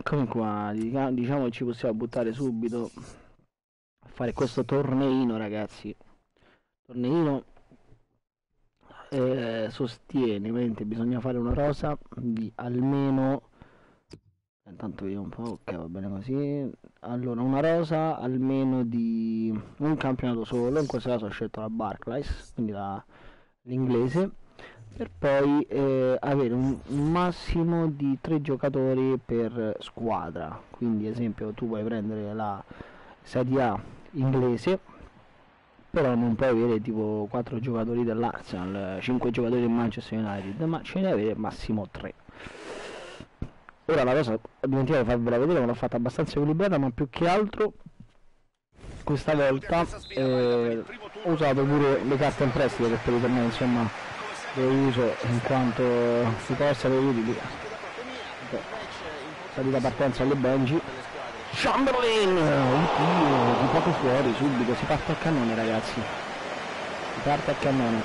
Eccomi qua, diciamo che ci possiamo buttare subito a fare questo torneino, ragazzi. Torneino sostiene, ovviamente bisogna fare una rosa di almeno... Intanto vediamo un po', ok, va bene così. Allora, una rosa almeno di un campionato solo, in questo caso ho scelto la Barclays, quindi l'inglese, per poi avere un massimo di 3 giocatori per squadra. Quindi, esempio, tu puoi prendere la Serie A inglese, però non puoi avere tipo 4 giocatori dell'Arsenal, 5 giocatori del Manchester United, ma ce ne devi avere massimo 3. Ora la cosa, ho dimenticato di farvela vedere, ma l'ho fatta abbastanza equilibrata, ma più che altro questa volta ho usato pure le carte in prestito per i tornei, insomma, le uso in quanto si può essere utili. Salita partenza alle Benji. Chamberlain! Oddio, di poco fuori subito, si parte a cannone, ragazzi. Si parte a cannone.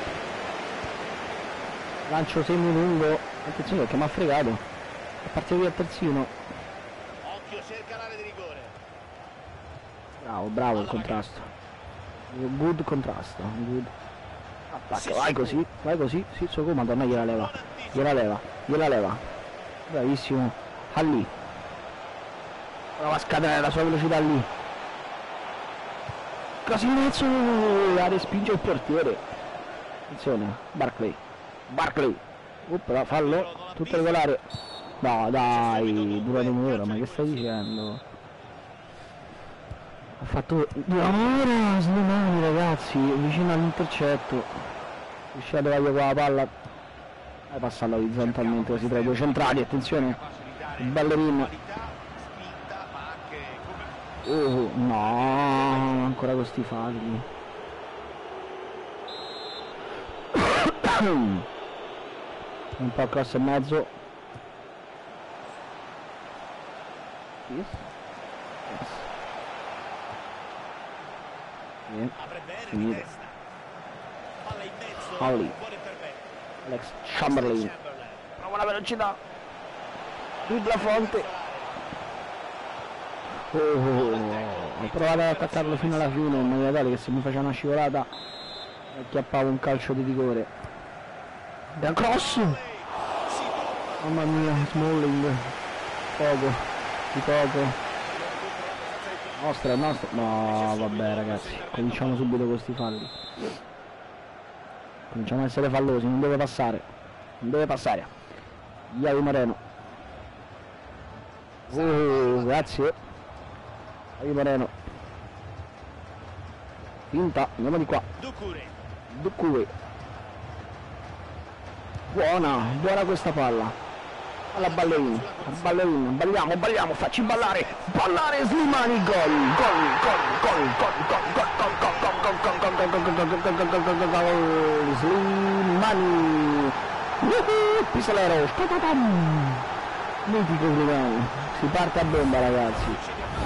Lancio semi lungo, attenzione perché mi ha fregato. È partito via il terzino. Occhio, cerca l'area di rigore. Bravo il contrasto. Good contrasto. Good. Attacco, vai così. Sì, so come, madonna, gliela leva. Bravissimo. Halli. Prova a scatenare la sua velocità lì. Quasi in mezzo a respinge il portiere. Attenzione, Barclay. Però fallo, tutto regolare. No dai, durato un'ora, ma che stai dicendo? Ha fatto un'ora Slimani, ragazzi, vicino all'intercetto. Riuscite a levare qua la palla. Hai passato orizzontalmente così tra i due centrali, attenzione. Il ballerino. Oh no, ancora con sti falli. Un po' cross e mezzo. Yes. Finito. Holly. Alex Chamberlain. Prova la velocità. Dribbla Fonte. Ho provato ad attaccarlo fino alla fine in maniera tale che se mi faceva una scivolata acchiappavo un calcio di rigore. Da cross. Mamma mia, Smalling. Di poco. Nostra. No, vabbè, ragazzi, cominciamo subito con sti falli. Cominciamo a essere fallosi, non deve passare. Iavi Moreno. Grazie. Iavi Moreno. Finta, andiamo di qua. Ducure. Buona questa palla. Alla ballerina, balliamo, facci ballare Slimani, gol, Slimani, pistolero, mitico Slimani, si parte a bomba, ragazzi,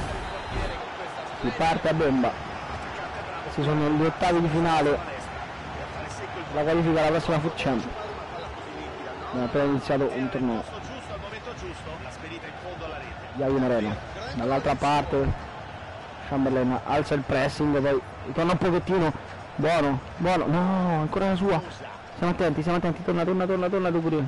questi sono gli ottavi di finale, la qualifica alla prossima Foot Champ, abbiamo appena iniziato un torneo. Iavi Moreno, dall'altra parte Chamberlain alza il pressing, poi torna un pochettino, buono, no, ancora la sua, siamo attenti, torna tu pure.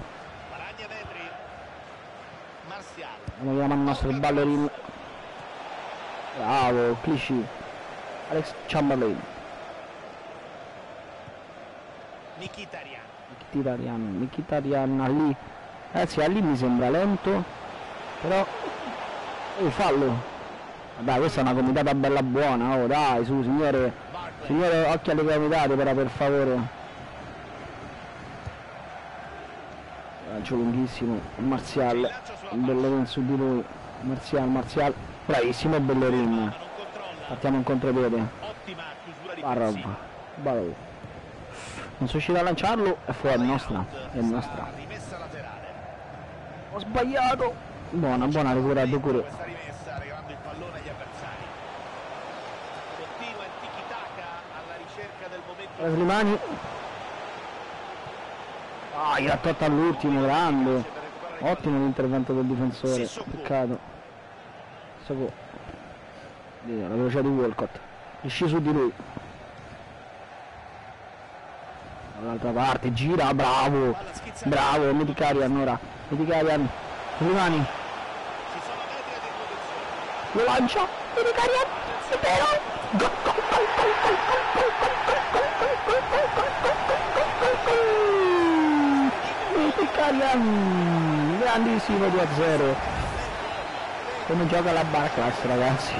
Andiamo chiamando il nostro ballerino, bravo, Clichy, Alex Chamberlain, Mkhitaryan lì, ragazzi, lì mi sembra lento, però fallo. Dai, questa è una comitata bella buona, oh dai, su signore, occhio alle comitate però, per favore. Lancio lunghissimo, Martial, Bellerin su di lui, Martial, bravissimo Bellerin. Partiamo in contropiede. Barov. Non sono riuscito a lanciarlo, è fuori, è nostra. Ho sbagliato. Buona recupera Ducure. Slimani. Gli ha tolto all'ultimo, grande. Ottimo l'intervento del difensore, peccato. Sacco. La velocità di Walcott. Esci su di lui. Dall'altra parte, gira, bravo. Bravo, Mkhitaryan ora. Mkhitaryan. Limani. Lo lancia. Mkhitaryan. È vero. Gol, gol, gol, gol, gol, gol, gol, gol. Mkhitaryan. Grandissimo 2-0. Come gioca la Barclays, ragazzi.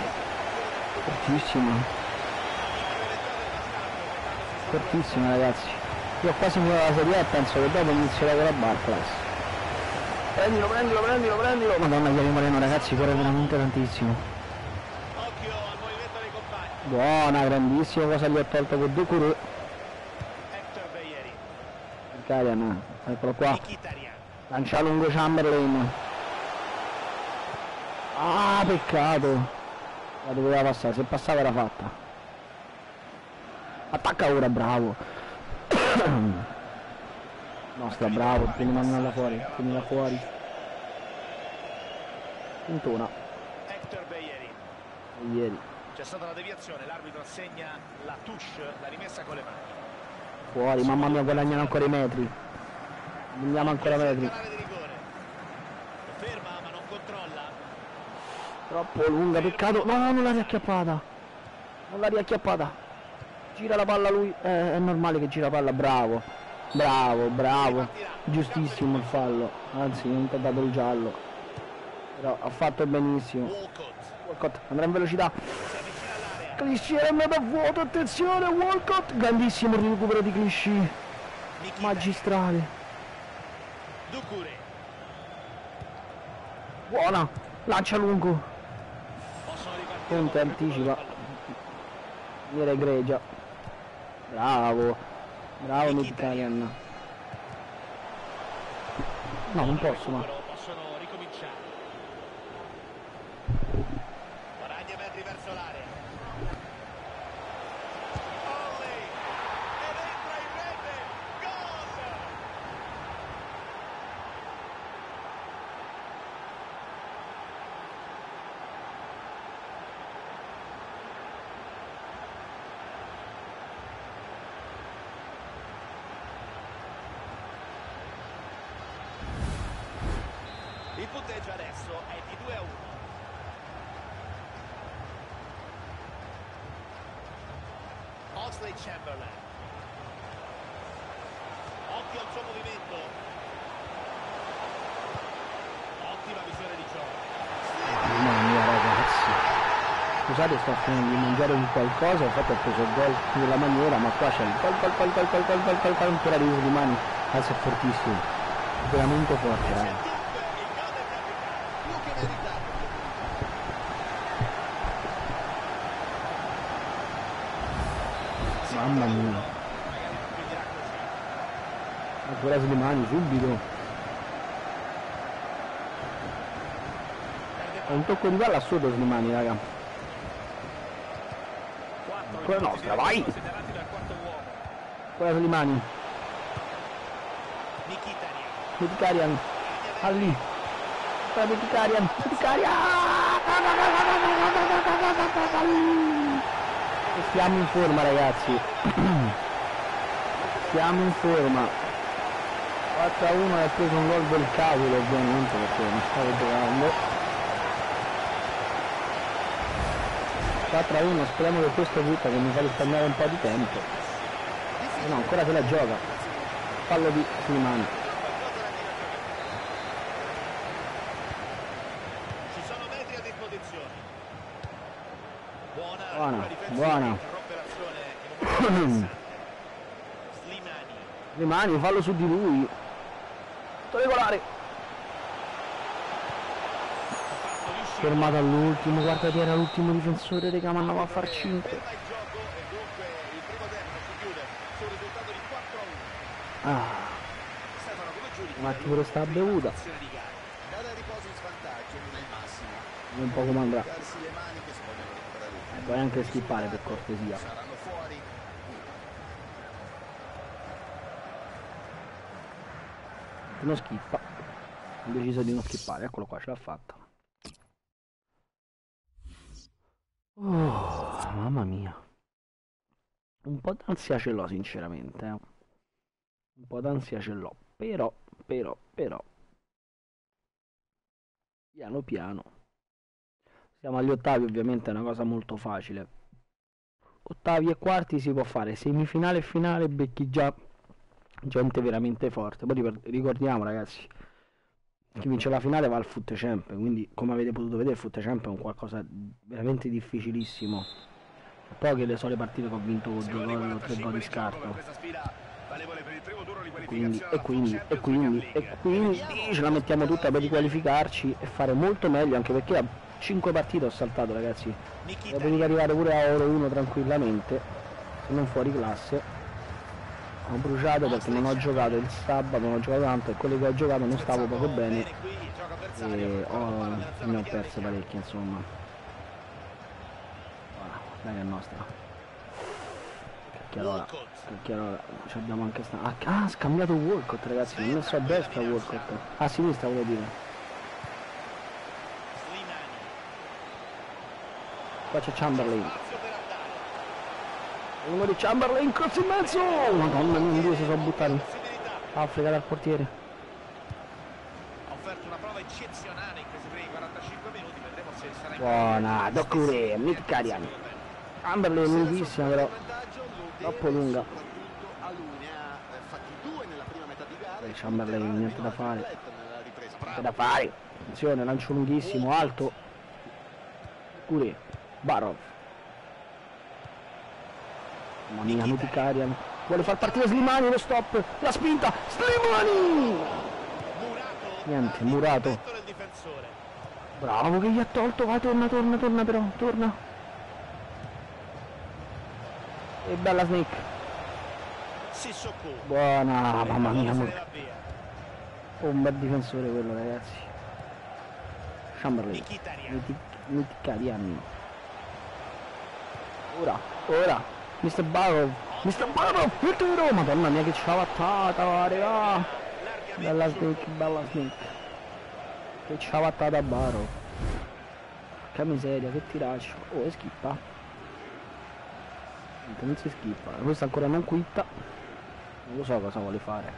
Fortissima ragazzi. Io ho quasi finito la Serie A e penso che dopo inizierò con la Barclays. Prendilo. Madonna, Chiari Moreno ragazzi, corre veramente tantissimo. Occhio al movimento dei compagni. Buona, grandissima cosa gli ho tolto con Doucouré. Hector Bellerin. Mkhitaryan, eccolo qua. Mkhitaryan. Lancia lungo Chamberlain. Ah, peccato. La doveva passare, se passava era fatta. Attacca ora, bravo. Nostra, bravo, devi mandarla fuori, finila fuori. Puntona. Hector Bellerin. Ieri. C'è stata la deviazione, l'arbitro assegna la touche, la rimessa con le mani. Fuori, mamma mia, guadagnano ancora i metri. Andiamo ancora metri. Canale di rigore. Lo ferma ma non controlla. Troppo lunga, peccato. No, non l'ha riacchiappata. Non l'ha riacchiappata. Gira la palla lui. È normale che gira la palla, bravo. Bravo. Giustissimo il fallo. Anzi, non ti ha dato il giallo. Però ha fatto benissimo. Walcott andrà in velocità. Clichy è andato a vuoto, attenzione, Walcott. Grandissimo il recupero di Clichy. Magistrale. Doucouré. Buona. Lancia lungo. Possono ripartire. Ponte anticipa. Viene egregia. Bravo Mkhitaryan. No, non posso, ma Possono ricominciare. Guadagna metri verso l'area. Olli. Ed entra in rete. Gol! Il punteggio adesso è di 2-1. Oxlade Chamberlain. Occhio al suo movimento. Ottima visione di gioco. mamma mia ragazzi, scusate, sto finendo di mangiare un qualcosa, infatti ho preso il gol in quella maniera, ma qua c'è il gol ancora di Slimani. Adesso è fortissimo, veramente forte ragazzi. Mamma mia, ancora Slimani subito. È un tocco di palla assurdo Slimani, raga. Ancora nostra, vai! Ancora Slimani. Mkhitaryan. Allì. Ancora Mkhitaryan. Stiamo in forma ragazzi. Stiamo in forma. 4-1 e ha preso un gol del cavolo ovviamente perché non stavo giocando. 4-1, speriamo che questo butta che mi fa risparmiare un po' di tempo. No, ancora se la gioca. Fallo di Slimani. Ci sono metri a disposizione. Buona. Slimani, fallo su di lui. Tutto regolare. Fermato all'ultimo, guardati, era l'ultimo difensore che mandava a far 5. Ah, un attimo che sta bevuta. Un po' come andrà. Puoi anche skippare per cortesia. Non skippa. Ho deciso di non skippare, eccolo qua, ce l'ha fatta. Mamma mia. Un po' d'ansia ce l'ho sinceramente, Un po' d'ansia ce l'ho. Però, piano piano. Siamo agli ottavi, ovviamente è una cosa molto facile. Ottavi e quarti si può fare, semifinale e finale becchi già gente veramente forte. Poi ricordiamo ragazzi, chi vince la finale va al FUT Champ, quindi come avete potuto vedere il FUT Champ è un qualcosa di veramente difficilissimo. Poi che le sole partite che ho vinto con 2 gol o 3 gol di scarto. E quindi ce la mettiamo tutta per riqualificarci e fare molto meglio, anche perché a 5 partite ho saltato ragazzi. Ho potuto arrivare pure a Oro 1 tranquillamente, se non fuori classe. Ho bruciato perché non ho giocato il sabato, non ho giocato tanto e quelli che ho giocato non stavo proprio bene e ne ho perse parecchie insomma. Dai che è nostra. Cacchiarola, ci abbiamo anche ha scambiato Walcott ragazzi, l'ho messo a destra Walcott. A sinistra volevo dire. Qua c'è Chamberlain. Uno di Chamberlain, cross in mezzo! Madonna mia, due si sono buttati. Africa dal portiere. Ha offerto una prova eccezionale in questi primi 45 minuti, vedremo se sarà in buona, Dokure, Mkhitaryan. Chamberlain lunghissima però. Troppo lunga. Chamberlain, niente da fare. Niente da fare. Attenzione, lancio lunghissimo, alto. Dokure, Barov. Mamma mia, Mkhitaryan vuole far partire Slimani, lo stop, la spinta, Slimani! Niente, murato. Bravo che gli ha tolto, vai, torna però, torna. E bella Snake. Buona, mamma mia. Un bel difensore quello ragazzi. Chamberlain. Mkhitaryan. Ora. Mr. Barrow, il tiro, madonna mia che ciabattata, raga. Bella Snake. Che ciabattata Barrow. Che miseria, che tiraccio. Oh, e schippa. Non si schippa, questo ancora non quitta. Non lo so cosa vuole fare.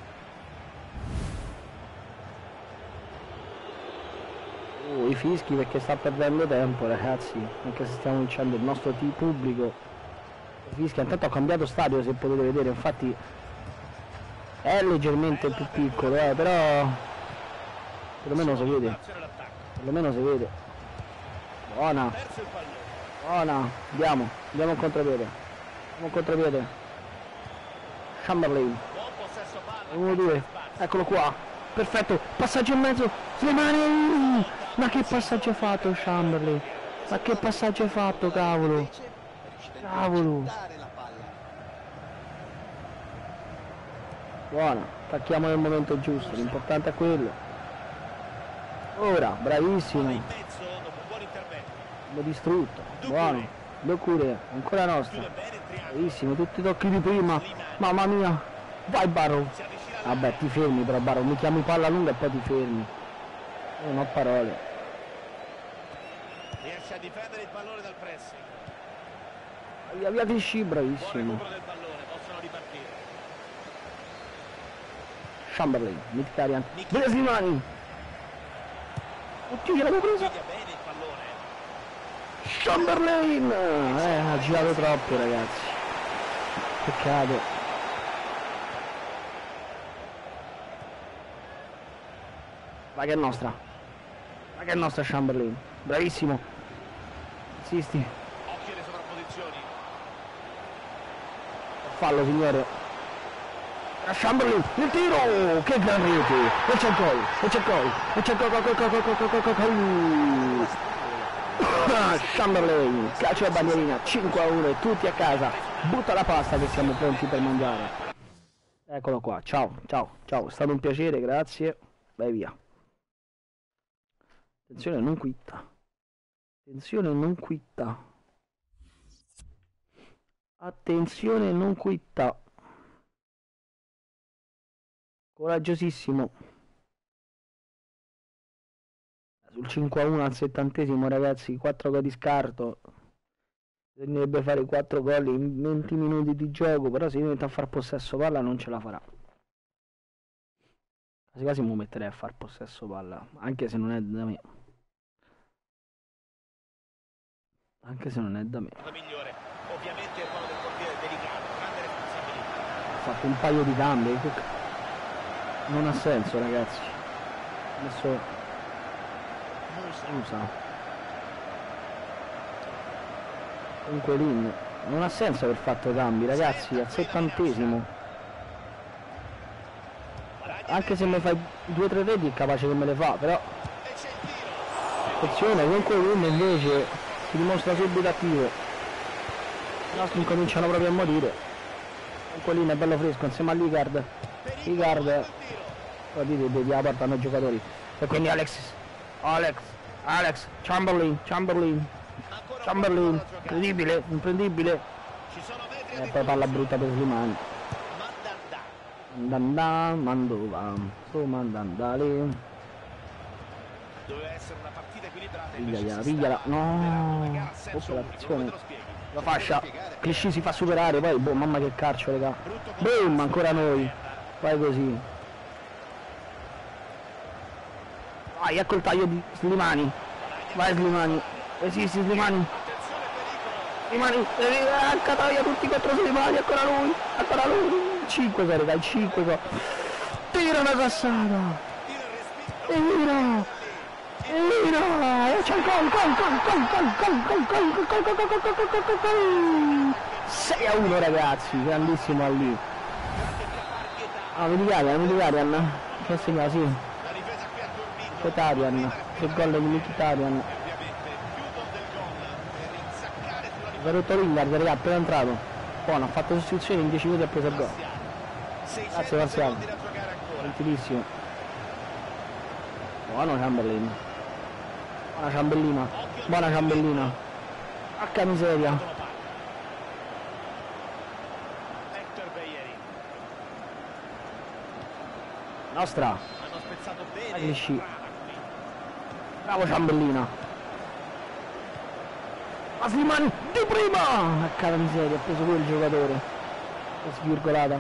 Oh, i fischi perché sta perdendo tempo ragazzi, anche se stiamo vincendo il nostro pubblico. Fischia, intanto ho cambiato stadio se potete vedere, infatti è leggermente più piccolo però perlomeno si vede, buona, andiamo in contropiede, Chamberlain 1-2, eccolo qua, perfetto, passaggio in mezzo, Slimani, ma che passaggio ha fatto Chamberlain, ma che passaggio hai fatto, cavolo. Buona, attacchiamo nel momento giusto, l'importante è quello. Ora, bravissimo. L'ho distrutto, buono. Dokure, ancora nostra. Bravissimo, tutti i tocchi di prima. Mamma mia. Vai Barrow. Vabbè, ti fermi però Barrow, mi chiami palla lunga e poi ti fermi. Non ho parole. Riesce a difendere il pallone dal pressing. Via Clichy, bravissimo. Chamberlain, Mkhitaryan, vede Slimani. Oddio, gliel'avevo presa. Chamberlain, ha girato troppo ragazzi. Peccato. Vai che è nostra. Chamberlain. Bravissimo. Insisti. Fallo signore. Chamberlain, il tiro, che gran rete, e c'è il gol, Chamberlain, calcio a bandierina, 5-1, tutti a casa, butta la pasta che siamo pronti per mangiare. Eccolo qua, ciao, è stato un piacere, grazie, vai via. Attenzione, non quitta. Attenzione, non quitta. Coraggiosissimo. Sul 5-1 al 70esimo ragazzi, 4 gol di scarto. Bisognerebbe fare 4 gol in 20 minuti di gioco, però se io metto a far possesso palla non ce la farà. Quasi quasi mi metterei a far possesso palla, anche se non è da me. Anche se non è da me. Migliore. Ovviamente il ruolo del portiere è delicato, grande responsabilità. Ho fatto un paio di cambi. Non ha senso, ragazzi. Adesso usa. Comunque Lin non ha senso aver fatto cambi, ragazzi, al 70esimo. Anche se mi fai 2-3 reti è capace che me le fa, però attenzione, comunque Lin invece si dimostra subito attivo. I nostri incominciano proprio a morire. Comunque Lin è bello fresco insieme a Ligard. Guardate, vedi la porta hanno i giocatori. E quindi Alex, Chamberlain, incredibile, imprendibile. E poi palla brutta per Slimani. Mandova, Mandandale. Doveva essere una partita equilibrata. Pigliala, no. Operazione. La fascia, Clichy si fa superare, poi boh, mamma che calcio, raga. Boom, ancora noi. Vai così. Vai, ecco il taglio di Slimani. Vai Slimani. Resisti Slimani. Slimani, taglia tutti contro Slimani, ancora lui. 5 raga, 5. Tira una passata. Tira. C'è il gol. 6-1 ragazzi, grandissimo lì. Mkhitaryan. Che segna, sì. Mkhitaryan, che gol di Mkhitaryan. Ha rotto Lingard, raga, appena entrato. Buono, ha fatto sostituzione, in 10 minuti ha preso il gol. Grazie Marziale. Gentilissimo. Buono Chamberlain. Buona Ciambellina. H miseria. Nostra. Clichy. Bravo Ciambellina. Ma Slimani di prima! H miseria, ha preso quel giocatore. È svirgolata.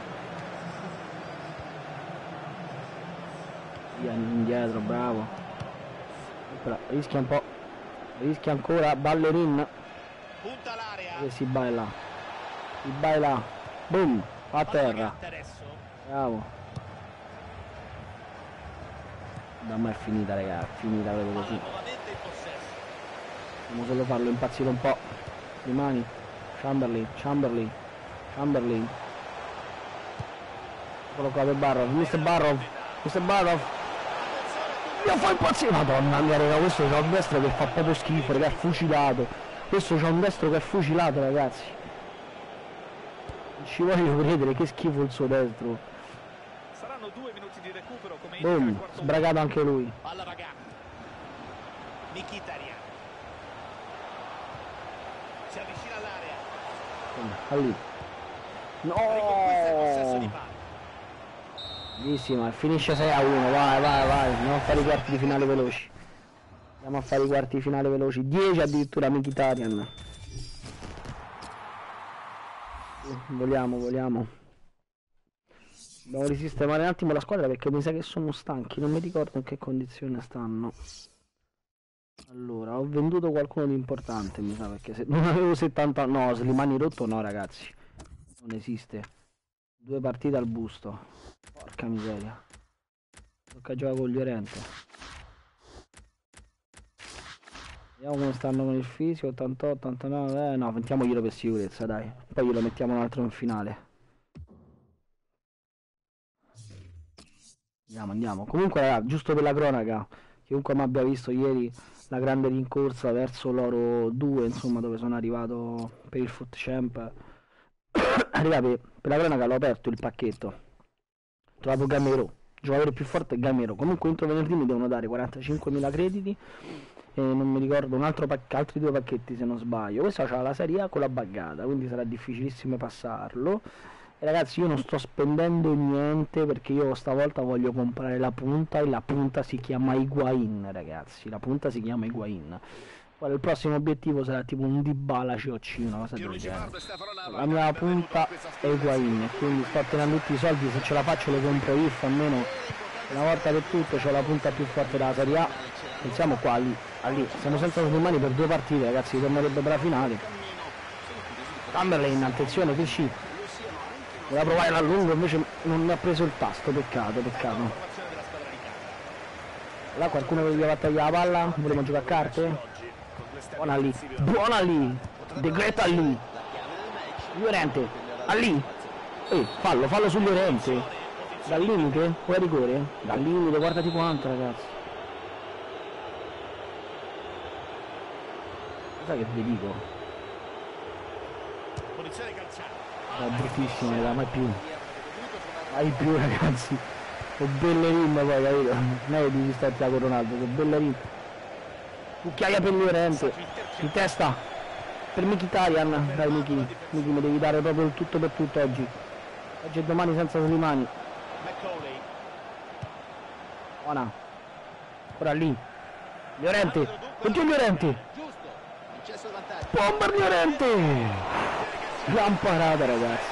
Via indietro, bravo. Rischia un po', rischia ancora Ballerin che si baila, boom, a terra, bravo. Da me è finita, raga, è finita proprio così. Dobbiamo solo farlo impazzire un po'. Rimani, Chamberlain. Eccolo qua per Barrow, Mr. Barrow. Io fai impazzire, madonna mia raga, questo c'ha un destro che fa proprio schifo, raga, è fucilato. Questo c'ha un destro che è fucilato, ragazzi. Non ci voglio credere, che schifo il suo destro. Saranno 2 minuti di recupero come boom, sbragato anche lui. Palla vagante. Mkhitaryan. Si avvicina all'area. Lì. No! Bellissima, finisce 6-1, vai, andiamo a fare i quarti di finale veloci. 10 addirittura Mkhitaryan. Vogliamo. Dobbiamo risistemare un attimo la squadra perché mi sa che sono stanchi, non mi ricordo in che condizione stanno. Allora, ho venduto qualcuno di importante, mi sa, perché se non avevo 70... No, Slimani rotto no, ragazzi. Non esiste. 2 partite al busto. Porca miseria. Tocca giocare con gli Llorente. Vediamo come stanno con il fisio. 88, 89. No, mettiamoglielo per sicurezza, dai. Poi glielo mettiamo un altro in finale. Andiamo. Comunque, ragazzi, giusto per la cronaca, chiunque mi abbia visto ieri la grande rincorsa verso l'oro 2, insomma, dove sono arrivato per il Foot Champ. Per la cronaca l'ho aperto il pacchetto. Trovato Gamero, giocatore più forte è Gamero. Comunque entro venerdì mi devono dare 45.000 crediti e non mi ricordo altri 2 pacchetti se non sbaglio. Questa c'ha la serie A con la buggata, quindi sarà difficilissimo passarlo. E ragazzi, io non sto spendendo niente perché io stavolta voglio comprare la punta, e la punta si chiama Higuain, ragazzi. La punta si chiama Higuain. Poi il prossimo obiettivo sarà tipo un Dybala COC, una cosa del genere. La mia punta è Higuain, quindi sto tenendo tutti i soldi, se ce la faccio lo compro IF, almeno una volta per tutte c'ho la punta più forte della Serie A. Pensiamo qua, lì, siamo senza Slimani per 2 partite, ragazzi, tornerebbe per la finale. Chamberlain, attenzione, che sci. Voleva provare a lungo, invece non mi ha preso il tasto, peccato. Là qualcuno che gli ha fatto la palla, vogliamo giocare a carte? Buona lì, De Greta lì, Llorente, a lì, fallo su Llorente, dal limite, poi a rigore, dal limite, guardati quanto ragazzi. Sai che vi dico? È bruttissimo, mai più ragazzi, o Bellerin poi, capito? Non è che devi stare a Ronaldo, che Bellerin. Cucchiaia per Llorente, in testa per Mkhitaryan. Dai Miki, mi devi dare proprio il tutto per tutto oggi e domani senza Slimani. Buona, ora lì Llorente, continua Llorente, bomba Llorente, gran parata ragazzi.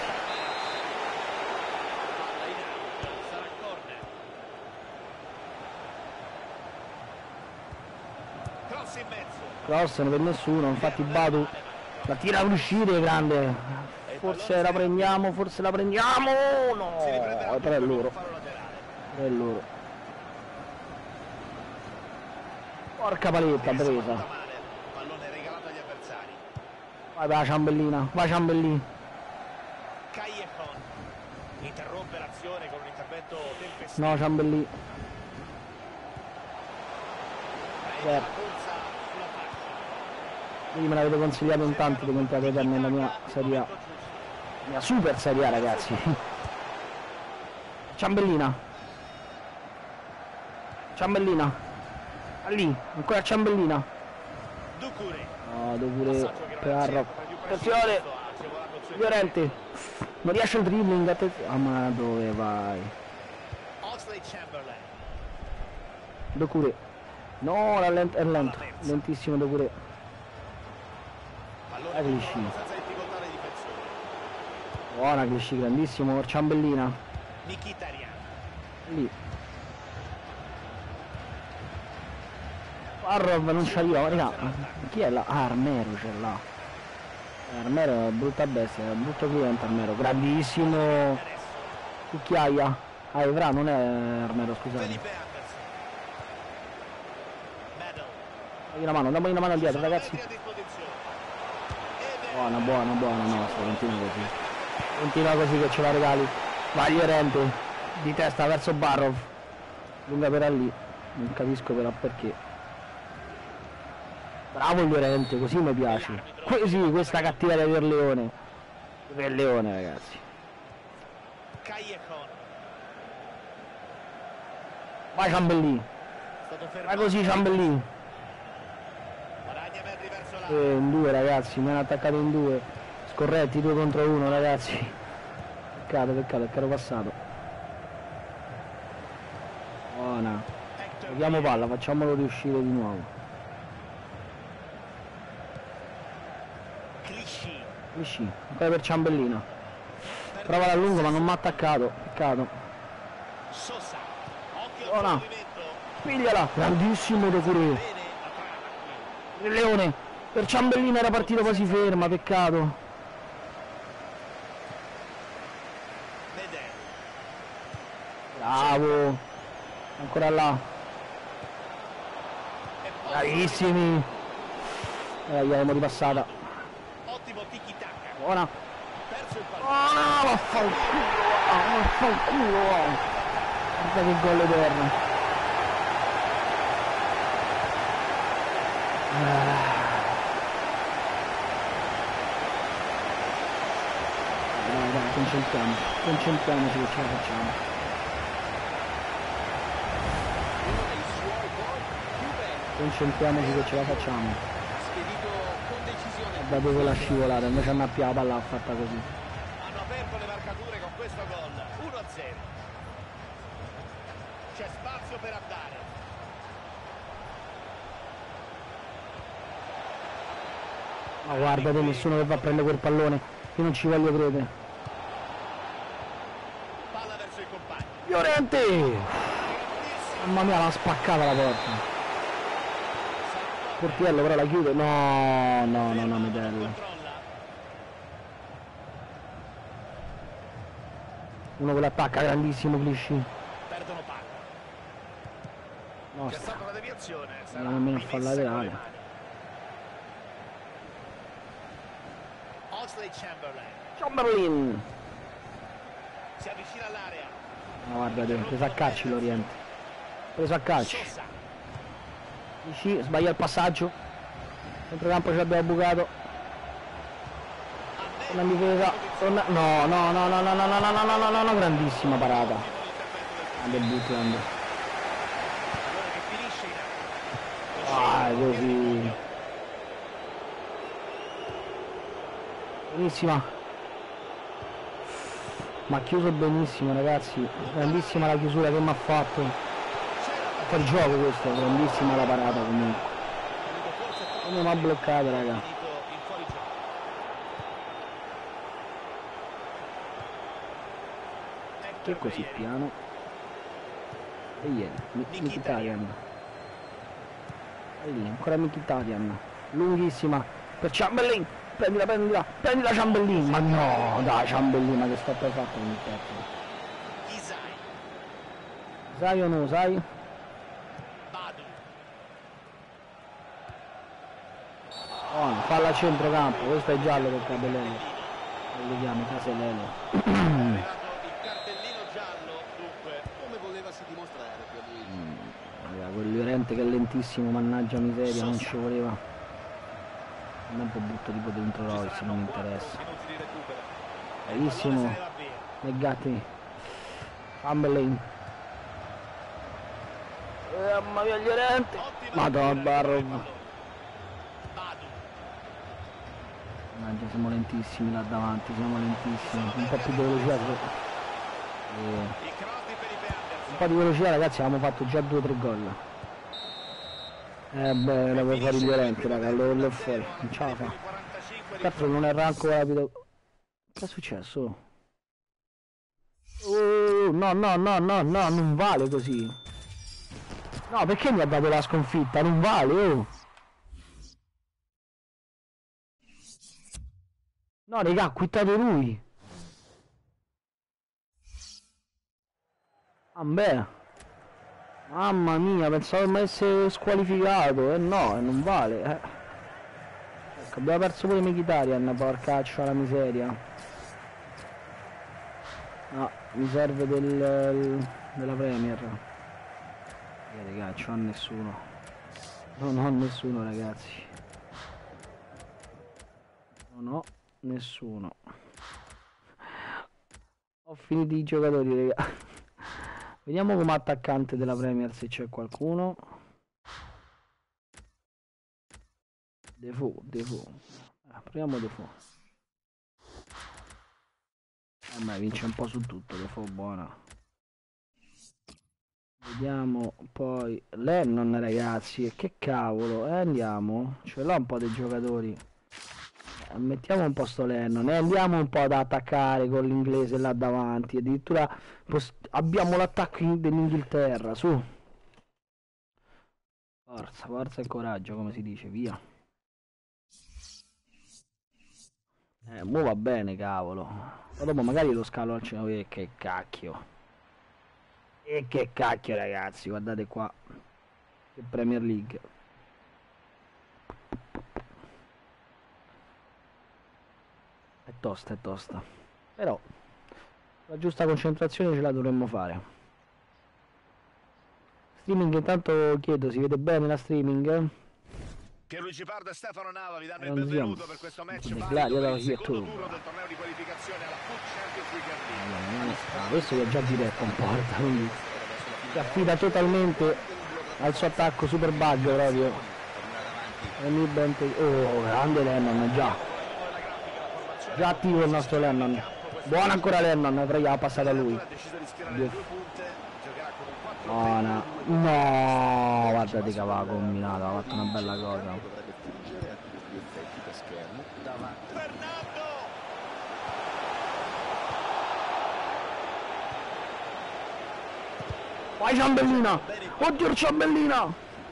Cross non per nessuno, infatti Batu la tira a uscire grande, forse la prendiamo, no, però è loro, porca paletta presa, vai Ciambellina, interrompe l'azione con un intervento tempestivo. No, Ciambellì. Io me l'avete consigliato in tanti di entrare nella mia Serie A, mia super Serie A ragazzi. Ciambellina, lì, ancora Ciambellina. No, Ducure per attenzione, Llorente, non riesce il dribbling, attenzione. Ah, ma dove vai? Ducure, no, è lento, lentissimo Ducure. Clichy. Buona Clichy, grandissimo Ciambellina. Lì. Arrov non ci arriva, raga. Chi è là? Ah, Armero c'è là. Armero è brutta bestia, è brutto cliente Armero, grandissimo cucchiaia. Ah, Evra non è Armero, scusate. Dammi una mano dietro ragazzi. Buona, nostra, continua così che ce la regali. Vai Llorente, di testa verso Barrov, lunga per lì, non capisco però perché. Bravo Llorente, così mi piace, così questa cattiveria per Leone ragazzi. Vai Ciambellì, vai così Ciambellì. In 2 ragazzi, mi hanno attaccato in 2, scorretti 2 contro 1 ragazzi, peccato che ero passato. Buona, giochiamo palla, facciamolo riuscire di nuovo. Clichy, ancora per Ciambellina, prova a lungo ma non mi ha attaccato, peccato. Buona, pigliala, grandissimo Ducure. Il Leone per Ciambellina era partito, poi si ferma, peccato. Bravo, ancora là, bravissimi. Gli abbiamo ripassata. Buona, vaffanculo. Guarda che gol eterno. Concentriamoci che ce la facciamo. Ha dato quella scivolata, invece a Nappia la palla l'ha fatta così. Hanno aperto le marcature con questo gol, 1-0. C'è spazio per andare. Ma guardate, nessuno che va a prendere quel pallone, io non ci voglio credere. Palla verso i compagni. Llorente! Mamma mia, l'ha spaccata la porta. Portiello però la chiude. No, no, no, no, Medello. Uno che l'attacca, grandissimo Clichy. Perdono palla. C'è Nostra. stata una deviazione. Sarà Andiamo almeno a far rimessa con le laterale. mani. Oxley Chamberlain! si avvicina all'area. Ma guardate, preso a calci l'Oriente. Preso a calci. Sosa. Clichy, sbaglia il passaggio. Centrocampo ci abbiamo bucato. Torna in difesa. Torna. No, no, no, no, no, no, no, no, no, no, no, no, grandissima parata. Grande Butland. Allora che finisce in Ah, così. Benissima. Ma ha chiuso benissimo, ragazzi. Grandissima la chiusura che mi ha fatto. Fuori gioco questo, grandissima la parata comunque. Come mi ha bloccato, raga. Che così piano. E ieri, Mkhitaryan. E lì, ancora Mkhitaryan. Lunghissima per Chamberlain. Prendila, prendila, prendila Chamberlain. Ma no, dai Chamberlain, ma che sta per fatto ogni tempo. Sai o no, sai? Oh, falla a centrocampo, questo è giallo per Cabellello. Lo chiamo Caselello. Il cartellino giallo, dunque, Come volevasi dimostrare, Pierluigi? Quel Llorente che è lentissimo, mannaggia miseria, non ci voleva. Un po' butto tipo dentro Royce, non mi interessa. minuti di recupero. Bravissimo. Negati. Chamberlain. Mamma mia Llorente. Madonna Barrow. Mannaggia, siamo lentissimi là davanti, siamo lentissimi. Un po' più di velocità. Un po' di velocità, ragazzi, avevamo fatto già 2-3 gol. Beh, l'avevo fuori Llorente, raga, l'ho fuori, non ce la fa. Cazzo, non era ancora rapido. Che è successo? No, no, no, no, no, non vale così. No, perché mi ha dato la sconfitta? Non vale, oh. No, raga, ha quittato lui. Vabbè. Mamma mia, pensavo che mi avesse squalificato. No, non vale. Ecco, abbiamo perso pure Mkhitaryan, porcaccia la miseria. No, mi serve della Premier. Ragazzi, non ho nessuno. Non ho nessuno, ragazzi. Non ho nessuno. Ho finito i giocatori, raga. Vediamo come attaccante della Premier se c'è qualcuno. Defoe. Proviamo Defoe. Ma vince un po' su tutto, Defoe buona. Vediamo poi Lennon, ragazzi, e che cavolo, andiamo. Ce l'ho un po' dei giocatori. Mettiamo un po' sto Lennon e andiamo un po' ad attaccare con l'inglese là davanti. Addirittura abbiamo l'attacco dell'Inghilterra, su. Forza e coraggio, come si dice, via. Mo va bene, cavolo. Ma dopo magari lo scalo al centro. Che cacchio. E che cacchio, ragazzi, guardate qua. Che Premier League. È tosta. Però la giusta concentrazione ce la dovremmo fare. Streaming, intanto chiedo, si vede bene la streaming? Pierluigi Pardo e Stefano Nava vi danno il Non benvenuto siamo. per questo match Gladio valido per da il secondo YouTube. turno del torneo di qualificazione alla Foot Champions League. Questo è già diretto un porta, quindi si affida totalmente al suo attacco super bug proprio. Oh, grande Lennon, già attivo il nostro Lennon. Buona ancora Lennon, però gli ha passato a lui. Buona. No, guardate che aveva combinato, ha fatto una bella cosa. gli effetti da schermo davanti. Fernando! Vai Ciambellina! Oddio Ciambellina!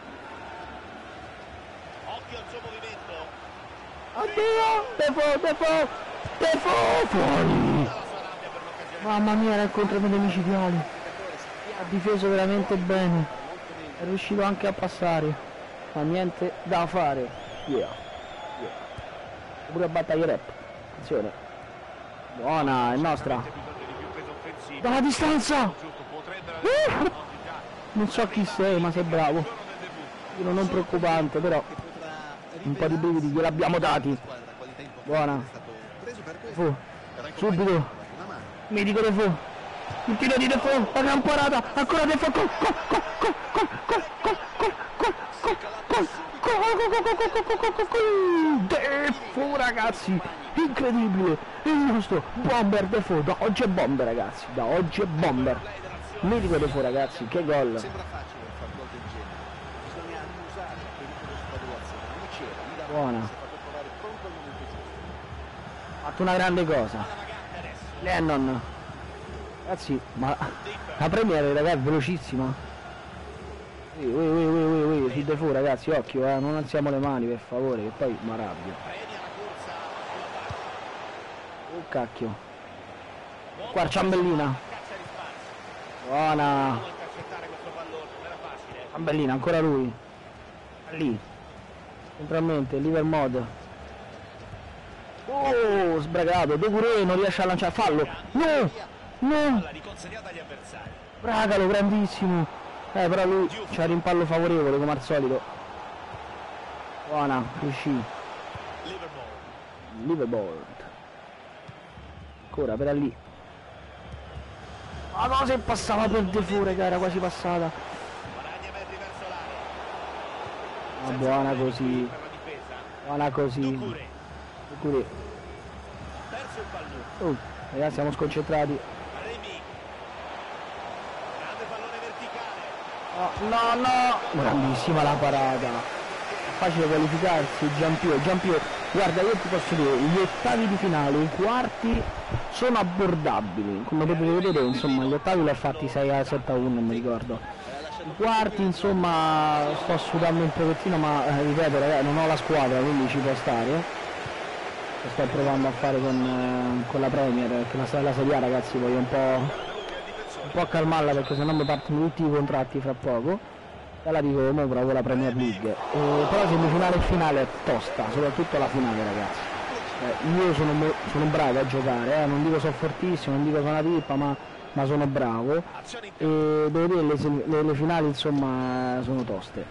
Occhio al suo movimento. Oddio! Default! Fuori! La sua rabbia per l'occasione. Mamma mia, era il contropiede micidiale. Ha difeso veramente bene. È riuscito anche a passare. Ma niente da fare. Yeah. Pure a battaglia rap. Attenzione. Buona, è nostra. Bisogno di più peso offensivo. Dalla distanza! Giusto, potrebbero avere Non so chi sei, ma sei bravo. Io non preoccupante, però un po' di brividi gliel'abbiamo dati. Buona. Fu. Subito. Medico Defoe. Il tiro di Defoe. La gran parata. Ancora Defoe. Defoe, ragazzi. Incredibile. Il nostro bomber Defoe. Da oggi è bomber, ragazzi. Da oggi è bomber. Medico Defoe, ragazzi. Che gol. Sembra facile far gol del genere, bisogna annusare il pericolo sbagliazione. Lui c'era, lì davanti, Buona. si è fatto trovare pronto al momento giusto. Ha fatto una grande cosa. Lennon. Ragazzi, ma la Premier, ragazzi, è velocissima. Ui, su Defoe, ragazzi, occhio, non alziamo le mani, per favore, che poi mi arrabbio. Oh cacchio. Qua Ciambellina. Buona. Ciambellina, ancora lui. Lì. Centralmente, Livermore. Oh, sbragato. De Guré non riesce a lanciare. Fallo. No. No. Bragalo, grandissimo. Però lui c'ha il rimpallo favorevole come al solito. Buona, riuscì. Livermore. Ancora per lì. Ma no, se passava per Defoe, che era quasi passata. Ma buona così. Buona così. Pure. Oh, ragazzi, siamo sconcentrati. No. Grandissima la parata. Facile qualificarsi, Giampio. Guarda, io ti posso dire, gli ottavi di finale, i quarti sono abbordabili. Come potete vedere, insomma, gli ottavi li ho fatti 6-7-1, non mi ricordo. I quarti, insomma, sto sudando un pochettino, ma ripeto, ragazzi, non ho la squadra, quindi ci può stare. Lo sto provando a fare con la Premier, perché la Serie A, ragazzi, voglio un po' calmarla, perché sennò mi partono tutti i contratti fra poco. E la dico, ora provo la Premier League. Però semifinale e finale è tosta, soprattutto la finale, ragazzi. Io sono bravo a giocare, non dico sono fortissimo, non dico sono una pippa, ma sono bravo. E devo dire, le finali, insomma, sono toste.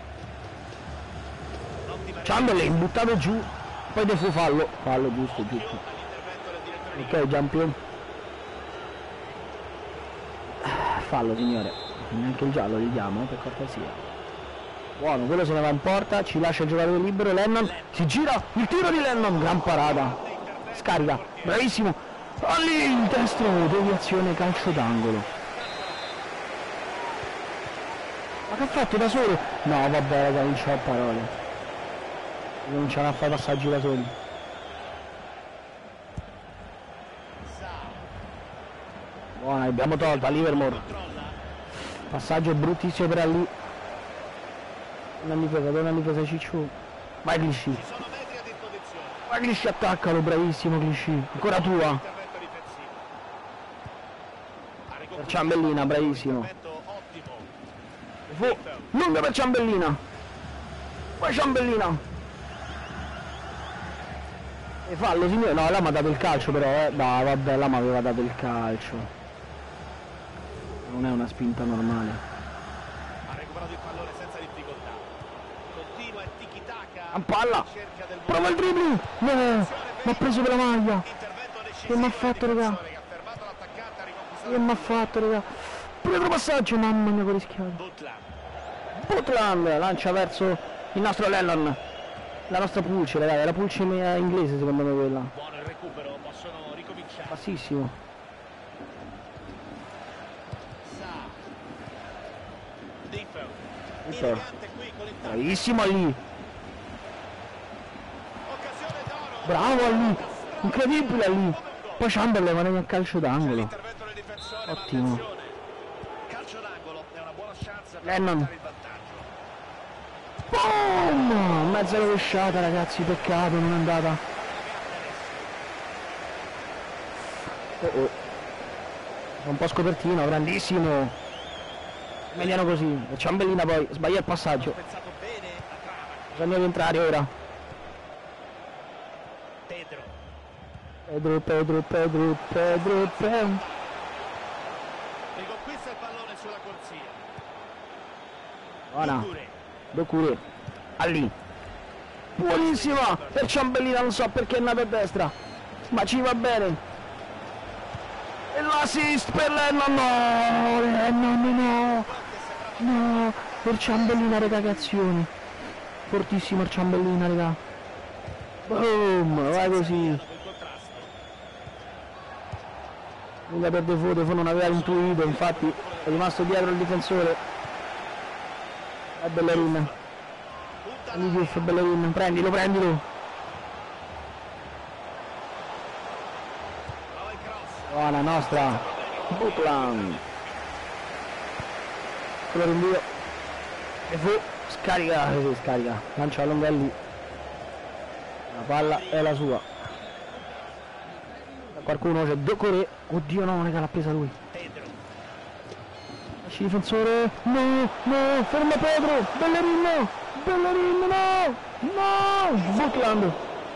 Chamberlain buttato giù, poi Defoe fallo giusto. Ok, Giampion. Fallo, signore. Neanche il giallo gli diamo, per cortesia. Buono, quello se ne va in porta, ci lascia il giocatore libero. Lennon si gira, il tiro di Lennon, gran parata. Scarica, bravissimo. Lì il destro, deviazione, calcio d'angolo. Ma che ha fatto da solo? No, vabbè, raga, non c'ho parole. Non ce la fare passaggi da soli. Buona, abbiamo tolto a Livermore. Passaggio bruttissimo per lì. Donna difesa Cicciù. Vai Clichy. Vai Clichy, attaccalo, bravissimo Clichy. Ancora tua. Per Ciambellina, bravissimo. Lunga per Ciambellina. Vai Ciambellina. E fallo, signore. No, là mi ha dato il calcio però, Dai, vabbè, là mi aveva dato il calcio. Non è una spinta normale. Ha recuperato il pallone senza difficoltà. Continua il tiki-taka. A palla. Prova il dribbling. No, mi ha preso per la maglia. Che mi ha fatto, raga? Che mi ha fatto, raga? Pure passaggio, mamma mia, che rischiato. Butland lancia verso il nostro Lennon. La nostra pulce, ragazzi, la pulce inglese secondo me quella. Buono il recupero, possono ricominciare. Bassissimo. Bravissimo lì. Bravo lì, incredibile lì. Poi Chamberlain va nel calcio d'angolo. L'intervento del difensore, Ottimo. attenzione. Calcio d'angolo è una buona chance per Lennon. portare il vantaggio. Boom! Mezza rovesciata ragazzi, peccato, non è andata. Oh. Un po' scopertino, grandissimo. Mediano così. E Ciambellina poi, sbaglia il passaggio. Pensato bene a trama. Bisogna rientrare ora. Pedro. Pedro. Riconquista il pallone sulla corsia. Buona. Doucouré. Doucouré. Allì. Buonissima per Ciambellina, non so perché è nata a destra. Ma ci va bene. E l'assist per Lennon. No. Per Ciambellina, raga, che azione. Fortissimo il Ciambellina, raga. Boom, vai così. Lunga per Defoe non aveva intuito, infatti è rimasto dietro il difensore. E Bellerin. Diouf, Bellerin, prendilo. Buona nostra. Butland. Quello rinvio. Defoe scarica. Lancia lunga lì. La palla è la sua. Qualcuno c'è Doucouré. Oddio no, raga, l'ha presa lui. Lasci difensore. No, ferma Pedro. Bellerin, no. Butland.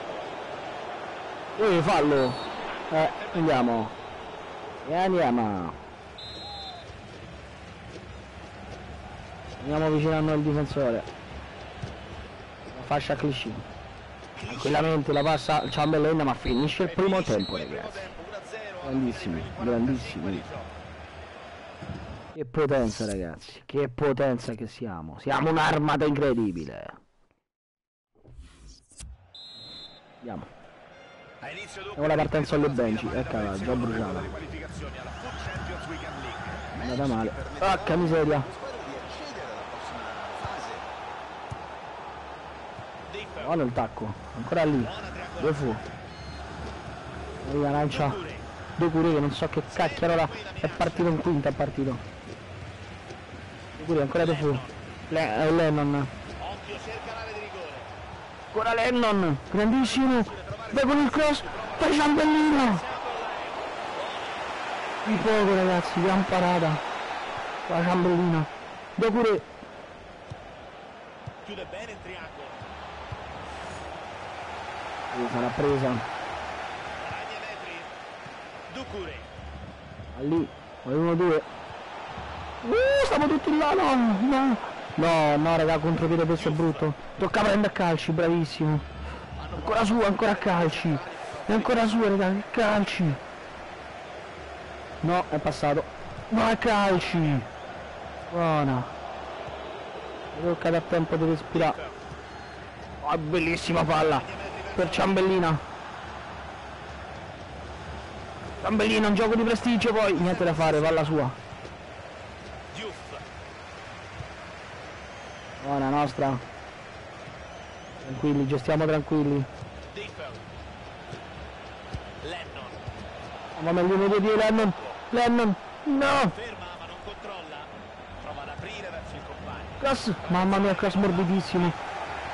Fallo. Andiamo. Andiamo vicino al difensore. La fascia Clichy. Tranquillamente la passa Chamberlain, ma finisce il primo tempo, ragazzi. Grandissimi. Che potenza, ragazzi, che potenza che siamo. Siamo un'armata incredibile. Andiamo. Vediamo la partenza alle benci. Ecco, già bruciata. È andata male. Porca miseria. Buono il tacco, ancora lì. Defoe. La lancia Doucouré, che non so che cacchio ora è partito in quinta, Doucouré, ancora Defoe. Lennon. Ancora Lennon, grandissimo. Vai con il cross, fai Ciambellina. Di poco ragazzi, gran parata. La Ciambellina. Doucouré. Chiude bene il triangolo. Sarà presa. Doucouré. Lì, 1-2. Stiamo tutti là, no, raga, contropiede questo è brutto. Tocca prendere a calci, bravissimo. Ancora a calci. E ancora su, raga, che calci. No, è passato. No, a calci. Buona. Tocca dar tempo di respirare. Oh, bellissima palla. Per Ciambellina, un gioco di prestigio, poi niente da fare, palla sua. Buona nostra. Tranquilli, gestiamo tranquilli. Ma meglio medio di Lennon, no! Ferma ma non controlla. Prova ad aprire verso il compagno. Cross, mamma mia, cross morbidissimo.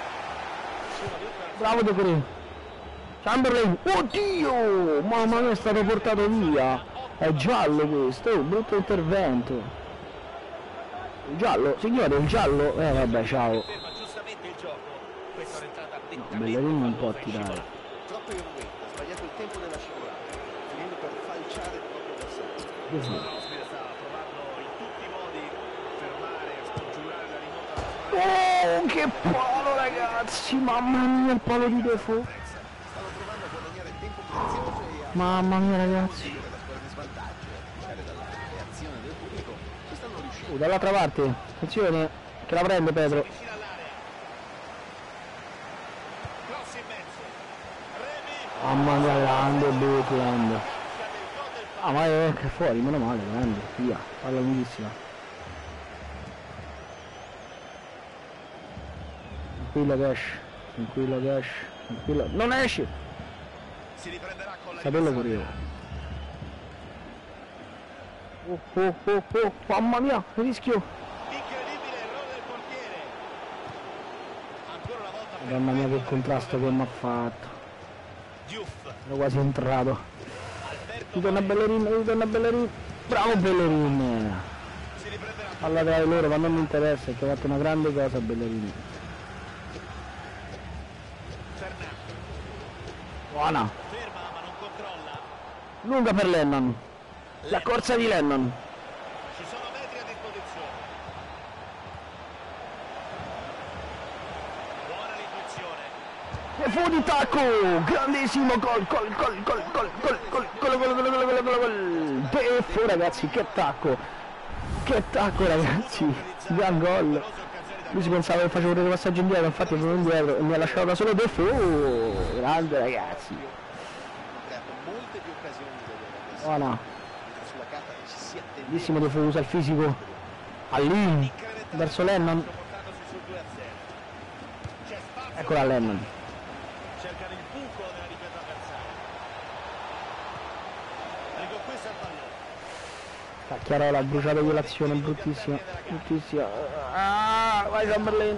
Bravo Doucouré. Chamberlain, oddio, mamma mia, è stato portato via. È giallo questo, brutto intervento. Il giallo, signore, il giallo. Vabbè, ciao. Ferma giustamente il gioco. Questa è un'entrata nettamente Bellerin non può tirare. Troppo irruento, ha sbagliato il tempo della scivolata, finendo per falciare il proprio bersaglio. L'ospite sta provando in tutti i modi a fermare, a scongiurare la rimota. Oh, che palo ragazzi, mamma mia, il palo di Defoe. Stavo provando a guadagnare tempo prezioso e a Mamma mia ragazzi. la squadra in svantaggio, a cominciare dalla reazione del pubblico, ci stanno riuscendo. Dall'altra parte, attenzione, che la prende Pedro. Vicino all'area. Cross in mezzo. Remy. Mamma mia, grande Butland. Calcia del gol del Ah, ma è che fuori, meno male, grande, via, palla lunghissima. Tranquillo che esce, tranquillo. Non esce! Si riprenderà con la Saperlo pure io. Mamma mia, rischio. incredibile errore del portiere. Ancora una volta Madonna mia che contrasto che mi ha fatto. Diouf. Ero quasi entrato. Alberto Ritorna Bellerin, ritorna Bellerin. Bravo Bellerin. si riprenderà. Alla tra loro, ma non mi interessa, che ha fatto una grande cosa Bellerin. Fernando Buona. ferma ma non controlla. Lunga per Lennon. La corsa di Lennon. Ci sono metri a disposizione. Buona l'intuizione. E fu di tacco! Grandissimo gol! E fu ragazzi, che tacco! Che tacco ragazzi! Gran gol! Lui si pensava che facevo un passaggio indietro, infatti è venuto indietro e mi ha lasciato da solo Defoe! Grande ragazzi! Hanno creato molte più occasioni delle Buona! sulla carta che ci si attendeva. Bellissimo Defoe, usa il fisico! Allì! Verso Lennon! Portandosi sul 2-0. C'è spazio. Eccola Lennon! Cercano il buco nella difesa avversaria. Riconquista il pallone. Cacchiarola, ha bruciato quell'azione, bruttissima! Bruttissima! Ah, vai Chamberlain!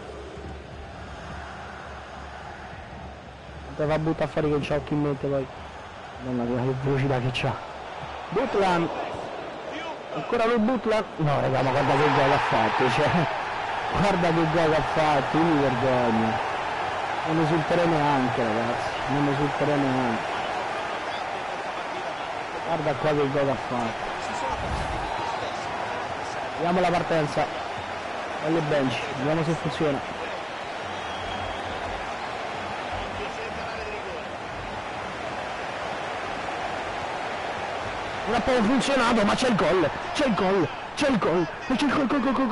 Te va a buttare fuori che c'ha occhi in mente poi! Madonna che velocità che c'ha! Butland! Ancora lui Butland! No raga, ma guarda che gol ha fatto, cioè! Guarda che gol ha fatto, io mi vergogno! Non ne esulterei neanche ragazzi, non ne esulterei neanche! Guarda qua che gol ha fatto! Vediamo la partenza! Alle bench, vediamo se funziona! Non ha proprio funzionato, ma c'è il gol! C'è il gol! C'è il gol! C'è il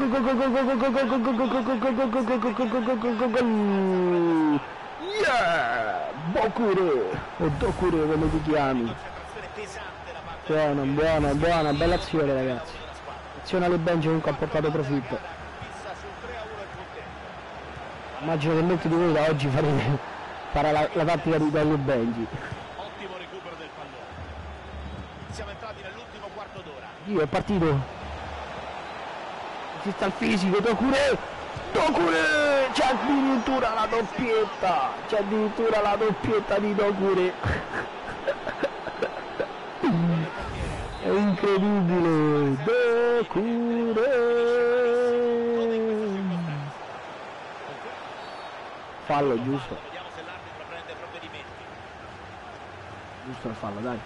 gol! Yeah! Bokure! O Dokure come ti chiami? Concentrazione pesante da parte Buona, buona, buona, bella azione ragazzi! Azione alle bench comunque ha portato profitto. fissa sul 3-1 il punteggio. Immagino che molti di voi da oggi farà la tattica di Dario Benji. Ottimo recupero del pallone. Siamo entrati nell'ultimo quarto d'ora. Io è partito. Ci sta il fisico, Dokure! Dokure! C'è addirittura la doppietta! C'è addirittura la doppietta di Dokure! È incredibile! Dokure! Fallo, giusto? Vediamo se l'arbitro prende provvedimenti. Giusto il fallo, dai.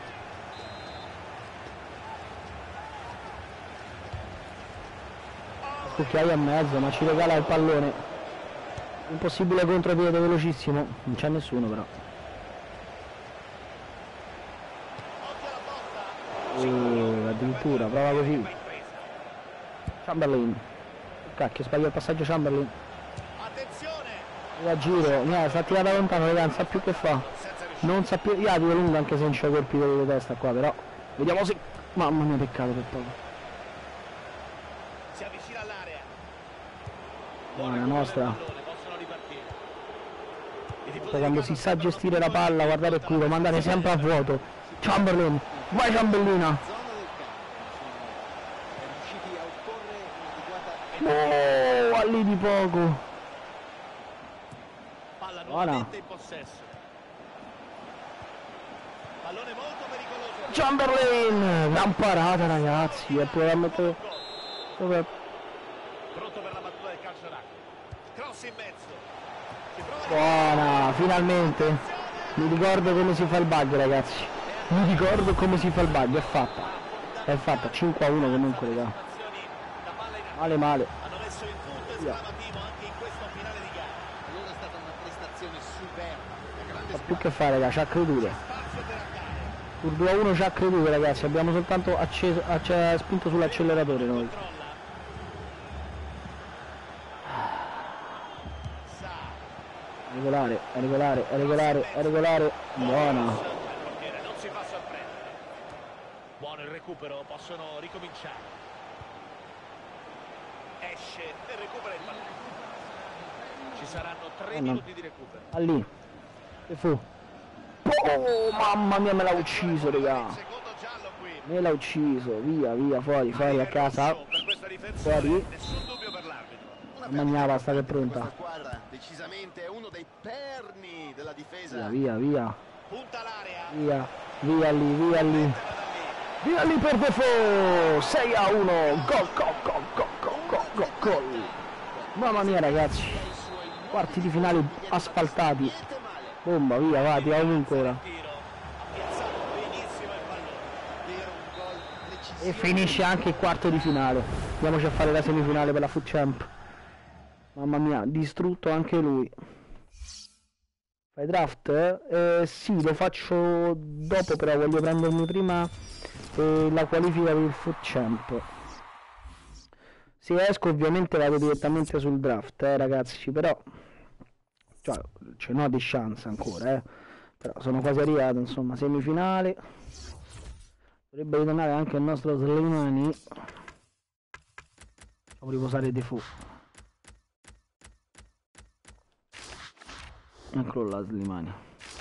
Cucchiaio a mezzo, ma ci regala il pallone. Un possibile contropiede velocissimo. Non c'è nessuno però. Addirittura, prova così. Chamberlain. Cacchio, sbaglia il passaggio Chamberlain. Attenzione! Da giro, no, sta tirata lontano, ragazzi, non sa più che fa. Senza riuscire. Non sa più. Io la tiro lunga anche se non c'è colpito di testa qua, però. Vediamo se. Mamma mia, peccato per poco. Si avvicina all'area. Buona nostra. Possono ripartire. Poi quando si sa gestire la palla, guardate qui, lo mandate sempre a vuoto. Chamberlain, vai Ciambellina. Zona del campo sono riusciti a opporre un'adeguata Oh, lì di poco. Palla Buona. nuovamente in possesso. Pallone molto pericoloso. Chamberlain, gran parata ragazzi. E poi la metto. Dove? Pronto per la battuta del calcio d'angolo. Cross in mezzo. Si prova Buona, finalmente. Mi ricordo come si fa il bug ragazzi. Mi ricordo come si fa il bug, è fatta. È fatta, 5-1 comunque raga. azioni da palla in Male male. hanno messo il punto esclamativo anche in questo finale di gara. allora è stata una prestazione superba, una grande Non sa più che fare raga, ci ha creduto. Spazio per andare. Sul 2-1 ci ha creduto ragazzi, abbiamo soltanto spinto sull'acceleratore noi. Controlla. Sa. Regolare, è regolare, è regolare, è regolare. Buona. Il portiere non si fa sorprendere. Buono il recupero, possono ricominciare. Esce e recupera il pallone. Ci saranno 3 no. minuti di recupero. Allì. Che fu? Oh, mamma mia, me l'ha ucciso, raga. Secondo giallo qui. Me l'ha ucciso. Via, via, fuori, fuori a casa. Per questa difensore, Fuori. nessun dubbio per l'arbitro. Mamma mia, la pasta che è pronta. Questa squadra decisamente è uno dei perni della difesa. Via, via, via. Punta l'area. Via, via lì, via lì. Via lì per Defoe. 6-1. Gol, gol, gol, gol, gol, gol, gol, gol. Mamma mia, ragazzi. Quarti di finale asfaltati. Bomba, via, va, tira ovunque ora. E finisce anche il quarto di finale. Andiamoci a fare la semifinale per la Foot Champ. Mamma mia, distrutto anche lui. Fai draft? Sì, lo faccio dopo, però voglio prendermi prima la qualifica per il Foot Champ. Se esco ovviamente vado direttamente sul draft, ragazzi, però cioè, ce n'ho di chance ancora, però sono quasi arrivato, insomma, semifinale. Dovrebbe ritornare anche il nostro Slimani. Facciamo riposare Defoe. Eccolo là, Slimani.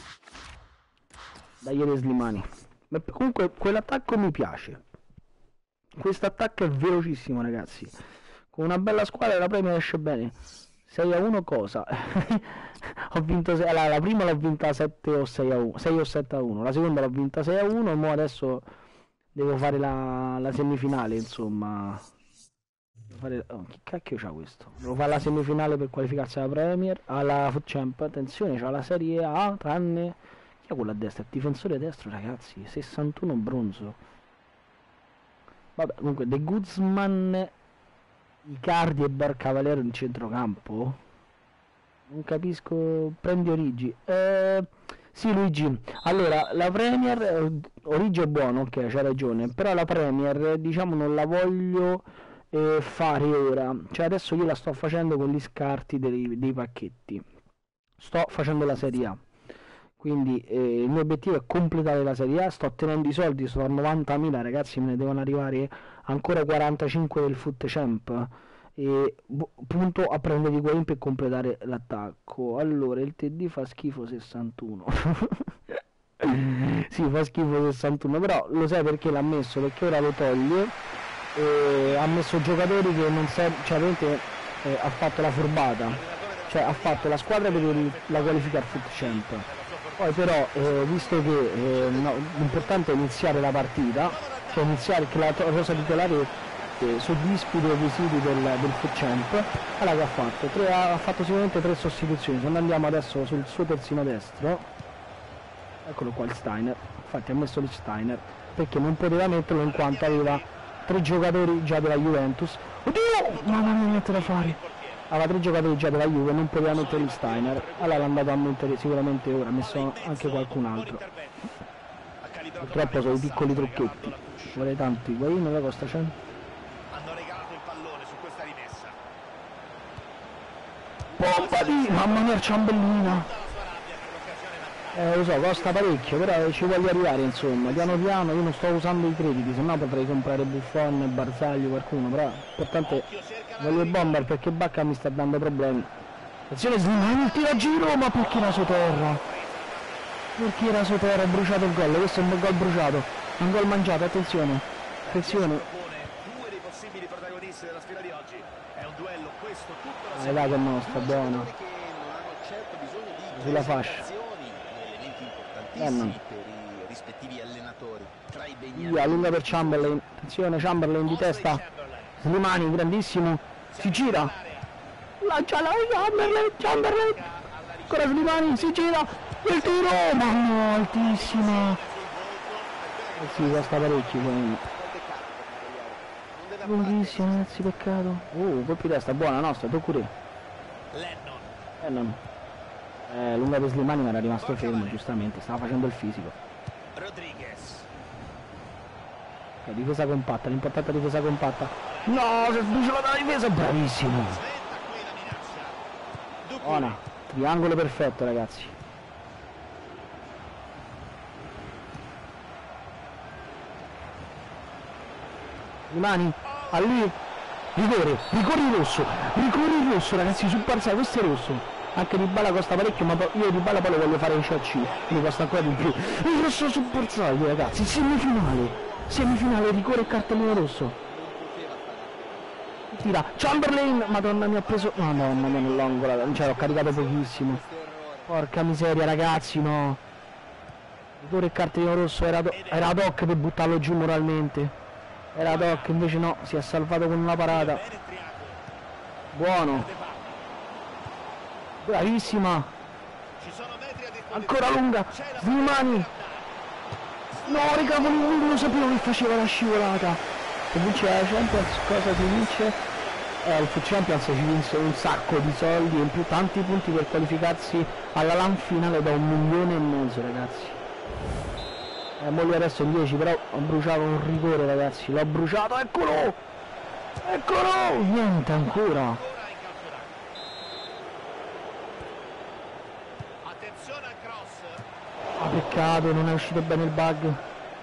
Dai Slimani. Ma comunque quell'attacco mi piace. Questo attacco è velocissimo, ragazzi. Con una bella squadra la Premier esce bene. 6-1 cosa? Ho vinto la prima l'ho vinta 7 o 6-1, 6 o 7-1. La seconda l'ho vinta 6-1 e mo adesso devo fare la semifinale, insomma. Che cacchio c'ha questo? Devo fare la semifinale per qualificarsi alla Premier, alla Foot Champ. Attenzione, c'ha la Serie A, tranne... Chi è quello a destra? Il difensore destro, ragazzi. 61 bronzo. Vabbè, comunque, De Guzman, Icardi e Barcavallero in centrocampo. Non capisco. Prendi Origi. Sì, Luigi. Allora, la Premier... Origi è buono, ok, c'ha ragione. Però la Premier, diciamo, non la voglio... fare ora, cioè adesso io la sto facendo con gli scarti dei pacchetti, sto facendo la Serie A, quindi il mio obiettivo è completare la Serie A, sto ottenendo i soldi, sto a 90.000, ragazzi, me ne devono arrivare ancora 45 del Foot Champ e punto a prendere i guadagni per completare l'attacco. Allora il TD fa schifo 61. Sì, fa schifo 61, però lo sai perché l'ha messo? Perché ora lo toglie. Ha messo giocatori che non servono, cioè veramente ha fatto la furbata, cioè ha fatto la squadra per la qualifica al Foot Champ, poi però visto che l'importante è iniziare la partita, cioè iniziare che la rosa titolare soddisfi i requisiti del Foot Champ, allora che ha fatto sicuramente 3 sostituzioni. Se noi andiamo adesso sul suo terzino destro, eccolo qua il Steiner, infatti ha messo il Steiner perché non poteva metterlo in quanto aveva 3 giocatori già della Juventus. Oddio! Mamma mia, niente da fare. Aveva 3 giocatori già della Juve, non poteva mettere il Steiner. Allora l'ha andato a mettere sicuramente ora, ha messo anche qualcun altro. Purtroppo sono i piccoli trucchetti. Vorrei tanto Higuain, la costa 100. Hanno regalato il pallone su questa rimessa. Pompa di... Mamma mia, Ciambellina. Lo so, costa parecchio, però ci voglio arrivare, insomma, piano piano. Io non sto usando i crediti, sennò potrei comprare Buffon, Barzagli, qualcuno, però l'importante voglio il bomber perché Bacca mi sta dando problemi. Attenzione Slimani, il tiro a giro, ma perché era sotterra? Perché era sotterra, è bruciato il gol, questo è un bel gol bruciato, un gol mangiato, attenzione, attenzione. Due dei possibili protagonisti della sfida di oggi. È un duello questo tutto la Là che nostra, buona. Sulla fascia. Importantissimi per i rispettivi allenatori. Tra i Via, lunga per Chamberlain. Attenzione, Chamberlain di testa. Slimani, grandissimo. Si gira. Lancia la Chamberlain. Ancora Slimani, si gira. Il tiro, ma no, altissima. Sì, costa parecchio. Lunghissimo, ragazzi, peccato. Colpi di testa, buona nostra, Toccuré. Lennon. Lunga per Slimani, ma era rimasto fermo, giustamente, stava facendo il fisico. Rodriguez. Ok, difesa compatta, l'importante è difesa compatta. No, si è sbriciolato la difesa, bravissimo. Buona, triangolo perfetto, ragazzi. Slimani, a lui, rigore il rosso, ragazzi, sul Barzagli, questo è rosso. Anche Dybala costa parecchio, ma io Dybala poi lo voglio fare in CC, mi costa ancora di più. Il rosso sul Bersaglio, ragazzi, semifinale, rigore e cartellino rosso. Tira, Chamberlain, madonna mi ha preso, madonna mia nell'angolo, cioè ho caricato pochissimo. Porca miseria ragazzi, no. Rigore e cartellino rosso, era ad hoc per buttarlo giù moralmente. Era ad hoc, invece no, si è salvato con una parata. Buono. Bravissima. Ancora lunga. Slimani. No, raga, non lo sapevo che faceva la scivolata. Se vince la Champions, cosa si vince? Il Foot Champions ci vinse un sacco di soldi e in più tanti punti per qualificarsi alla LAN finale da 1,5 milioni, ragazzi. Moglie adesso in 10, però ho bruciato un rigore, ragazzi. L'ho bruciato, eccolo! Eccolo! Niente ancora. Attenzione al cross. Ah, peccato, non è uscito bene il bug.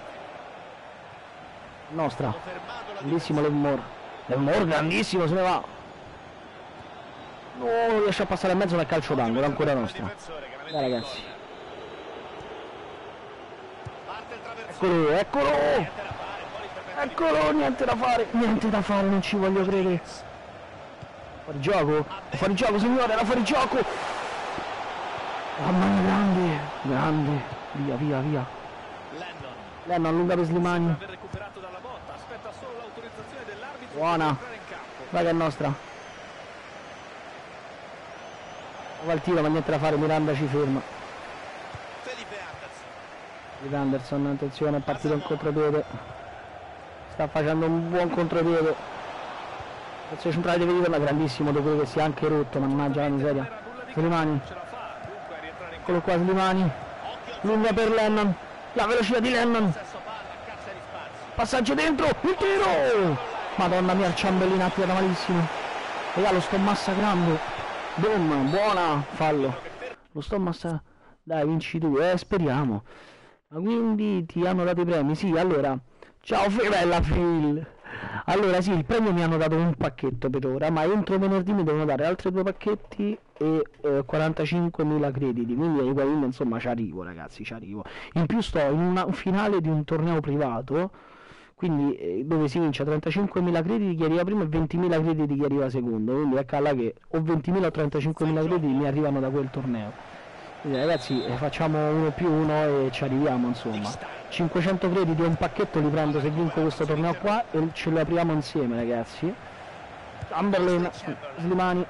Nostra. Bellissimo Lemore, grandissimo, se ne va. No, non riesce a passare a mezzo dal calcio d'angolo, ancora nostra. Dai ragazzi. Eccolo, niente da fare, non ci voglio credere. Fuori gioco, signore, era fuori gioco. Mamma mia, grande, via. Lennon lunga per Slimani. Buona, vai che è nostra. Va il tiro, ma niente da fare, Miranda ci ferma. Felipe Anderson, attenzione, è partito in contropiede. Sta facendo un buon contropiede. L'azione centrale deve dire, grandissimo, dopo che si è anche rotto, mannaggia la miseria. Slimani. Eccolo qua Slimani. Lunga per Lennon. La velocità di Lennon. Passaggio dentro, il tiro! Madonna mia, il Chamberlain ha tirato malissimo. Raga, lo sto massacrando. Boom, buona, fallo. Lo sto massacrando. Dai, vinci tu, speriamo. Ma quindi ti hanno dato i premi? Sì, allora. Ciao Fevella Phil. Allora sì, il premio mi hanno dato un pacchetto per ora, ma entro venerdì mi devono dare altri 2 pacchetti e 45.000 crediti, quindi insomma ci arrivo ragazzi, ci arrivo. In più sto in una finale di un torneo privato, quindi dove si vince 35.000 crediti chi arriva primo e 20.000 crediti chi arriva secondo, quindi ecco là che o 20.000 o 35.000 crediti mi arrivano da quel torneo. Quindi ragazzi facciamo 1+1 e ci arriviamo insomma. 500 crediti e un pacchetto li prendo se vinco questo torneo qua e ce lo apriamo insieme ragazzi. Chamberlain, Slimani.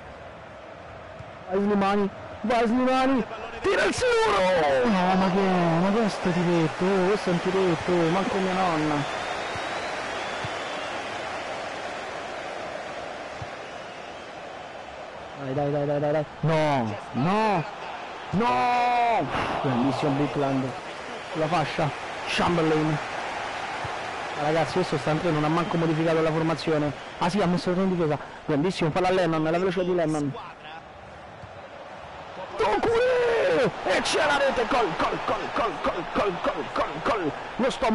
Vai Slimani, tira il sicuro! No, ma che è sto tiretto? Questo è un tiretto, manco mia nonna. Dai. No! Grandissimo Brickland. La fascia. Chamberlain. Ragazzi, questo sta in 3, non ha manco modificato la formazione. Ah sì, ha messo il in difesa. Grandissimo, palla a Lennon, la velocità di Lennon. Tocure! E c'è la rete, gol! Lo sto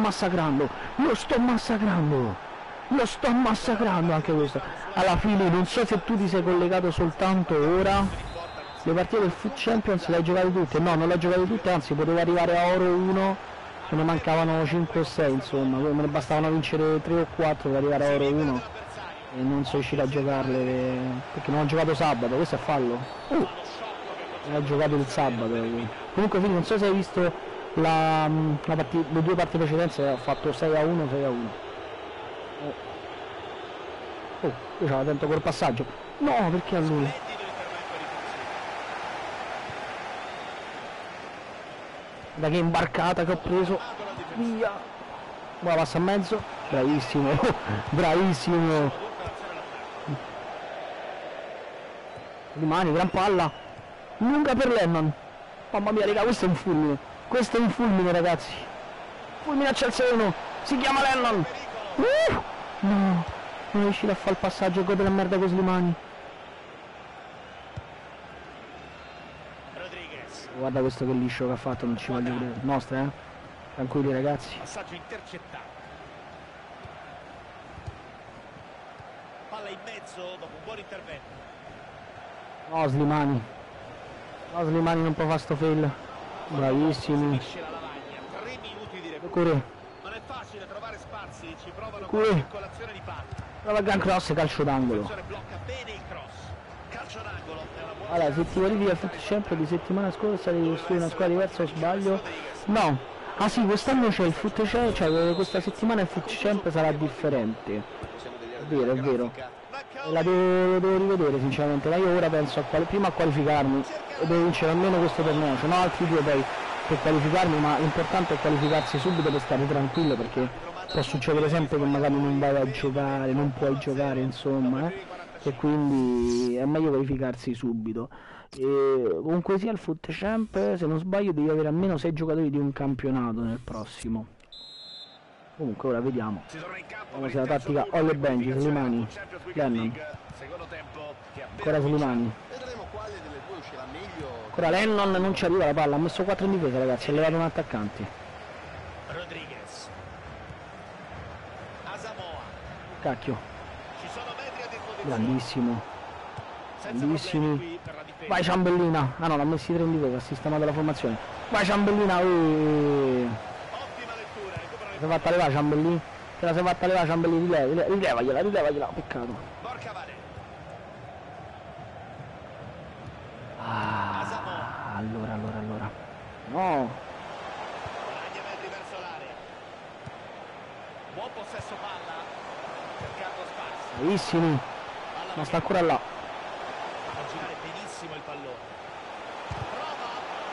massacrando anche questo. Alla fine, non so se tu ti sei collegato soltanto ora. Le partite del Foot Champions le hai giocate tutte? No, non le ho giocate tutte, anzi potevo arrivare a oro 1, se ne mancavano 5 o 6 insomma, me ne bastavano vincere 3 o 4 per arrivare a oro 1 e non sono riuscito a giocarle perché non ho giocato sabato, questo è fallo. Non ho giocato il sabato. Comunque quindi non so se hai visto le 2 partite precedenti, ho fatto 6-1, 6-1. Io c'avevo attento col passaggio. No, perché a lui? Da che imbarcata che ho preso, via, ora passa a mezzo, bravissimo, bravissimo, rimane, gran palla, lunga per Lennon, mamma mia raga, questo è un fulmine ragazzi, fulmine a Chelsea 1, si chiama Lennon, no, non è riuscito a fare il passaggio, gol della merda con Slimani. Guarda questo che liscio che ha fatto, non ci voglio credere. Nostra, tranquilli ragazzi. Passaggio intercettato. Palla in mezzo dopo un buon intervento. No, Slimani. No, Slimani non può fare sto fail. Bravissimi. Finisce la lavagna, 3 minuti di recupero. Doucouré. Non è facile trovare spazi, ci provano con Doucouré. la circolazione di palla. Prova gran cross, calcio d'angolo. L'attenzione blocca bene il cross. Calcio d'angolo, è una buona Allora, se ti verifichi al Foot Champ di settimana scorsa devi costruire una squadra diversa o sbaglio? No. Ah sì, quest'anno c'è il Foot Champ, cioè questa settimana il Foot Champ sarà differente. È vero, è vero. E la devo rivedere sinceramente, ma io ora penso prima a qualificarmi e devo vincere almeno questo torneo, ce n'ho altri due poi per qualificarmi, ma l'importante è qualificarsi subito per stare tranquillo, perché può succedere sempre che magari non vai a giocare, non puoi giocare, insomma, e quindi è meglio qualificarsi subito. E comunque sia il Foot Champ, se non sbaglio devi avere almeno 6 giocatori di un campionato nel prossimo. Comunque ora vediamo. Vediamo se la tattica Olle Benji, Slimani, Lennon. Ancora Slimani. Vedremo quale delle due uscirà meglio. Ancora Lennon, non ci arriva la palla, ha messo 4 in difesa ragazzi, ha levato un attaccante. Rodriguez. Asamoah. Cacchio, Ci sono metri a disposizione. grandissimo. Senza Grandissimi. problemi qui per la difesa. Vai Ciambellina. Ah no, l'ha messi 3 in difesa, ha sistemato la formazione. Vai Ciambellina. Ottima lettura, recupera Si è fatta levare Ciambellini. Se la si è fatta levare Ciambellini, rilevagliela, peccato. Borca Vale. Ah, allora. No, Guadagna metri verso l'area. Buon possesso palla. Cercando spazio. bravissimi. Ma sta ancora là. Fa girare benissimo il pallone. Prova.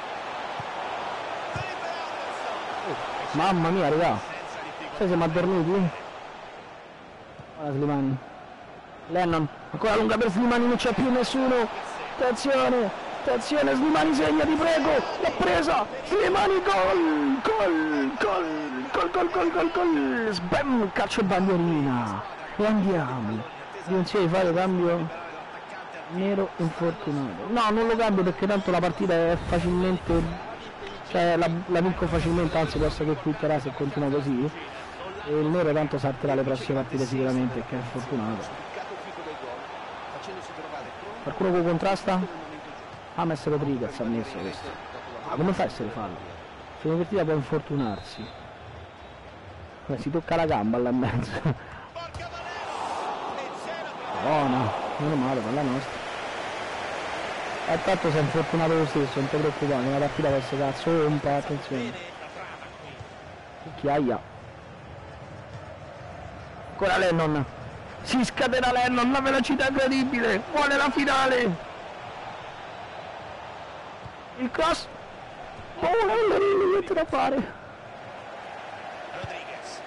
Felipe Anderson. Mamma mia, raga. Senza difficoltà. Sai, siamo addormiti? Ora Slimani. Lennon. Ancora lunga per Slimani, non c'è più nessuno. Attenzione. Slimani segna, ti prego. L'ha presa. Slimani, gol. Sbam, calcio e bandierina. E andiamo. Non si deve fare cambio. Nero infortunato. No, non lo cambio perché tanto la partita è facilmente, cioè la vinco facilmente, anzi posso che quitterà se continua così. E il nero tanto salterà le prossime partite sicuramente, che è fortunato. Spiccato il fico del gol, facendosi trovare pronto Qualcuno che contrasta? nel momento giusto. Ames Rodriguez ha messo questo. Ma come fa a essere fallo? Se una partita può infortunarsi. Si tocca la gamba là in mezzo. Borca Valero. E c'era Buona, meno male, palla nostra. E tanto si è infortunato lo stesso, non ti preoccupare, la partita può essere cazzo, un po', attenzione. bene la trama qui. Cucchiaia. Ancora Lennon. Si scatena Lennon, una velocità incredibile. Vuole la finale. Il cross. Oh, Lennon, niente da fare. Rodriguez.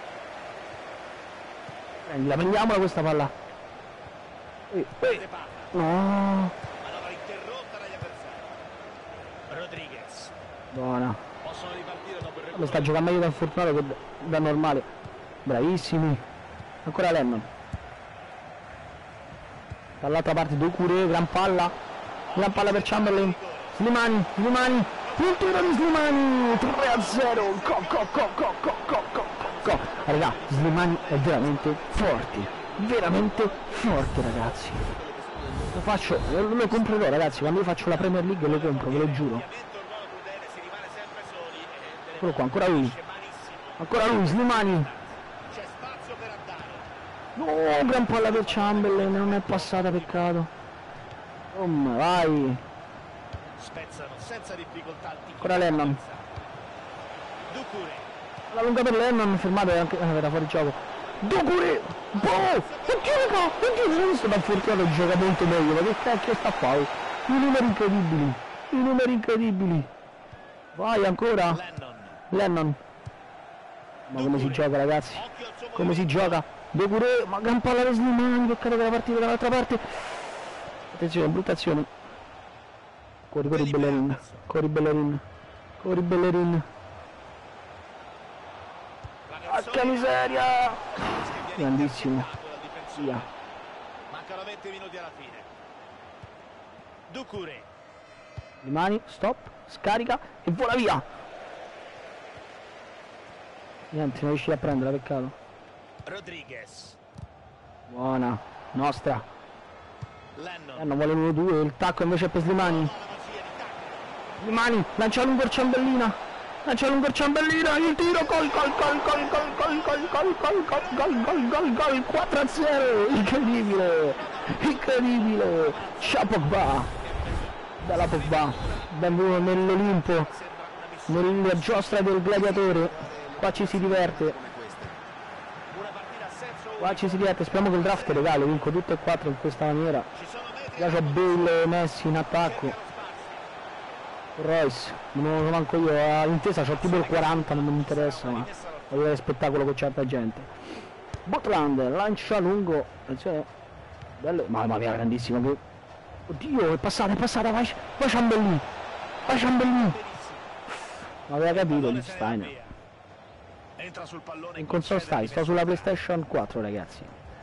Prendila, prendiamola questa palla. De Papa. No. Manovra interrotta dagli avversari. Rodriguez. Buona. Possono ripartire dopo il Mi recupero. sta giocando meglio da infortunato che da normale. Bravissimi. Ancora Lennon. Dall'altra parte Doucouré, gran palla per Chamberlain. Slimani. Puntura di Slimani. 3-0. Go. Raga, Slimani è veramente forte ragazzi. Lo comprerò ragazzi, quando io faccio la Premier League lo compro, ve lo giuro. Ovviamente un ruolo crudele, si rimane sempre soli e delle Eccolo qua, ancora volte lui. esce malissimo. Slimani. C'è spazio per andare. No, gran palla per Chamberlain, non è passata, peccato. Vai. Spezzano senza difficoltà il tiro. Ancora Lennon. Doucouré. La lunga per Lennon, fermato anche. Era fuori gioco. Doucouré! Boh! Oddio, non sto da fortunato, gioca molto meglio, ma che cacchio sta qua? I numeri incredibili. Vai ancora. Lennon. Ma come si gioca ragazzi? Occhio al suo Come si gioca? Doucouré, ma gran palla per Slimani, peccato che la partita dall'altra parte. Attenzione, brutta azione. Corri Bellerin. Porca miseria! Grandissimo. Via. Mancano 20 minuti alla fine. Doucouré. Rimani, stop, scarica e vola via! Niente, non riuscì a prenderla, peccato. Rodriguez. Buona, nostra. Lennon. Non vuole 1-2, il tacco invece è per Slimani. La magia di Mani, lancia lungo il Ciambellina, il tiro, gol, 4-0, incredibile, ciao Pogba, bella Pogba, benvenuto nell'Olimpo, nella giostra del gladiatore, qua ci si diverte, speriamo che il draft regale, vinco tutte e 4 in questa maniera, là c'ho Bale e Messi in attacco. Royce, non lo manco io, all'intesa c'ho tipo il 40, non mi interessa, ma voglio vedere spettacolo con certa gente. Botland, lancia lungo, attenzione, bello, mamma mia, grandissimo, che... Oddio, è passata, vai Ciambellini, ma aveva capito gli Steiner. In console stai, sto sulla PlayStation 4 ragazzi.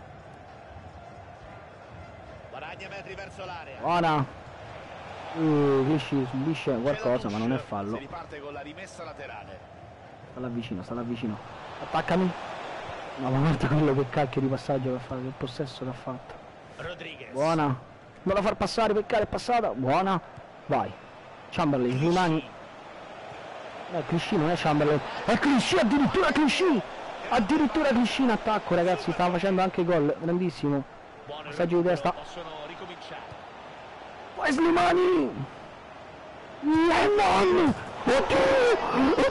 Buona. Riesci, subisce qualcosa ma non è fallo. Sta là vicino. Attaccami. No, ma guarda quello che cacchio di passaggio che ha fatto, che possesso che ha fatto. Buona. Non la far passare, peccare, è passata. Buona. Vai. Chamberlain, rimani. Clichy non è Chamberlain. È Clichy, addirittura Clichy in attacco ragazzi, stava facendo anche gol, grandissimo. Passaggio di testa. Vai Slimani! Lemon! Oddio!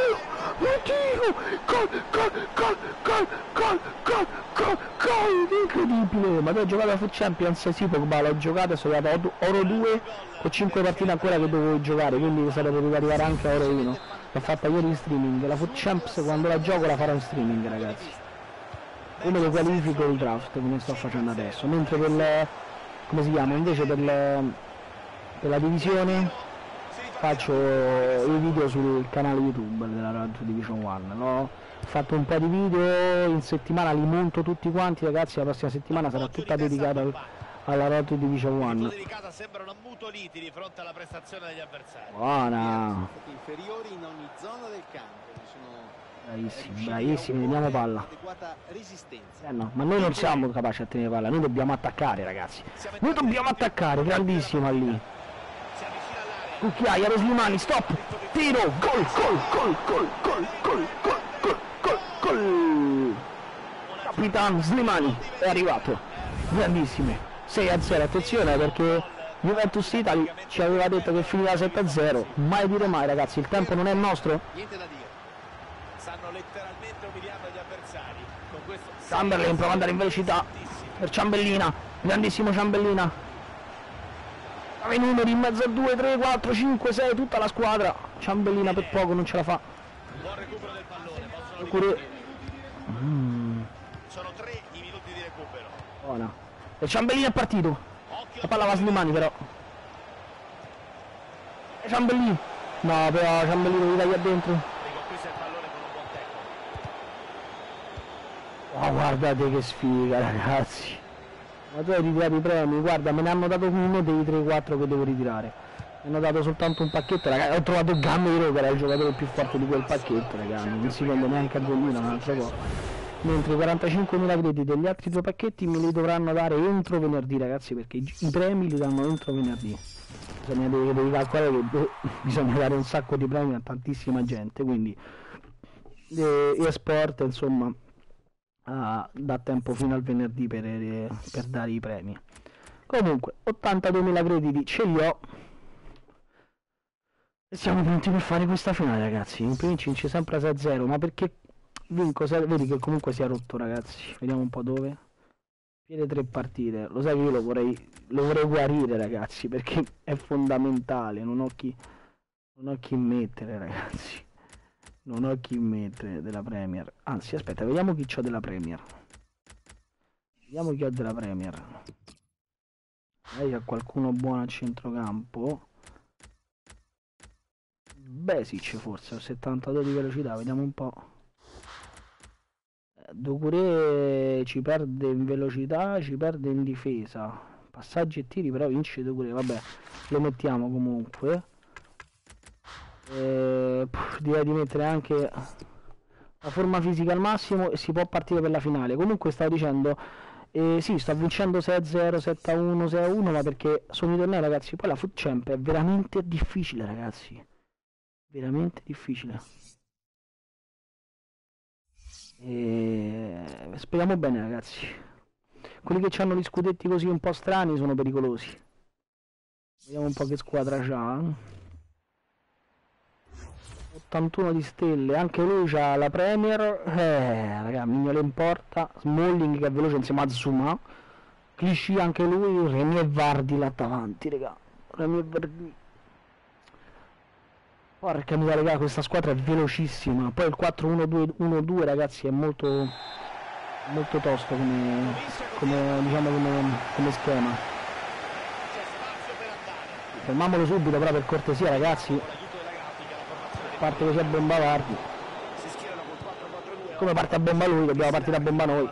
Gol! Incredibile! Ma tu hai giocato a Foot Champions? Sì, Pogba, l'ho giocato e sono arrivato a Oro 2 con 5 partite ancora che dovevo giocare, quindi sarei potuto arrivare anche a Oro 1. L'ho fatta ieri in streaming, la Foot Champs quando la gioco la farò in streaming ragazzi. Come lo qualifico il draft, come sto facendo adesso, mentre per come si chiama, invece per la divisione faccio i video sul canale YouTube della Road to Division 1. Ho fatto un po' di video in settimana, li monto tutti quanti ragazzi, la prossima settimana sarà tutta dedicata alla Road to Division 1. Buona, inferiori in ogni zona del campo. Bravissimi, teniamo palla. No, ma noi non siamo capaci a tenere palla, noi dobbiamo attaccare ragazzi. Noi dobbiamo attaccare, grandissima lì. Cucchiaia, Slimani, stop, tiro, gol. Capitan Slimani è arrivato, grandissime. 6-0, attenzione perché Juventus Italy ci aveva detto che finiva 7-0, mai dire mai ragazzi, il tempo non è nostro. Stanno letteralmente umiliando gli avversari con questo. Chamberlain prova ad andare in velocità per Ciambellina, grandissimo Ciambellina. I numeri in mezzo a 2, 3, 4, 5, 6, tutta la squadra. Ciambellina per poco non ce la fa. Buon recupero del pallone. Sono 3 i minuti di recupero. Buona. E Ciambellina è partito. La palla va Slimani però. E Ciambellina. No, però Ciambellina li taglia dentro. Oh, guardate che sfiga ragazzi, ma tu hai ritirato i premi, guarda me ne hanno dato uno dei 3-4 che devo ritirare, mi hanno dato soltanto un pacchetto ragazzi, ho trovato Gamero che era il giocatore più forte di quel pacchetto ragazzi, non si vende neanche a 2000 un altro po', mentre 45.000 crediti degli altri 2 pacchetti me li dovranno dare entro venerdì ragazzi, perché i premi li danno entro venerdì, devi calcolare che bisogna dare un sacco di premi a tantissima gente, quindi eSport insomma da tempo fino al venerdì per dare i premi. Comunque 82.000 crediti ce li ho e siamo pronti per fare questa finale ragazzi. In primi vince sempre a 6-0, ma perché vinco vedi che comunque si è rotto ragazzi, vediamo un po' dove piede 3 partite, lo sai che io lo vorrei guarire ragazzi, perché è fondamentale, non ho chi mettere ragazzi. Non ho chi mettere della Premier. Anzi, aspetta, vediamo chi c'ho della Premier. Vediamo chi ho della Premier. Lei ha qualcuno buono a centrocampo. Besic forse, ho 72 di velocità, vediamo un po'. Doucouré ci perde in velocità, ci perde in difesa. Passaggi e tiri, però vince Doucouré, vabbè, lo mettiamo comunque. Direi di mettere anche la forma fisica al massimo e si può partire per la finale. Comunque stavo dicendo, E sì, sto vincendo 6-0, 7-1, 6-1, ma perché sono i tornei, ragazzi. Poi la Foot Champ è veramente difficile, ragazzi. Veramente difficile. E speriamo bene, ragazzi. Quelli che hanno gli scudetti così un po' strani sono pericolosi. Vediamo un po' che squadra c'ha. 81 di stelle, anche lui c'ha la Premier. Raga, Mignole in porta. Smalling che è veloce insieme a Zuma. Clichy anche lui. Remy e Vardy là davanti, raga. Remy e Vardy. Porca miseria, raga, questa squadra è velocissima. Poi il 4-1-2-1-2, ragazzi, è molto tosto come diciamo come schema. Fermiamolo subito però per cortesia, ragazzi. Parte così a bomba Vardy. Come parte a bomba lui, dobbiamo partire a bomba noi.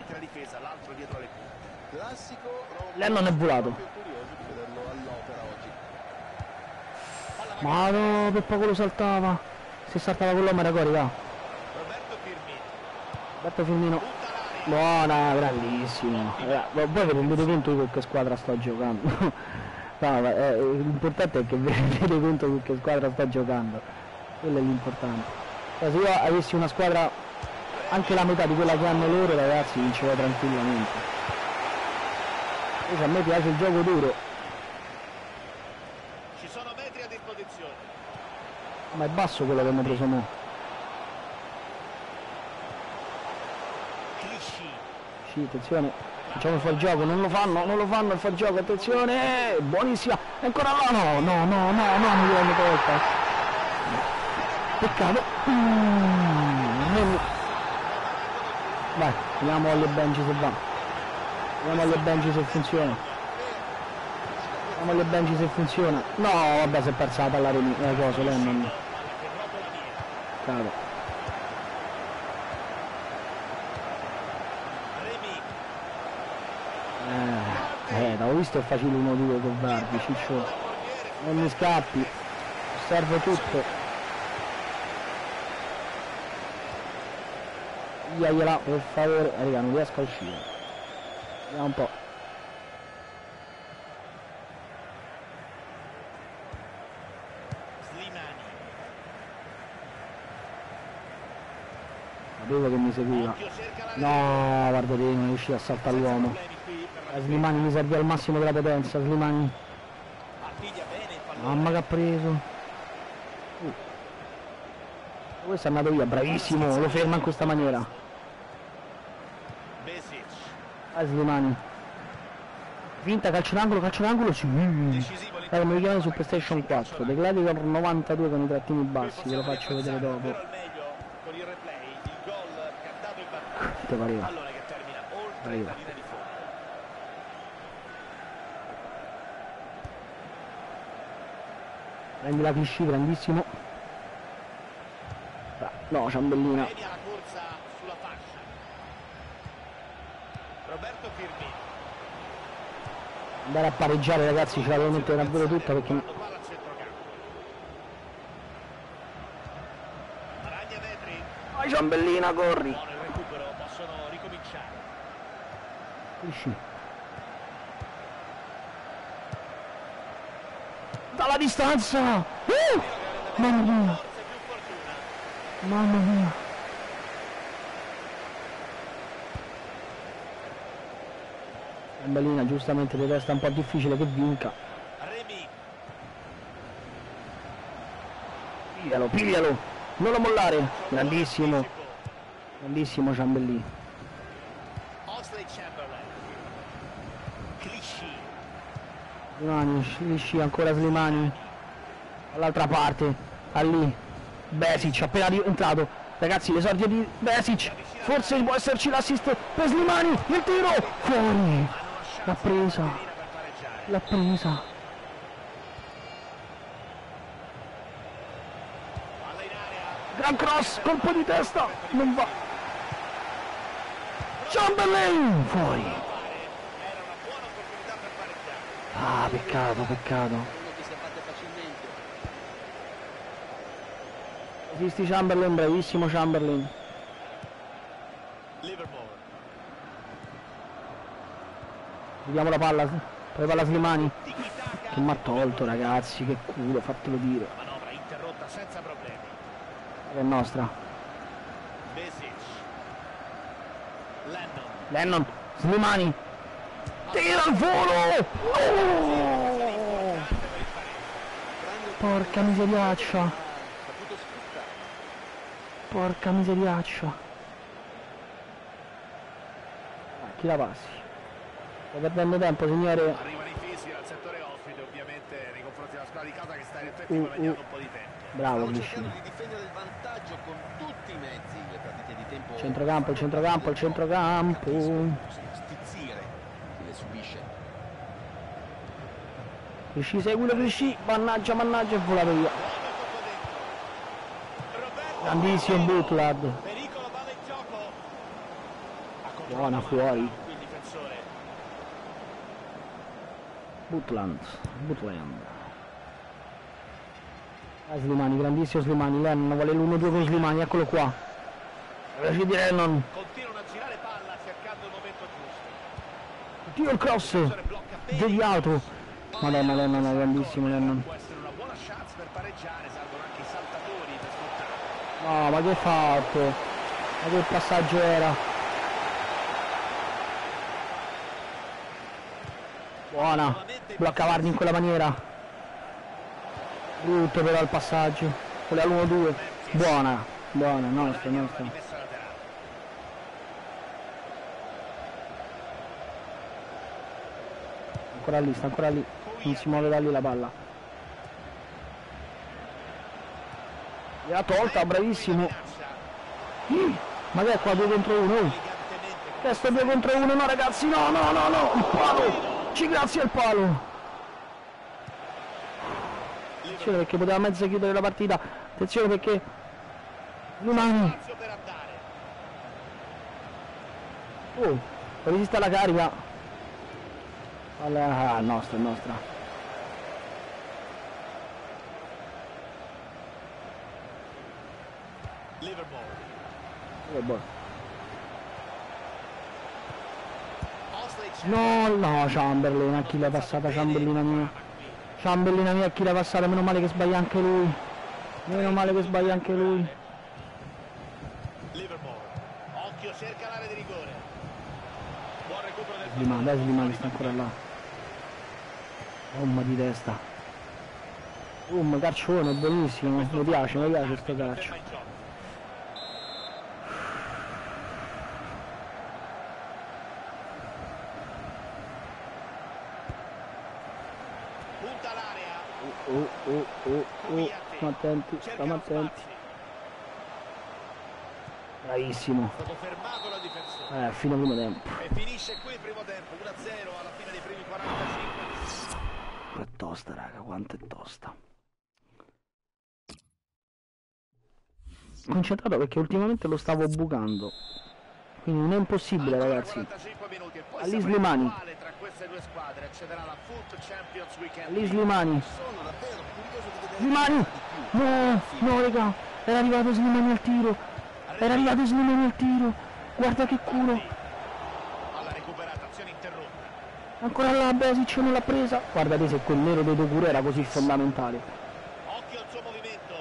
Lennon è volato. Ma no, per poco lo saltava. Se saltava con l'uomo era gol, raga. Roberto Firmino. Buona, grandissimo. Voi vi rendete conto di che squadra sto giocando? No, l'importante è che vi rendete conto di che squadra sto giocando. Quello è l'importante. Se io avessi una squadra anche la metà di quella che hanno loro, ragazzi, vincevo tranquillamente. Invece a me piace il gioco duro. Ma è basso quello che abbiamo preso mo. Sì, attenzione. Facciamo il fuorigioco, non lo fanno il fuorigioco, attenzione, buonissima, ancora là, no, mi viene tolta. Peccato. Vai, vediamo alle bench se va. Vediamo alle bench se funziona. Vediamo alle bench se funziona. No, vabbè, si è persa la palla cosa, Lennon. Cado. L'avevo visto è facile 1-2 con Vardy, ciccio. Non mi scappi, osservo tutto. Gliela per favore, raga, non riesco a uscire. Vediamo un po'. Sapevo che mi seguiva. No, guarda che non riusciva a saltare l'uomo. Slimani mi serve al massimo della potenza, Slimani. Mamma che ha preso. Questo è andato via, bravissimo, lo ferma in questa maniera. Slimani. Finta, calcio d'angolo, sì. Allora, mi richiamano su PlayStation 4, The Gladiator 92 con i trattini bassi, ve lo faccio vedere dopo. Te pareva. Prendi la Clichy, grandissimo. No, Ciambellina. Andare a pareggiare, ragazzi, ce la devo mettere davvero tutta perché... Vai Ciambellina, corri! Clichy. Dalla distanza! Mamma mia! Mamma mia! Ciambellina giustamente di testa un po' difficile che vinca. Piglialo! Non lo mollare! Grandissimo! Grandissimo Ciambellina. Slimani, Clichy, ancora Slimani. Dall'altra parte, a lì. Besic, appena entrato. Ragazzi, l'esordio di Besic. Forse può esserci l'assist per Slimani. Il tiro! Fuori! L'ha presa. Gran cross, colpo di testa. Non va. Chamberlain! Fuori. Ah, peccato. Esisti Chamberlain, bravissimo Chamberlain. Vediamo la palla, poi palla Slimani. Che mi ha tolto, ragazzi, che culo, fatelo dire. La manovra interrotta senza problemi. È nostra. Besic. Lennon, Slimani. Tira al volo! Oh! Porca miseriaccia. Saputo sfruttare. Porca miseriaccia. Chi la passi? Sta perdendo tempo, signore. Arrivano i fischi dal settore ospite, ovviamente nei confronti della squadra di casa che sta in effetti guadagnando un po' di tempo. Bravo, Stanno Criscino. cercando di difendere il vantaggio con tutti i mezzi. Le partite di tempo. Centrocampo, il centrocampo, il centrocampo. Stizzire chi le subisce. Crisci, seguilo Crisci. Mannaggia, mannaggia, è volato via. Grandissimo Butland. Pericolo, palla in gioco. Buona, fuori. Il difensore. Butland. Slimani, grandissimo Slimani. Lennon vuole l'1-2 con Slimani, eccolo qua. Veloce di Lennon. Continuano a girare palla cercando il momento giusto. Tiro il cross. Deviato. Madonna, Lennon è grandissimo Lennon. Può essere una buona chance per pareggiare, salgono anche i saltatori per sfruttare. No, ma che hai fatto? Ma che passaggio era? Buona. Blocca Vardy in quella maniera. Brutto però il passaggio. Quella all'1-2. Buona, nostra. Rimessa laterale. Sta ancora lì. Non si muove da lì la palla. Gliel'ha tolta, bravissimo. Ma che è qua 2 contro 1? Che sto 2 contro 1? No ragazzi, no, il palo! Ci grazie al palo! Attenzione perché poteva mezzo chiudere la partita. Attenzione perché Lumani. Oh, resiste alla carica. Allora, nostra. Liverpool. No, Chamberlain, a chi l'ha passata Chamberlain mia. Chamberlain mia, a chi l'ha passata, meno male che sbaglia anche lui. Liverpool. Occhio, cerca l'area di rigore. Buon recupero del Slimani sta ancora là. Bomba di testa. Carcione, buonissimo. Mi piace questo calcio. Punta l'area. Stiamo attenti. Bravissimo. È stato fermato dal difensore. Fino al primo tempo. E finisce qui il primo tempo, 1-0 alla fine dei primi 45. È tosta, raga, quanto è tosta. Concentrato perché ultimamente lo stavo bucando. Quindi non è impossibile, ragazzi. Ali Slimani. Ali Slimani. Slimani. No, raga. Era arrivato Slimani al tiro. Guarda che culo. Alla recuperata, azione interrotta. Ancora là, Besic non l'ha presa. Guardate se quel nero dei Toguro era così fondamentale. Occhio al suo movimento.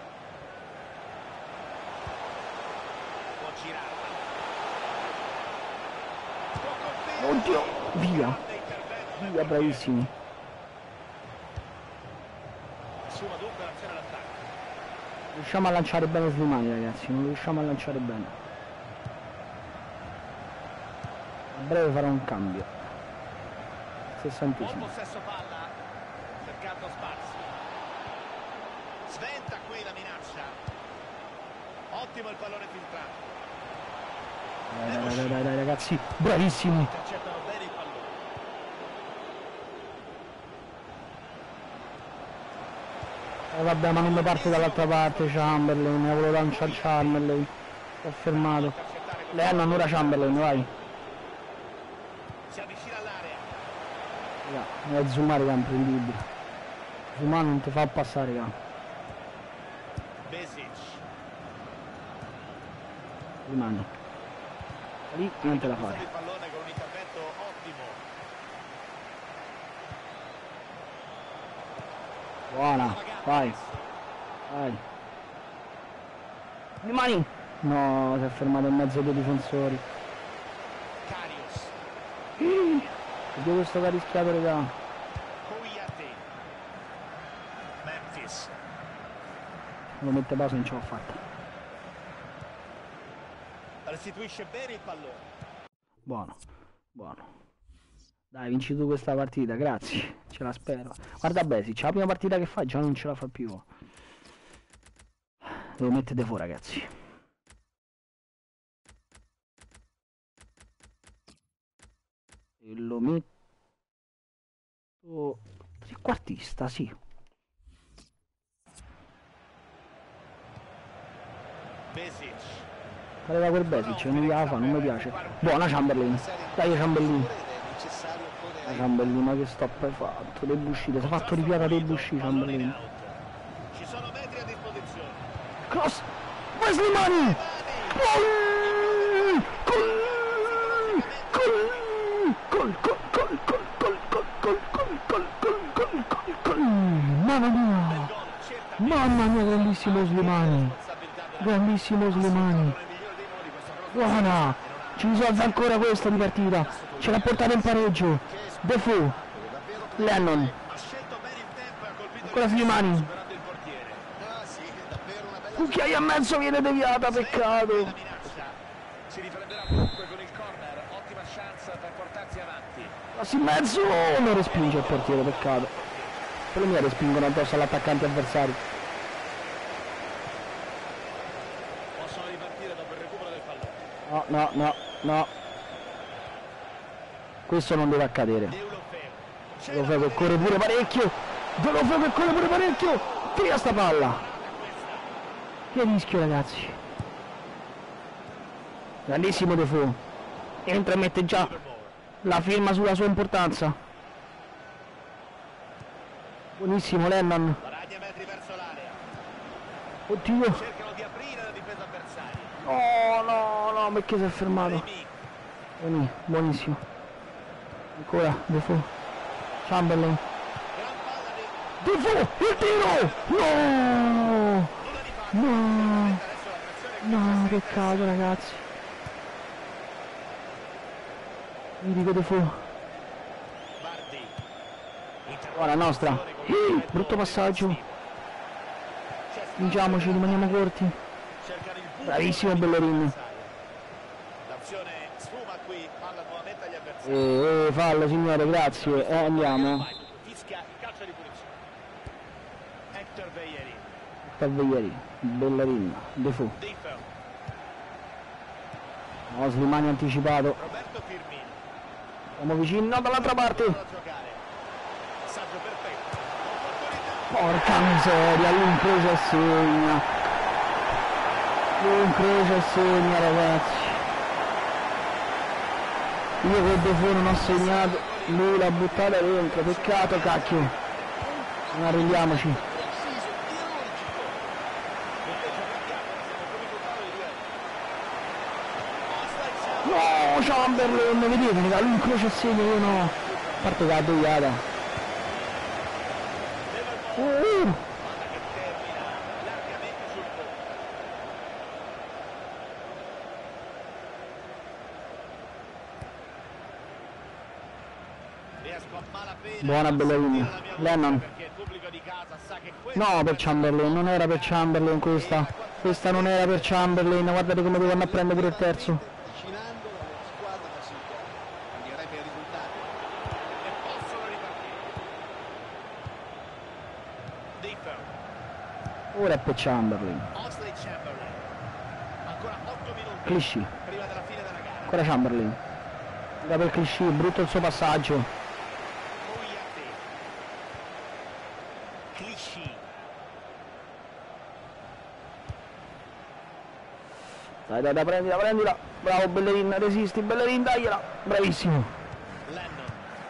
Può girarla. Può colpire. Oddio. Via, bravissimi. Assuma dunque l'azione d'attacco. Riusciamo a lanciare bene Slimani, ragazzi. Non riusciamo a lanciare bene. A breve farò un cambio. Buon 60esimo. possesso palla, cercando spazi. Sventa qui la minaccia. Ottimo il pallone filtrato. Dai, ragazzi. Bravissimi. Intercettano bene il pallone. Vabbè, ma non mi parte dall'altra parte Chamberlain. Ne volevo lanciare Chamberlain. Si è fermato. Lennon, ora Chamberlain, vai. Si avvicina all'area. È zoomare che è imprendibile. Zoomare non ti fa passare, raga. Besic. Rimane. Lì niente da Il fare. pallone con un intervento ottimo. Buona, vai. Vai. Rimani! No, si è fermato in mezzo ai due difensori. Karius. Oddio questo che ha rischiato, raga. Kouyaté. Memphis. Lo mette pausa, non ce l'ho fatta. Restituisce bene il pallone. Buono, buono. Dai, vinci tu questa partita, grazie. Ce la spero. Guarda Besi, c'è la prima partita che fa, già non ce la fa più. Devo mettere fuori, ragazzi. E lo metto... trequartista, sì. Besic. Fare quel Besic, non gliela fa, non mi piace. Buona Chamberlain. Dai Chamberlain. La Chamberlain che stop hai fatto? Le uscite, si è fatto ripiata dei busci Chamberlain. Ci sono metri a disposizione. Cross! Wesley Mani! Gol! Gol! Gol! Gol! Gol! Gol! Gol! Gol! Gol! Gol! Gol! Gol! Gol! Gol! Mamma mia! Mamma mia, grandissimo Slimani! Grandissimo Slimani! Buona! Ci risolve ancora questa di partita! Ce l'ha portata in pareggio! Defoe! Lennon! Ancora Slimani! Cucchiaia a mezzo viene deviata, peccato! Si riprenderà comunque con il corner, ottima chance per portarsi avanti. Passi in mezzo! Non respinge il portiere, peccato! Quello mi respingono addosso all'attaccante avversario. Possono ripartire dopo il recupero del pallone. No, no, no, no. Questo non deve accadere. Deulofeu che corre pure parecchio. Deulofeu che corre pure parecchio. Tira sta palla. Che rischio, ragazzi. Grandissimo Defoe. Entra e mette già la firma sulla sua importanza. Buonissimo Lennon. Guadagna metri verso l'area. Oddio. Cercano di aprire la difesa avversaria. No, no, no, perché si è fermato? Buonissimo. Ancora Defoe. Chamberlain. Gran palla di Defoe, il tiro! No! No! No, peccato, ragazzi. Mi dico Defoe. Bardi. Ora nostra. Brutto passaggio. Spingiamoci, rimaniamo corti. Cercano il buco Bravissimo per Bellerin. l'azione sfuma qui, palla nuovamente agli avversari. Fallo signore, grazie. Andiamo. Fischia il calcio di punizione. Hector Bellerin. Taglieri, Bellerin, Defoe. Deulofeu. No, Slimani anticipato. Roberto Firmino. Siamo vicini, no, dall'altra parte. Da giocare. Passaggio perfetto. Opportunità. Porca miseria, l'incrocia e segna. L'incrocia e segna, ragazzi. Io con Defoe non ho segnato, lui l'ha buttata dentro, peccato, cacchio. Non arrendiamoci. No, Chamberlain, vedete, raga, lui incrocia e segna, io no. A parte che la dogliata. Palla che termina largamente sul fondo. Riesco a malapena Buona a Bellerin. sentire la mia voce, Lennon. perché il pubblico di casa sa che questo No, per è Chamberlain, non era per Chamberlain questa. Questa non era per Chamberlain, guardate come devono prendere pure il terzo. avvicinando la squadra da sito. Cambierebbe i risultati. e possono ripartire. Deulofeu. Ora è per Chamberlain. Oxlade Chamberlain. Ancora 8 minuti Clichy, prima della fine della gara. ancora Chamberlain. Da per Clichy, brutto il suo passaggio. Kouyaté. Clichy. Dai, prendila, prendila. Bravo Bellerin, resisti, Bellerin, dagliela. Bravissimo. Lennon.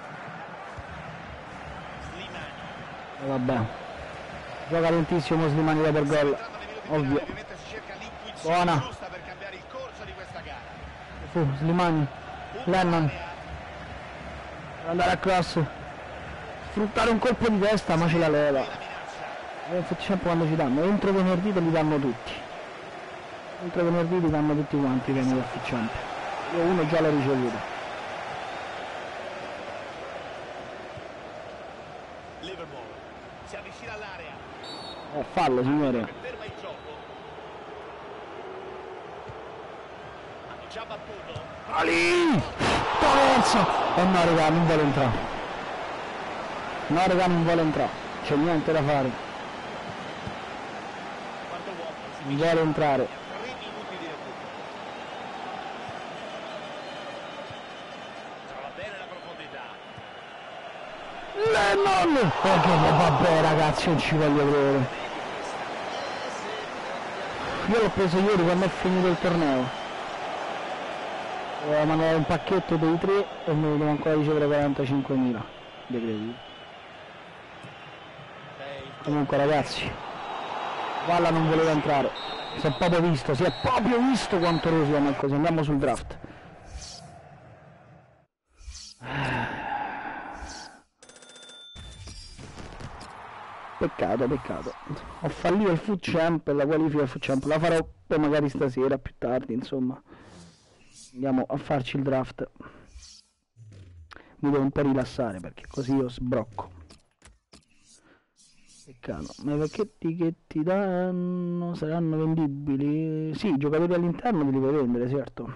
Slimani. Vabbè. Gioca lentissimo Slimani da per gol. Entrando nei minuti finali, Ovvio. ovviamente si cerca l'intuizione Buona. giusta per cambiare il corso di questa gara. Slimani. Lennon. Area. Per andare a cross. Sfruttare un colpo di testa, ma ce la leva. La minaccia. FUT quando ci danno? Entro venerdì te li danno tutti. Entro venerdì li danno tutti quanti i premi del FUT. Io uno già l'ho ricevuto. Liverpool si avvicina all'area. Fallo, signore. Ferma il gioco. Hanno già battuto. Ali! Traverso! Oh no raga, non vuole entrare. No raga, non vuole entrare. C'è niente da fare. Quando Walker si Non vuole entrare. 3 minuti di recupero. Trova bene la profondità. Lennon! Oh, vabbè ragazzi, non ci voglio credere. Io l'ho preso ieri quando è finito il torneo. Mi hanno dato un pacchetto dei 3 e mi devo ancora ricevere 45.000 dei crediti. Comunque ragazzi, Valla non voleva entrare. Si è proprio visto quanto rosica ma è così. Andiamo sul draft. Peccato. Ho fallito il FUT Champ, la qualifica del FUT Champ. La farò poi magari stasera, più tardi, insomma. Andiamo a farci il draft. Mi devo un po' rilassare perché così io sbrocco. Peccato. Ma i pacchetti che ti danno saranno vendibili? Sì, i giocatori all'interno li puoi vendere, certo.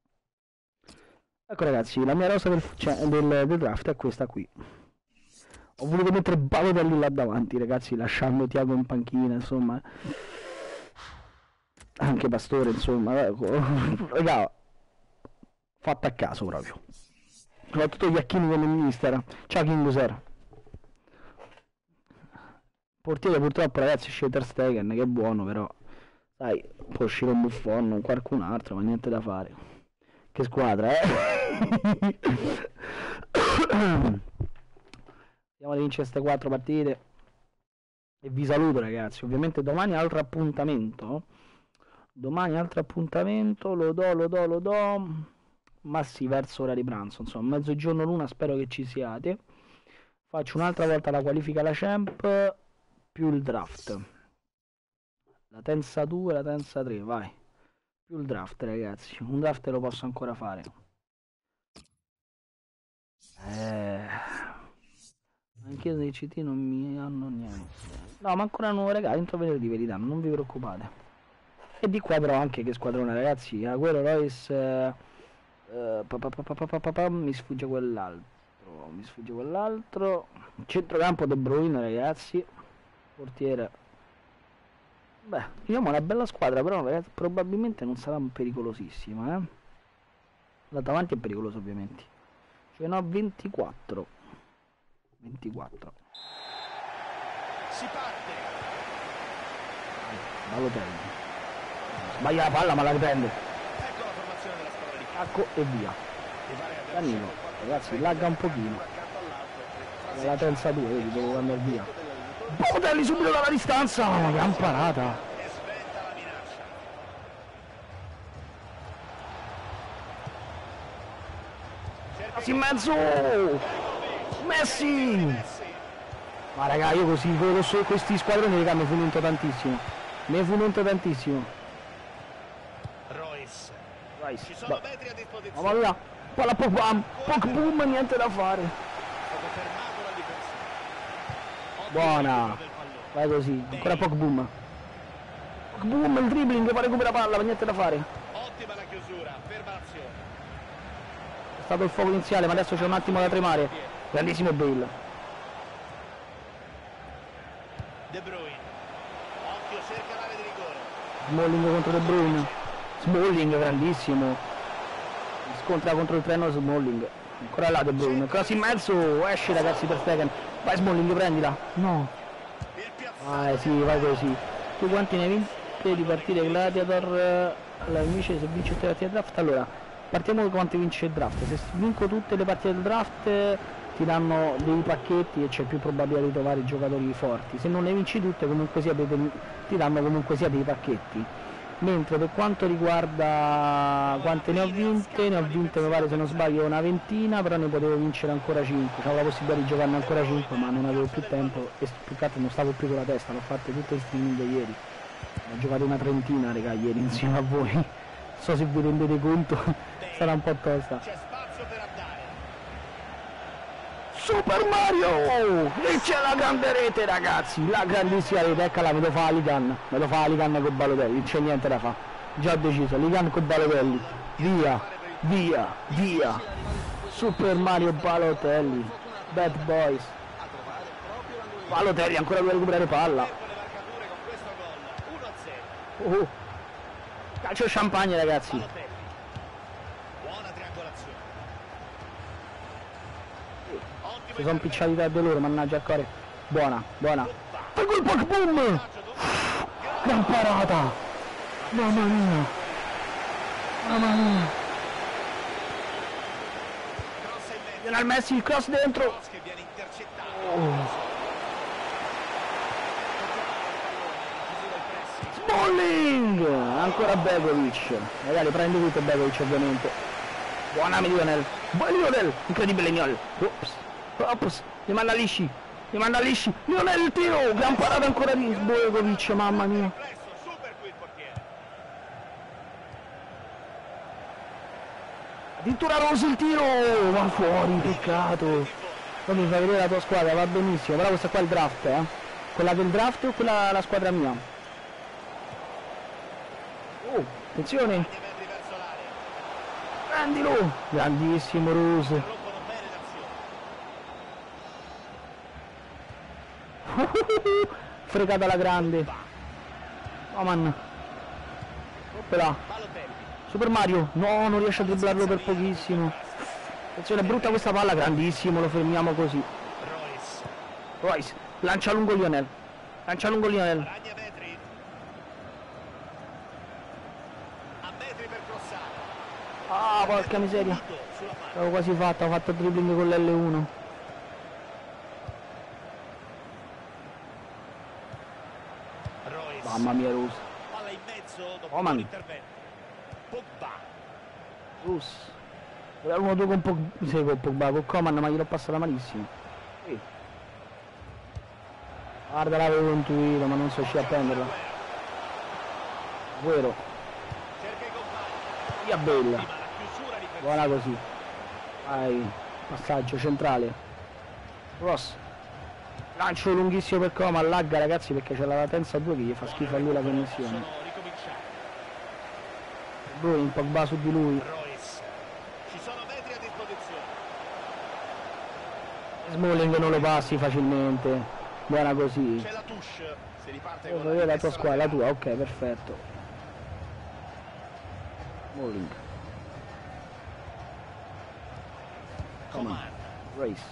Ecco ragazzi, la mia rosa del draft è questa qui. Ho voluto mettere Balotelli là davanti, ragazzi, lasciando Thiago in panchina, insomma. Anche Pastore, insomma. Raga, fatta a caso proprio. Soprattutto gli acchini come mister. Ciao King User. Portiere purtroppo ragazzi esce Ter Stegen, che è buono, però sai, può uscire un Buffon, qualcun altro, ma niente da fare. Che squadra, Andiamo a vincere queste 4 partite. E vi saluto ragazzi. Ovviamente domani altro appuntamento. Lo do. Ma sì, verso ora di pranzo. Insomma, mezzogiorno l'una, spero che ci siate. Faccio un'altra volta la qualifica alla Champ più il draft. La tensa 2, la tensa 3, vai. Più il draft ragazzi. Un draft lo posso ancora fare. Anch'io dei CT non mi hanno niente. No, ma ancora no ragazzi, entro venerdì ve li danno, non vi preoccupate. E di qua però anche che squadrone ragazzi. Agüero, Royce, mi sfugge quell'altro. Centrocampo De Bruyne ragazzi. Portiere. Beh, diciamo una bella squadra, però ragazzi, probabilmente non sarà pericolosissima, La davanti è pericoloso ovviamente. Cioè no, 24. Si parte. Balotelli. Sbaglia la palla ma la riprende. Ecco la formazione della squadra di Tacco e via. Danilo, ragazzi, lagga un pochino. La terza 2, vedi, devo andare via. Balotelli subito dalla distanza, gran parata. e sventa la minaccia. Quasi in mezzo. Messi. Ma raga, io così questi squadroni raga, mi fu unto tantissimo. Royce. Rice. Ci sono metri a disposizione. Ma là. Palla boom, niente da fare. Stato fermato dal difensore. Buona. Del pallone. Vai così, ancora boom, il dribbling, poi recupera palla, ma niente da fare. Ottima la chiusura, ferma l'azione. È stato il fuoco iniziale, ma adesso c'è un attimo da tremare. Grandissimo Bale. De Bruyne. Occhio, cerca l'area di rigore. Smalling contro De Bruyne. Smalling grandissimo. Scontra contro il treno Smalling. Ancora là De Bruyne. Cross in mezzo. Esce ragazzi per Stegen. Vai Smalling, prendila. No. Il piazzato. Ah sì, vai così. Tu quanti ne hai vinte di partite Gladiator? La invece se vince tutte le partite del draft? Allora, partiamo da quante vince il draft. Se vinco tutte le partite del draft ti danno dei pacchetti e c'è più probabilità di trovare giocatori forti. Se non ne vinci tutte comunque sia ti danno comunque sia dei pacchetti. Mentre per quanto riguarda quante ne ho vinte mi pare, se non sbaglio, una ventina, però ne potevo vincere ancora 5, avevo la possibilità di giocarne ancora 5, ma non avevo più tempo e più che altro non stavo più con la testa, l'ho fatte tutte in streaming ieri. Ho giocato una trentina, raga, ieri insieme a voi. Non so se vi rendete conto, sarà un po' tosta. C'è spazio per andare. Super Mario! E c'è la grande rete, ragazzi, la grandissima rete, eccola, me lo fa Alican con Balotelli, non c'è niente da fare, già ho deciso, Alican con Balotelli, via, via, via, Super Mario Balotelli, Bad Boys, Balotelli ancora deve recuperare palla, Con le marcature con questo gol. 1-0. calcio champagne, ragazzi. Balotelli. Buona triangolazione. Ottimo Si sono picciati da loro, mannaggia il cuore. Buona, buona. E quel poc boom! Gran parata! Mamma mia! Mamma mia! cross in mezzo. Viene al Messi, il cross dentro! Cross che viene intercettato. Smalling! Ancora Begovic. Ragazzi, prende tutto Begovic, ovviamente. Buona Lionel! Buon Lionel! Incredibile Lionel! Ops! Li manda lisci! Lionel il tiro! Gran parata ancora di Begovic, mamma mia! Super qui il portiere. Addirittura Rose il tiro! Va fuori, peccato! Poi mi fai vedere la tua squadra, va benissimo, però questa qua è il draft, eh? Quella del draft o quella la squadra mia? Oh, attenzione! Metri verso l'area. Prendilo! Grandissimo Rose! Rompono bene l'azione. Fregata alla grande! Oman! Oppela! Balotelli. Super Mario! No, non riesce a dribblarlo per pochissimo! Attenzione, brutta questa palla, grandissimo, lo fermiamo così. Royce. Royce, lancia lungo Lionel. Ragna metri. A metri per crossare. Ah, porca miseria. Sulla palla. L'avevo quasi fatta, ho fatto il dribbling con l'L1. Royce. Mamma mia, Rus. Palla in mezzo dopo Oman. l'intervento. Pogba. Rus. Era 1-2 con Pogba, sì, con Pogba, con Coman, ma gliel'ho passata malissimo. Sì. Guarda, l'avevo intuito, ma non so riuscire a prenderla. Vero. Cerca i compagni. Via bella. Prima la chiusura di Buona così. Vai. Passaggio centrale. Ross. Lancio lunghissimo per Coman, lagga ragazzi perché c'è la latenza 2 che gli fa schifo a lui la connessione. Sono ricominciati. Bruin, Pogba su di lui. Royce. Ci sono metri a disposizione. Smalling non lo passi facilmente. Buona così. C'è la touche. Si riparte Devo con vedere la tua rimessa squadra, la tua, laterale. ok, perfetto. Smalling. Coman. Race.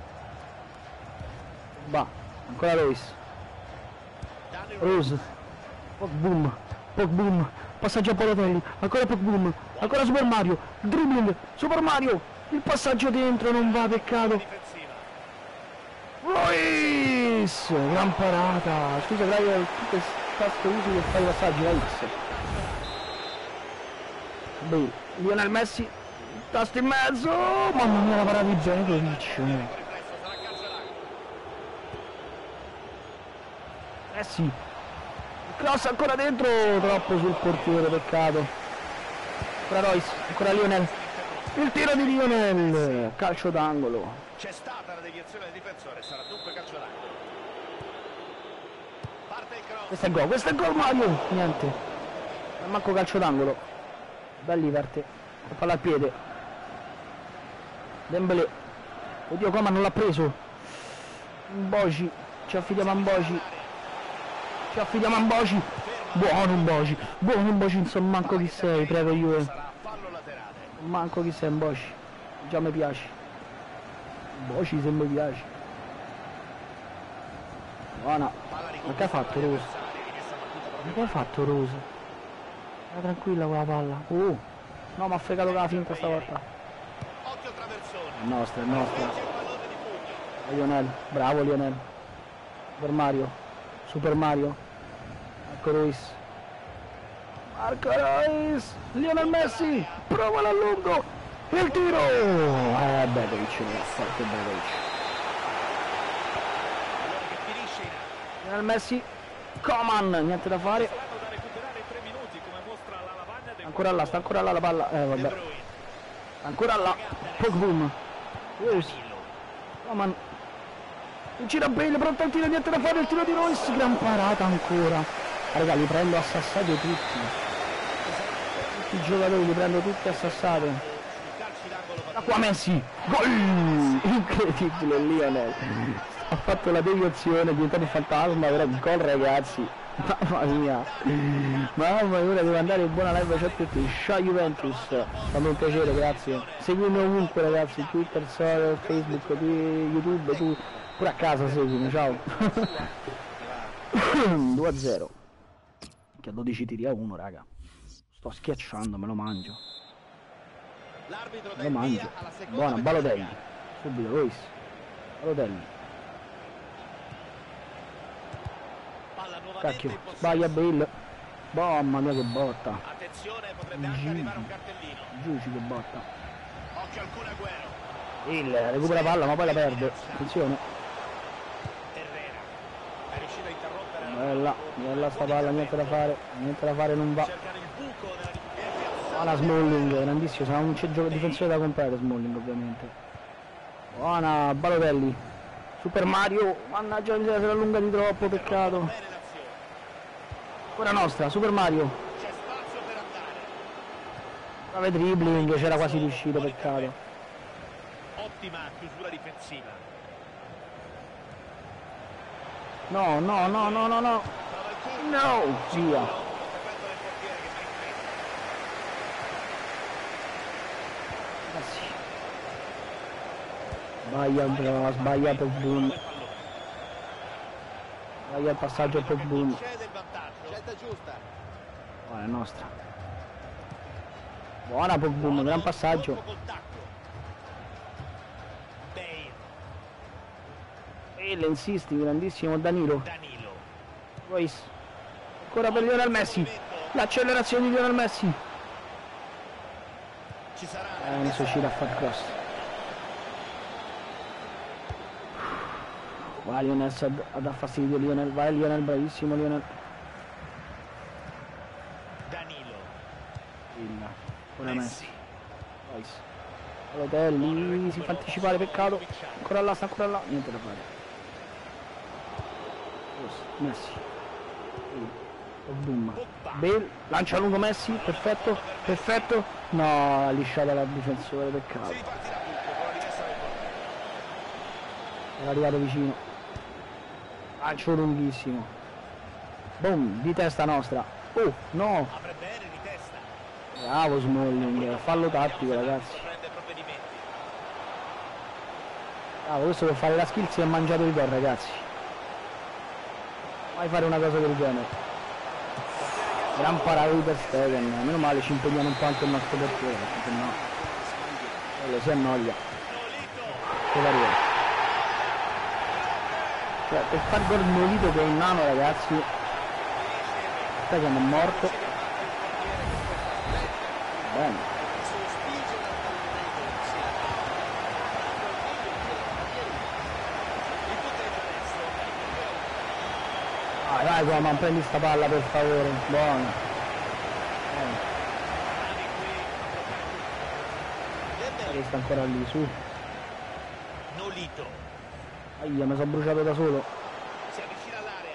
Bah, ancora Race. Dani Rose. Pogboom. Passaggio a Balotelli. Ancora Pogboom. Ancora Super Mario. Dribbling. Super Mario. Il passaggio dentro non va, peccato. difensiva. Royce! Gran parata! Scusa, dai, tutte tasto usi per fare i passaggi, la X. Beh, Lionel Messi, tasto in mezzo! Mamma mia, la parata di Begovic! Riflesso, sarà calcio d'angolo. Messi! Il cross ancora dentro! Troppo sul portiere, peccato. Ancora Royce, ancora Lionel. Il tiro di Lionel! Calcio d'angolo. C'è stata la deviazione del difensore, sarà dunque calcio d'angolo. Parte il cross. Questo è gol Mario! Niente. Manco calcio d'angolo. Bell'Iverte. Palla al piede. Dembélé. Oddio, Coman non l'ha preso. Mboji. Ci affidiamo a Mboji. Buono Mboji, insomma, manco chi sei, prego Juve. Sarà fallo laterale. Manco chi sei Mboji. Già mi piace. Mboji se mi piace. Buona. Ma che ha fatto Rose? Ma che ha fatto Rose? Era tranquilla quella palla. No, mi ha fregato con la finta stavolta. Occhio traversone. È nostra. C'è il pallone di pugno. Lionel, bravo Lionel. Super Mario. Ecco Ruiz. Marco Reus, Lionel Messi, prova a lungo, il tiro! Begovic, forte Begovic. Allora che finisce in Lionel Messi, Coman, niente da fare. saranno da recuperare in 3 minuti, come mostra la lavagna del Ancora là, sta ancora là la palla, De vabbè. Bruyne. Ancora là, Pogba, Reus, Coman. Il gira Bale, pronto al tiro, niente da fare, il tiro di Reus, gran parata ancora. Raga, li prendo a sassate tutti. Tutti i giocatori li prendo tutti a sassate. Sui calci d'angolo Da qua Messi, gol! Incredibile Lionel. Ha fatto la deviazione, è diventato un fantasma, però gol ragazzi. Mamma mia. Mamma mia, devo andare in buona live chat tutti. Ciao Juventus. Fammi un piacere, grazie. Seguimi ovunque ragazzi, Twitter, social, Facebook, YouTube, tu pure a casa seguimi, ciao. 2-0. Che a 12 tiri a 1, raga. Sto schiacciando, me lo mangio. L'arbitro Me lo mangio. Buona, Balotelli. Subito, Luis. Balotelli. Palla nuovamente Cacchio, in possesso. sbaglia Bale. Mamma mia che botta. Attenzione, potrebbe anche arrivare un cartellino. Giuci che botta. Occhio al Kun Agüero. Il recupera palla ma poi la perde. Attenzione. Herrera è riuscito a interrompere. Bella sta palla, niente da fare, non va. Cercano il buco nella Buona Smalling, grandissimo, sarà un difensore da comprare Smalling ovviamente. Buona Balotelli. Super Mario, mannaggia se la allunga di troppo, peccato. bene l'azione. Ancora nostra, Super Mario. C'è spazio per andare. Brave dribbling, c'era quasi riuscito, peccato. Ottima chiusura difensiva. No. Prova il Kun. No, via. Intervento del portiere che va in fretta. Sbaglia Pogba. Del pallone. Sbaglia il passaggio a Pogba. Cede il vantaggio. Scelta giusta. Buona, è nostra. Buona Pogba, gran passaggio. Contatto. Bale. Le insisti, grandissimo Danilo. Danilo. Royce. Ancora per Lionel Messi. L'accelerazione di Lionel Messi. Ci sarà Non si uscire a far cross. Va Lionel a dar fastidio Lionel. Vai Lionel, bravissimo Lionel. Danilo. Ancora Messi. Royce. Balotelli si fa anticipare, peccato. Ancora là, sta ancora là. Niente da fare. Messi. Boom. Bale, lancia lungo Messi, perfetto. No, ha lisciato la difensore, peccato. Si ripartirà tutto con la rimessa del portiere. Era arrivato vicino. Lancio lunghissimo. Boom, di testa nostra. Oh, no. Apre bene di testa. Bravo Smalling, fallo tattico ragazzi. Prende provvedimenti. Bravo, questo per fare la skill si è mangiato il gol ragazzi. Mai fare una cosa del genere. Gran parata di Ter Stegen, meno male ci impegniamo un po' anche il nostro portiere, perché se no si annoia. Che varietà. Cioè, per far gol Nolito che è un nano ragazzi, Stegen è morto. Bene. Vai Coman, prendi sta palla per favore, buona. Che sta ancora lì, su. Nolito. Aia, mi sono bruciato da solo. Si avvicina all'area.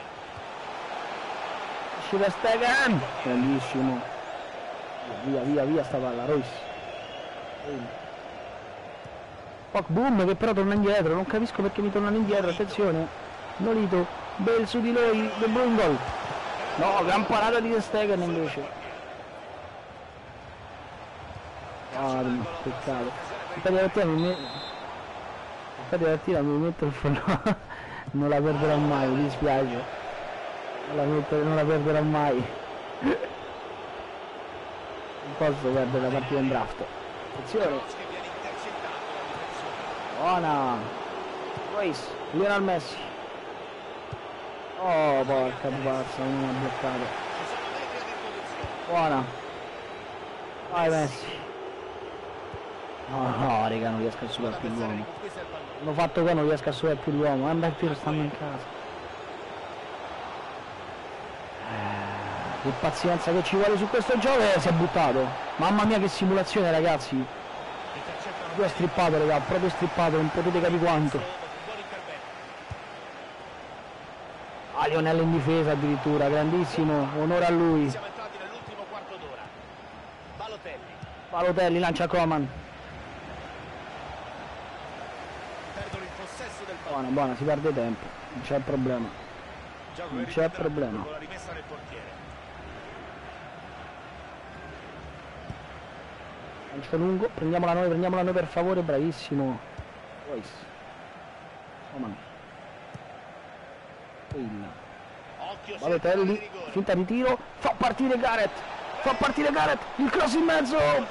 Esci da Stegen! Bellissimo. Via sta palla, Royce. Boom che però torna indietro, non capisco perché mi tornano indietro, attenzione. Nolito. Bel su di lui, De Bruyne gol. No, gran parata di Ter Stegen invece. Peccato. Infatti la tira mi metto il fallo. Non la perderò mai, mi dispiace. Non la perderò mai. Non posso perdere la partita in draft. Attenzione. Buona. Royce, Lionel Messi. Oh porca pazza, non ha bloccato. Buona. Vai Messi. No, raga, non riesco a superare più l'uomo. Hanno fatto che non riesco a superare più l'uomo. Anda più stanno in casa. Che pazienza che ci vuole su questo gioco e si è buttato. Mamma mia che simulazione ragazzi. Lui ha strippato raga, proprio strippato, non potete capire quanto. Ah, Lionel in difesa addirittura, grandissimo, onore a lui. Siamo entrati nell'ultimo quarto d'ora. Balotelli. Balotelli lancia Coman. Perdono il possesso del pallone. Buona, si perde tempo, non c'è problema. Non c'è problema. Con la rimessa del portiere. Lancio lungo, prendiamola noi per favore, bravissimo. Royce. Coman. Occhio, Balotelli, finta di tiro, fa partire Gareth, il cross in mezzo. Posizione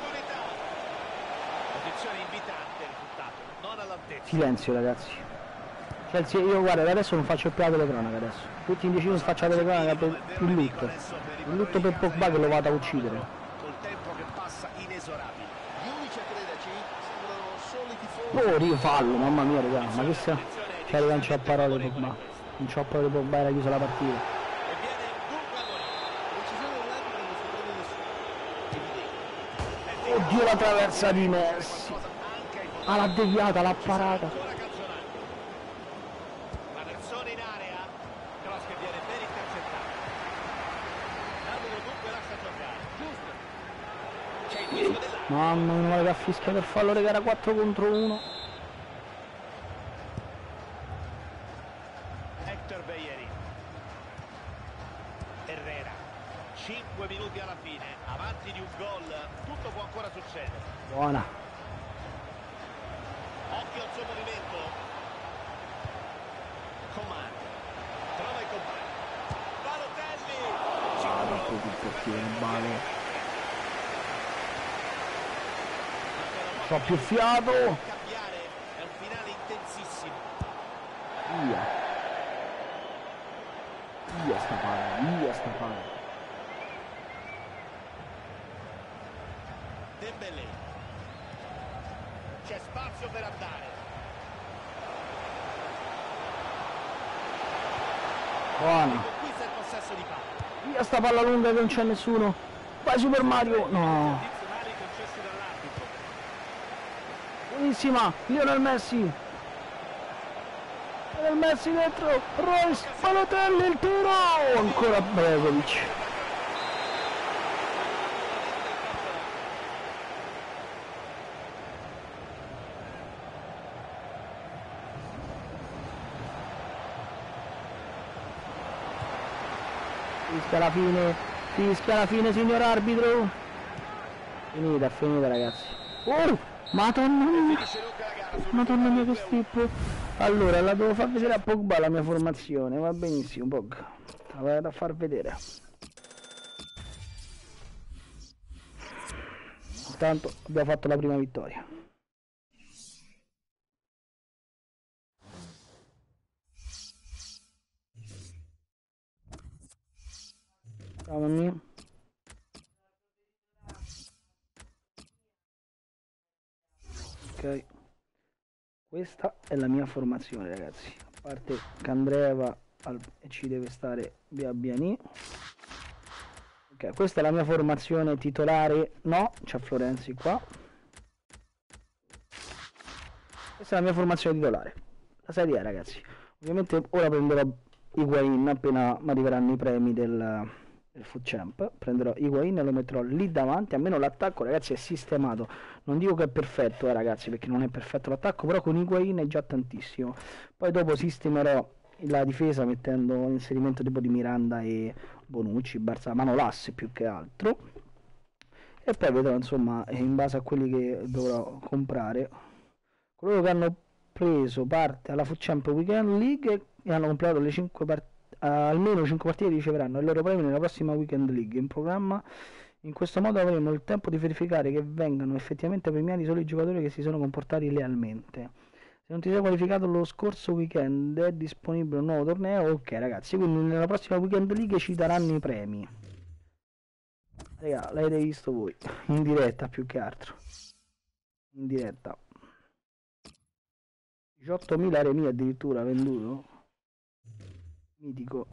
invitante, il risultato non all'altezza. Silenzio ragazzi. Chelsea, io guarda, adesso non faccio più la telecronaca adesso. Tutti indecisi non faccio la telecronaca per il lutto. Il lutto per Pogba che lo vado a uccidere. Col tempo che passa inesorabile. Gli unici a crederci sembrano solo i tifosi. Oh, rifallo, mamma mia raga, ma che sia. Cioè raga, non c'ho parole Pogba. Non c'ho parole Pogba, era chiusa la partita. E viene dunque a morire. Decisione dell'arbitro non si prende nessuno. Evidente. Oddio la traversa di Messi. Ah, l'ha deviata, l'ha parata. Ancora Canzonati. La persona in area. Cross che viene ben intercettato. L'arbitro dunque lascia giocare. Giusto. C'è il rischio dell'arbitro. Mamma mia, che fischia per fallo, raga, era 4 contro 1. Hector Bellerin. Herrera. 5 minuti alla fine. Avanti di un gol. Tutto può ancora succedere. Buona. Occhio al suo movimento. Coman. Trova i compagni. Balotelli. Ah, troppo il portiere, Bale. C'ho più fiato. Cambiare. È un finale intensissimo. Via. Via sta palla. Dembélé. C'è spazio per andare. Buona. Conquista il possesso di palla. Via sta palla lunga che non c'è nessuno. Vai Super Mario. No. Addizionali concessi dall'arbitro. Buonissima. Lionel Messi. Lionel Messi dentro. Royce. Balotelli il tiro. Ancora Bregovic. Fischia la fine signor arbitro. Finita ragazzi. Oh, madonna mia. Finisce lunga la gara sul Madonna mia che strip. Allora la devo far vedere a Pogba la mia formazione. Va benissimo Pogba. La vado a far vedere. Intanto abbiamo fatto la prima vittoria. Ciao mamma. Ok, questa è la mia formazione ragazzi, a parte Candreva e ci deve stare Biabiani. Ok, questa è la mia formazione titolare, no, c'è Florenzi qua. Questa è la mia formazione titolare, la Serie A ragazzi. Ovviamente ora prenderò Higuain appena mi arriveranno i premi del Foot Champ, prenderò Higuain e lo metterò lì davanti, almeno l'attacco ragazzi è sistemato, non dico che è perfetto ragazzi perché non è perfetto l'attacco, però con Higuain è già tantissimo. Poi dopo sistemerò la difesa mettendo l'inserimento tipo di Miranda e Bonucci, Manolas più che altro, e poi vedrò insomma in base a quelli che dovrò comprare, coloro che hanno preso parte alla Foot Champ Weekend League e hanno completato le 5 partite, almeno 5 partite riceveranno il loro premio nella prossima Weekend League in programma. In questo modo avremo il tempo di verificare che vengano effettivamente premiati solo i giocatori che si sono comportati lealmente. Se non ti sei qualificato lo scorso weekend è disponibile un nuovo torneo. Ok ragazzi, quindi nella prossima Weekend League ci daranno i premi. Raga, l'avete visto voi, in diretta più che altro. In diretta. 18.000 remi addirittura venduto. Mitico.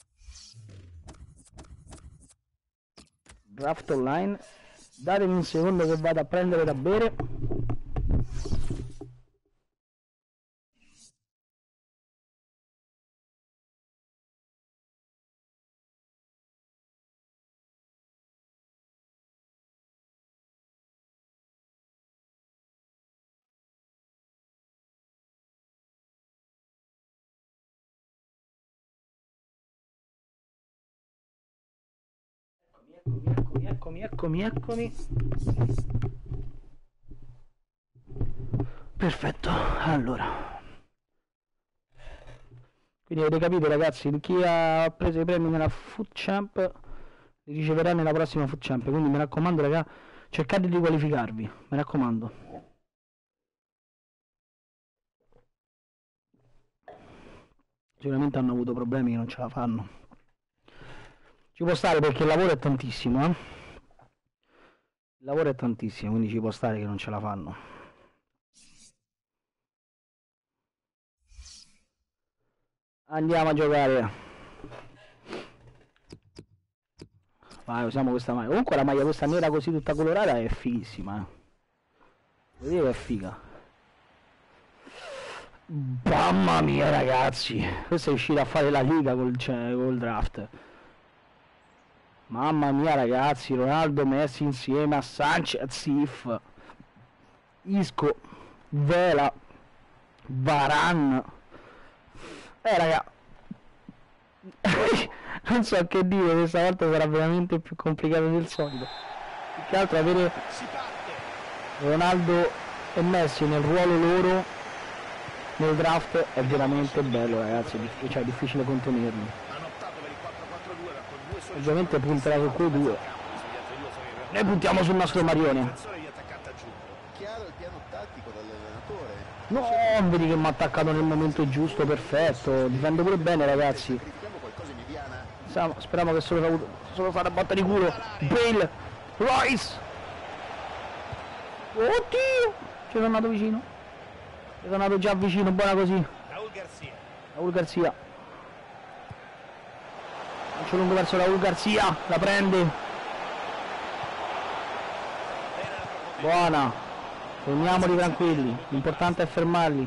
Draft online. Datemi un secondo che vado a prendere da bere. Eccomi. Perfetto, allora. Quindi avete capito ragazzi, chi ha preso i premi nella Food Champ li riceverà nella prossima Food Champ, quindi mi raccomando ragazzi, cercate di qualificarvi, mi raccomando. Sicuramente hanno avuto problemi che non ce la fanno. Ci può stare perché il lavoro è tantissimo, Il lavoro è tantissimo, quindi ci può stare che non ce la fanno. Andiamo a giocare. Vai, usiamo questa maglia. Comunque la maglia questa nera così tutta colorata è fighissima, Vuol dire che è figa. Mamma mia ragazzi, questo è uscito a fare la liga col draft. Mamma mia ragazzi, Ronaldo Messi insieme a Sanchez, Sif, Isco, Vela, Varane. Raga, non so che dire, questa volta sarà veramente più complicato del solito. Più che altro avere Ronaldo e Messi nel ruolo loro nel draft è veramente bello ragazzi, cioè è difficile contenerli. Ovviamente punterà su quei due. Noi puntiamo sul nostro Marione. Chiaro il piano tattico dell'allenatore. No, vedi che mi ha attaccato nel momento giusto, perfetto. Difende pure bene ragazzi. Speriamo che solo fa una botta di culo. Bale, Royce. Oddio, ci sono andato vicino. Ci sono andato già vicino, buona così. Raul Garcia. Lancio lungo verso Raul Garcia, la prende. Buona. Teniamoli tranquilli, l'importante è fermarli.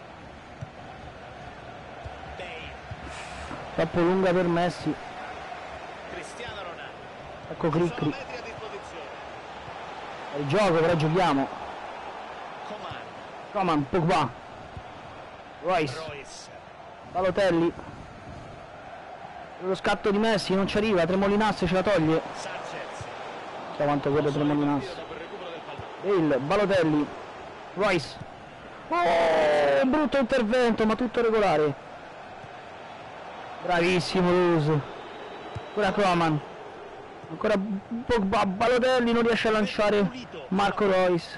Troppo lunga per Messi. Ecco Cricri. Il gioco però giochiamo. Coman, Pogba. Royce. Balotelli. Lo scatto di Messi non ci arriva, Tremolinas ce la toglie. So quanto corre Tremolinas. Bale, Balotelli. Royce. Oh, brutto intervento, ma tutto regolare. Bravissimo Luz. Ora Coman. Ancora Pogba, Balotelli non riesce a lanciare Marco Royce.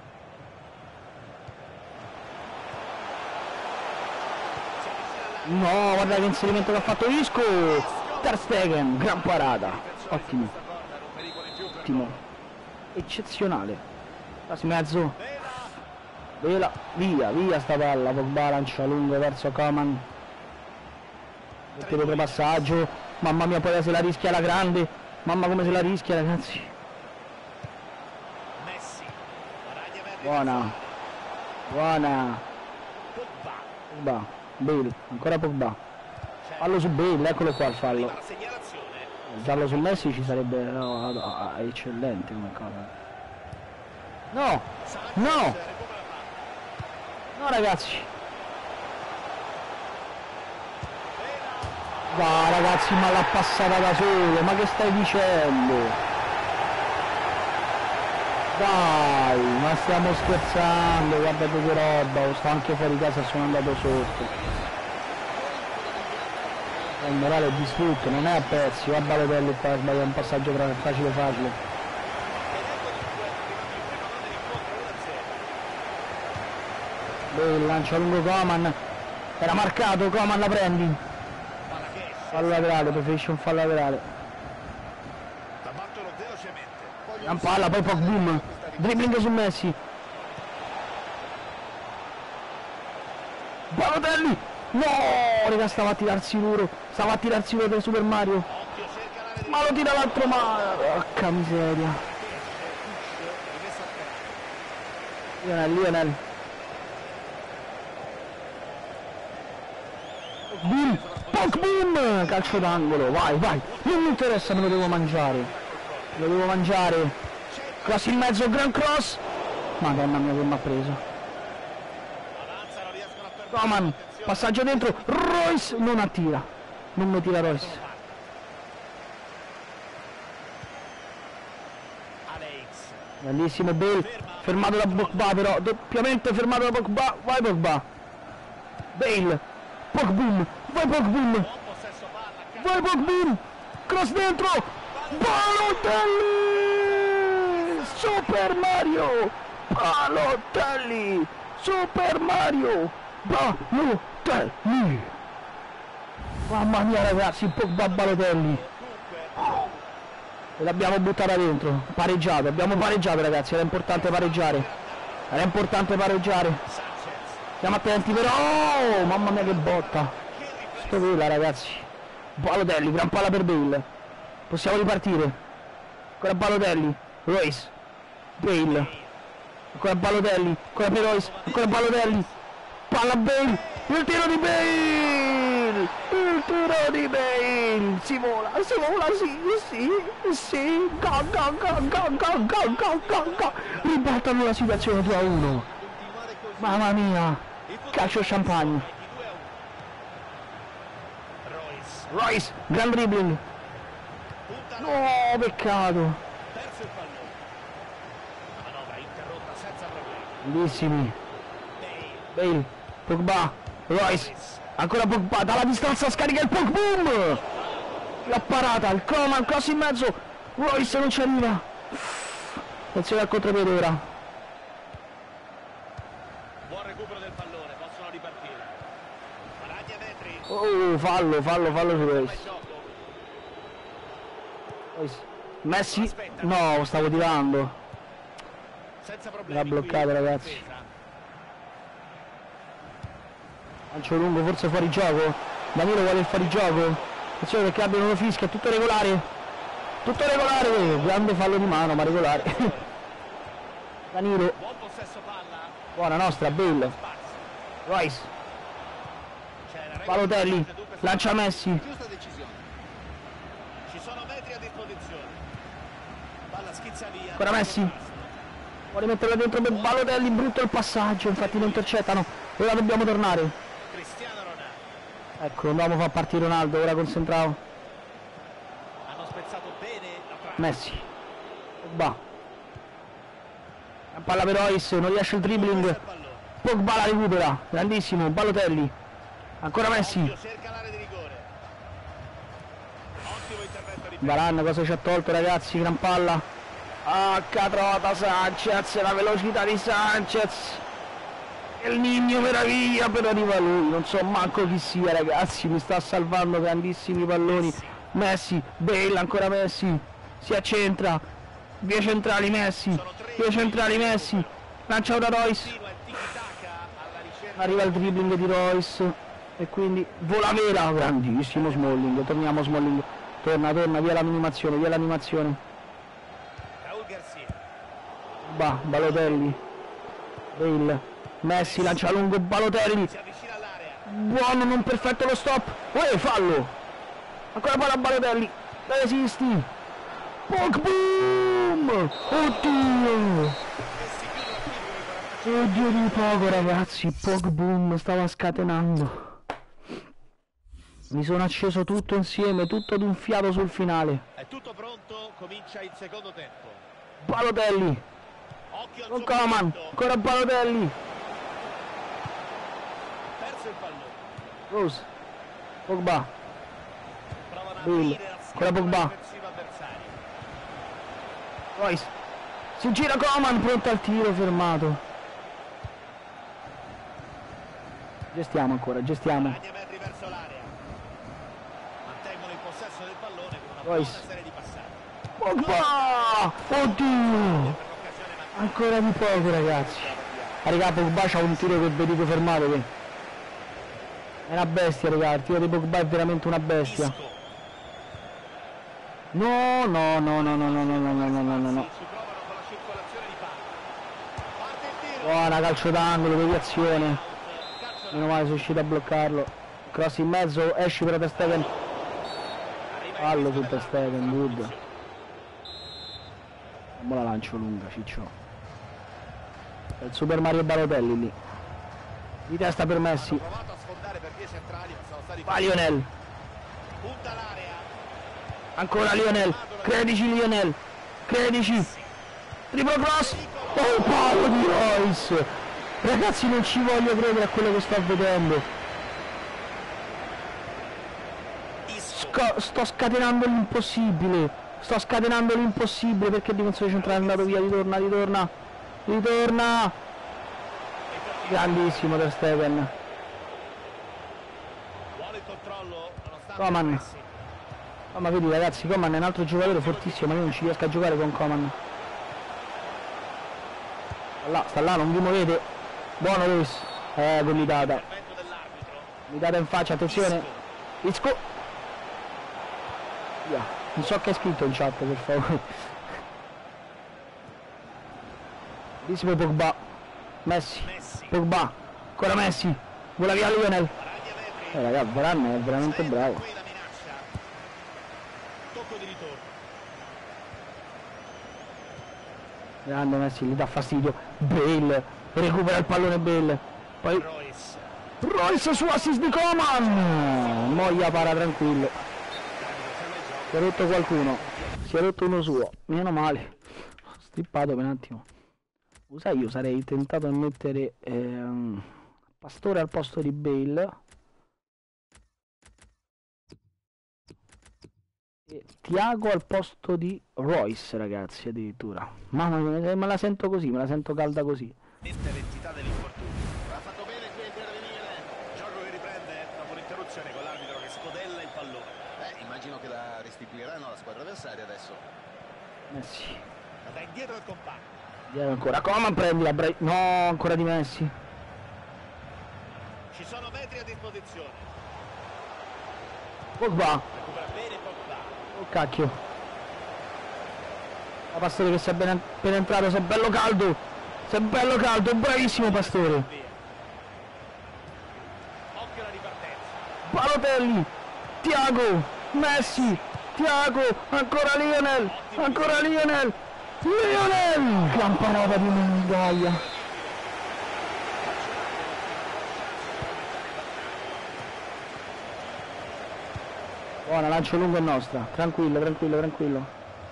No, guarda che inserimento che ha fatto Isco. Ter Stegen, gran parata. Ottimo. Ottimo. Eccezionale. Quasi mezzo. Vela, via sta palla. Pogba lancia lungo verso Coman. Mettete passaggio. Mamma mia, poi se la rischia la grande. Mamma come se la rischia ragazzi. Buona. Pogba. Bale, ancora Pogba. Fallo su Bale, eccolo qua il fallo. Il giallo su Messi ci sarebbe eccellente come cosa. No ragazzi. Va ragazzi, ma l'ha passata da solo, ma che stai dicendo? Dai, ma stiamo scherzando, guardate che roba, sto anche fuori casa, sono andato sotto. Il morale è distrutto, non è a pezzi, va Balotelli qua, sbaglia un passaggio facile. Bale lancia lungo Coman, era marcato, Coman la prendi. Fallo laterale, preferisce un fallo laterale. velocemente. Gran palla, poi boom. Dribbling su Messi. Balotelli! No, raga, stava a tirarsi l'uro. Stava a tirarsi l'uro del Super Mario. Occhio, cerca l'area di Ma lo tira l'altro mano. Porca miseria. rimessa a terra. Lionel. Boom! Boom! Calcio d'angolo, vai, vai! Non mi interessa, me lo devo mangiare. Lo devo mangiare. Cross in mezzo, gran cross! Madonna mia che mi ha preso. Avanzano, riescono a fermare. Coman, Attenzione. passaggio dentro, Royce non attira. Non mi tira Royce. Alex. Grandissimo Bale, fermato da Pogba però, doppiamente fermato da Pogba. Vai Pogba. Bale. Pogboom, vai Pogboom. Buon possesso palla. Vai Pogboom! Cross dentro! Balotelli! Super Mario! Balotelli! Super Mario! Balotelli! Mamma mia ragazzi, Pogba Balotelli! E l'abbiamo buttata dentro, pareggiato, abbiamo pareggiato ragazzi, era importante pareggiare. Era importante pareggiare. Sanchez. Stiamo attenti però! Oh, mamma mia che botta! Sto vela ragazzi. Balotelli, gran palla per Bale. Possiamo ripartire. Ancora Balotelli. Royce. Bale. Ancora Balotelli. Ancora per Royce. Ancora Balotelli. Palla Bale. Il tiro di Bale. Il tiro di Bale. Si vola, sì. Go. Ribaltano la situazione 2-1. Continuare così. Mamma mia. Calcio champagne. Royce. Royce, gran dribbling. Punta. No, peccato. Perso il pallone. La manovra interrotta senza problemi. Bellissimi. Bale. Bale, Pogba, Royce. Ancora Pogba, dalla distanza scarica il Pogboom. La parata, il Coman, cross in mezzo. Royce non ci arriva. Attenzione al contropiede ora. Buon recupero del pallone, possono ripartire. Guadagna metri. Oh, fallo su Royce. Fai gioco. Royce. Messi? No, stavo tirando. Senza problemi. L'ha bloccato, qui, ragazzi. difesa. Lancio lungo, forse fuori gioco. Danilo vuole il fuorigioco. Attenzione perché abbiano lo fischia, tutto regolare. Tutto regolare, grande fallo di mano, ma regolare. Danilo, Buon possesso palla. buona nostra, Bale. Spazio. Royce, C'è la regola Balotelli, di dunque lancia Messi. Giusta decisione. ci sono metri a disposizione. Palla schizza via. Ancora Messi. Vuole metterla dentro per Balotelli, brutto il passaggio, infatti lo intercettano. Ora dobbiamo tornare. Cristiano Ronaldo. Ecco, dobbiamo far partire Ronaldo, ora concentrato. Hanno spezzato bene la trama. Messi. Pogba. La palla per Royce, non riesce il dribbling. Il pallone. Pogba la recupera, grandissimo, Balotelli. Ancora Messi. Occhio, cerca l'area di rigore. Ottimo intervento di Varane cosa ci ha tolto ragazzi, gran palla. Trota Sanchez, la velocità di Sanchez. Il Nino meraviglia, però arriva lui, non so manco chi sia ragazzi, mi sta salvando grandissimi palloni. Messi, Bale, ancora Messi, si accentra, via centrali Messi, lancia ora Royce, continua il tiki-taka alla ricerca. arriva il dribbling di Royce e quindi vola vera, grandissimo Smalling, torniamo Smalling, torna, via l'animazione. Raul Garcia. Balotelli, Bale, Messi lancia lungo Balotelli, Si avvicina all'area. buono, non perfetto lo stop, fallo, ancora palla a Balotelli, resisti, Pogboom, oddio di poco ragazzi, Pogboom stava scatenando, mi sono acceso tutto insieme, tutto d'un fiato sul finale. È tutto pronto, comincia il secondo tempo. Balotelli, Occhio al con suo Coman, movimento. ancora Balotelli, Perso il pallone. Rose, Pogba, Provano a Bale, aprire la ancora Pogba. schiena difensiva avversaria. Royce, si gira Coman, pronto al tiro, fermato. Gestiamo ancora. Guadagna metri verso l'area. Mantengono il possesso del pallone con una Royce. buona serie di passaggi. Pogba! Oddio! Ancora di poco, ragazzi. Raga, Pogba c'ha un tiro che vedete fermato che è una bestia, raga. Il tiro di Pogba è veramente una bestia. No, no, no, no, no, no, no, no, no, no, no, no. Buona, calcio d'angolo, deviazione. Meno male sono riuscito a bloccarlo. Cross in mezzo, esci per Ter Stegen. Fallo su Ter Stegen, good. Mo la lancio lunga, ciccio. È il Super Mario Balotelli lì. Di testa per Messi. Va Lionel. Ancora Lionel. Credici Lionel. Credici. Triplo cross. Oh, palo di Royce. Ragazzi, non ci voglio credere a quello che sto vedendo. Sto scatenando l'impossibile. Sto scatenando l'impossibile perché il difensore centrale è andato via. Ritorna, ritorna. Ritorna. Grandissimo Ter Stegen. Coman. Oh, ma vedi ragazzi, Coman è un altro giocatore fortissimo, ma io non ci riesco a giocare con Coman. Sta là, non vi muovete. Buono Luis. Gomitata. Gomitata in faccia, attenzione. Isco. Via. Non so che è scritto in chat, per favore. Bellissimo Pogba. Messi. Pogba. Ancora Messi. Vola via Lionel. Raga, Varane è veramente bravo. Grande Messi, gli dà fastidio. Bale. Recupera il pallone Bale. Poi Royce su assist di Coman. Moglia para tranquillo. Si è rotto qualcuno. Si è rotto uno suo. Meno male. Strippato per un attimo. Sai, io sarei tentato a mettere Pastore al posto di Bale e Thiago al posto di Royce, ragazzi, addirittura. Mamma mia, me la sento così, me la sento calda così. L'entità dell'infortunio. Ha fatto bene qui a intervenire. Gioco che riprende dopo l'interruzione con l'arbitro che scodella il pallone. Immagino che la restituiranno alla squadra avversaria adesso. Messi. La dà indietro il compagno. Dietro ancora. Coman, prendi la no, ancora di Messi. Ci sono metri a disposizione. Pogba. Recupera bene Pogba. Oh cacchio. La Pastore che si è appena entrato, sei bello caldo. Sei bello caldo, bravissimo Pastore. Occhio alla ripartenza. Balotelli. Thiago. Messi. Thiago. Ancora Lionel. Ancora Lionel. Lionel. Gran parata di Mengaia. Buona, lancio lungo è nostra. Tranquillo, tranquillo, tranquillo.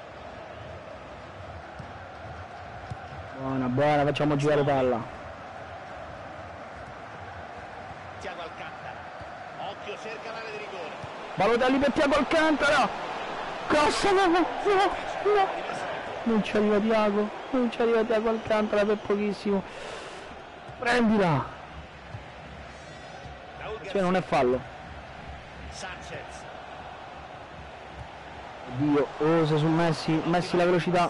Buona, buona, facciamo girare palla. Thiago Alcantara. Occhio, cerca l'area di rigore. Balotelli per Thiago Alcantara. Cross, no, no, no. Non ci arriva Thiago. Non ci arriva Thiago Alcantara per pochissimo. Prendila. Cioè non è fallo. Sanchez. Dio, sei su Messi. Messi la velocità.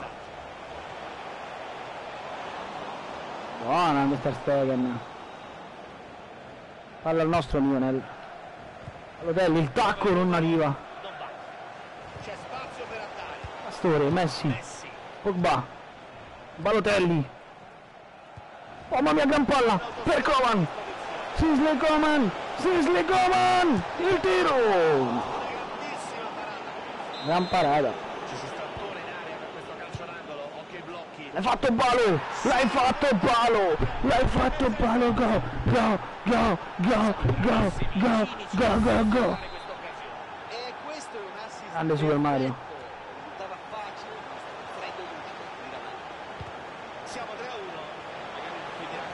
Buona Ter Stegen. Palla al nostro Lionel. Balotelli, il tacco non arriva. Non va. C'è spazio per andare. Pastore, Messi. Messi. Pogba. Balotelli. Oh mamma mia, gran palla per Coman. Kingsley Coman. Kingsley Coman. Il tiro. Grandissima parata. Gran parata. Ci si strattona in area per questo calcio d'angolo. Occhio ai blocchi. L'hai fatto Balo. L'hai fatto Balo. L'hai fatto Balo. Go. Go. Go. Go. Go. Go. Go. Go. Go. E questo è un assist. Grande Super Mario. Risultava facile, ma freddo e lucido. Qui davanti. Siamo 3-1. Magari non finirà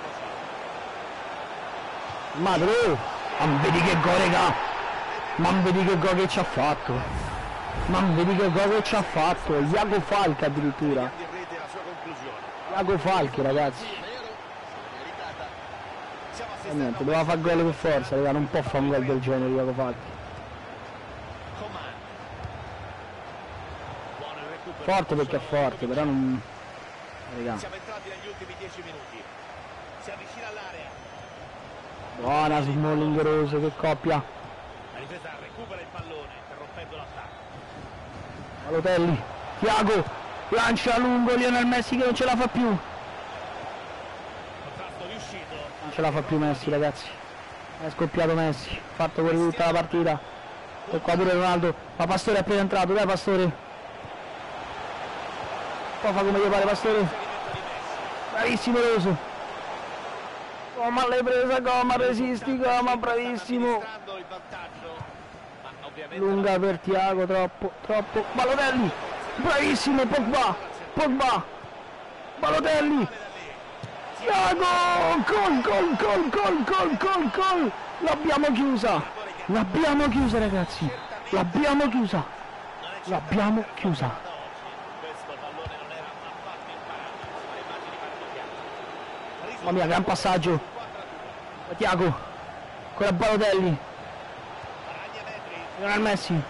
così. Madre. Ma vedi che go, regà. Ma vedi che go che ci ha fatto. Ma vedi che go che ci ha fatto. Iago Falchi addirittura. Di rete la sua conclusione. Iago Falchi, ragazzi. Siamo E niente, doveva fare gol per forza, raga, non può fare un gol del genere Iago Falchi. Coman. Buono il recupero. Forte perché è forte, però non... Raga. Siamo entrati negli ultimi 10 minuti. Si avvicina all'area. Buona su Smalling Rose, che coppia. La difesa recupera il pallone, interrompendo l'attacco. Balotelli, Thiago, lancia a lungo, Lionel Messi che non ce la fa più. Contrasto riuscito. Non ce la fa più Messi, ragazzi. È scoppiato Messi, fatto fuori tutta la partita. E qua pure Ronaldo, ma Pastore è appena entrato, dai Pastore. Poi fa come gli pare Pastore. Inserimento di Messi. Bravissimo Rose. Come l'hai presa, come resisti, come bravissimo. Amministrando il vantaggio, ma ovviamente Lunga per Thiago, troppo. Balotelli, bravissimo Pogba. Balotelli. Thiago, gol. L'abbiamo chiusa ragazzi. L'abbiamo chiusa. questo pallone non era affatto imparato, le immagini fanno chiaro. Mamma mia, gran passaggio. Thiago, con la Balotelli. Ragna metri, Lionel Messi.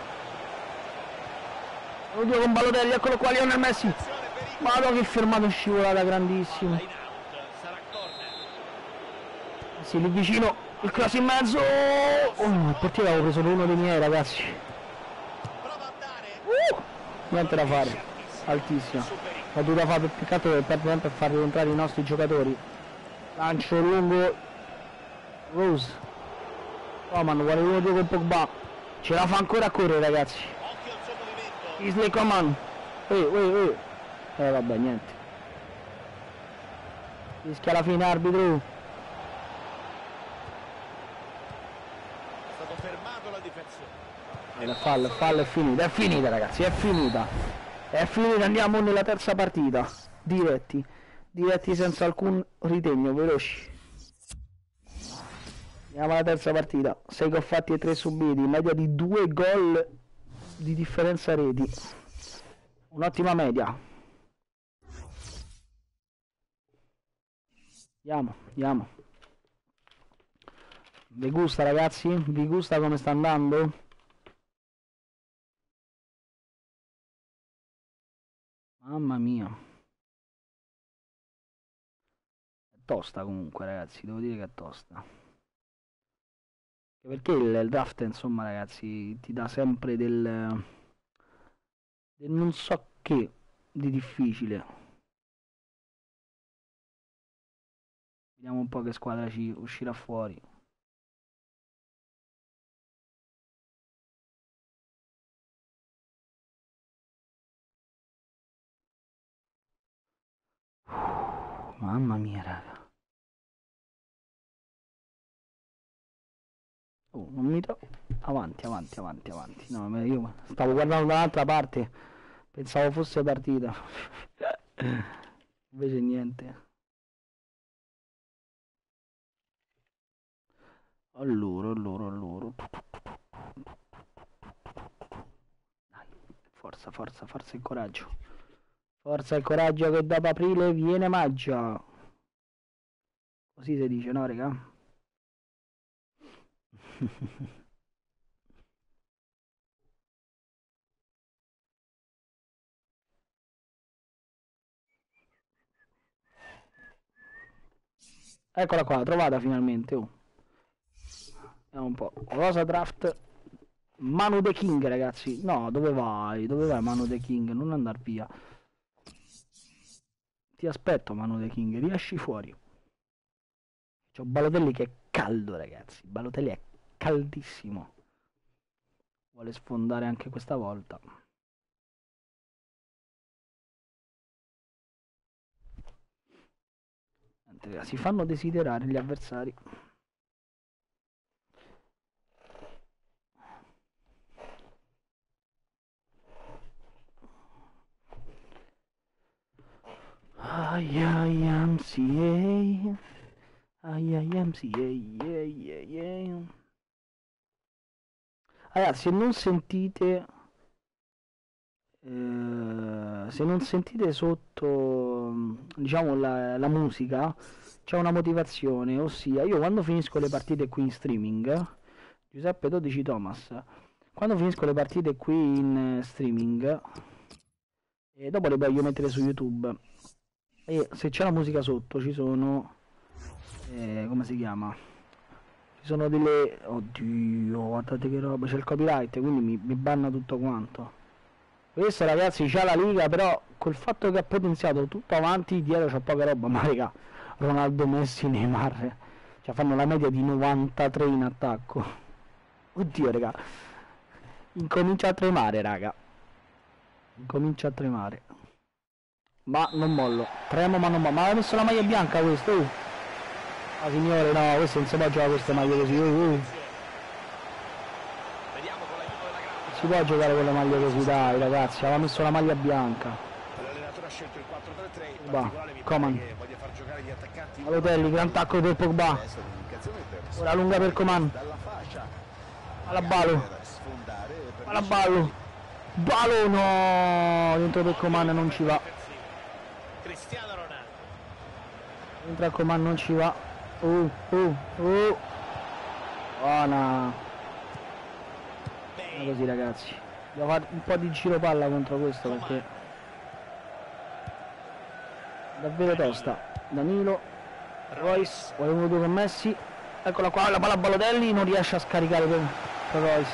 Oddio con Balotelli, eccolo qua Lionel Messi. azione pericolo Madonna che fermata scivolata grandissima. in out, sarà corner. Sì, lì vicino, il cross in mezzo. Oh, il portiere avevo preso uno dei miei ragazzi. Prova a andare, Niente da fare. Altissima. Ho dovuto fare per peccato per perdere tempo e far rientrare i nostri giocatori. Lancio lungo. Rose. Roman vuole uno con Pogba. Ce la fa ancora a correre ragazzi. occhio al suo movimento, Isley Coman. Vabbè niente. Rischia la fine arbitro. è stato fermato la difensore. Il fallo è finita ragazzi, è finita, andiamo nella terza partita, diretti senza alcun ritegno, veloci. Andiamo alla terza partita, 6 gol fatti e 3 subiti, media di 2 gol di differenza reti, un'ottima media. Andiamo. Vi gusta ragazzi? Vi gusta come sta andando? Mamma mia. È tosta comunque ragazzi, devo dire che è tosta. Perché il draft insomma ragazzi ti dà sempre del non so che di difficile. Vediamo un po' che squadra ci uscirà fuori. Mamma mia raga. Oh, non mi trovo. Avanti. No, io stavo guardando dall'altra parte. Pensavo fosse partita. Invece niente. Allora. Dai, forza e coraggio. Forza e coraggio che dopo aprile viene maggio. Così si dice, no, raga? Eccola qua, trovata finalmente. Oh. Vediamo un po'. Rosa draft. Manu the King, ragazzi. No, dove vai? Dove vai, Manu the King? Non andar via. Ti aspetto, Manu the King. Riesci fuori. C'ho Balotelli che è caldo, ragazzi. Balotelli è caldissimo. Vuole sfondare anche questa volta. Si fanno desiderare gli avversari. IMCA. Ragazzi, se non sentite sotto, diciamo, la musica, c'è una motivazione, ossia io quando finisco le partite qui in streaming, Giuseppe 12 Thomas, quando finisco le partite qui in streaming e dopo le voglio mettere su YouTube. E se c'è la musica sotto ci sono come si chiama? Ci sono delle... Oddio, guardate che roba, c'è il copyright, quindi mi banna tutto quanto. Questo ragazzi c'ha la Liga, però col fatto che ha potenziato tutto avanti, dietro c'ha poca roba, ma raga, Ronaldo, Messi, Neymar, cioè fanno la media di 93 in attacco. Oddio raga, incomincia a tremare raga, incomincia a tremare. Ma non mollo, tremo ma non mollo. Ma aveva messo la maglia bianca questo? Ah signore, no, questo non si può giocare queste maglie così. Vediamo con l'aiuto della grande. Si può giocare con le maglie così, dai ragazzi, aveva messo la maglia bianca. L'allenatore ha scelto il 4-3-3, in Va, particolare mi Coman. pare che voglia far giocare gli attaccanti. Balotelli, gran tacco per Pogba. Ora lunga per Coman. Dalla fascia. Alla ballo. Per sfondare, per Alla ballo. Ballo no! Dentro per Coman non ci va. Cristiano Ronaldo. Entra Coman non ci va. Buona. Bale. Così ragazzi. Devo fare un po' di giro palla contro questo perché davvero tosta. Danilo. Royce. Vuole 1-2 con Messi. Eccola qua, la palla a Balotelli, non riesce a scaricare per Royce.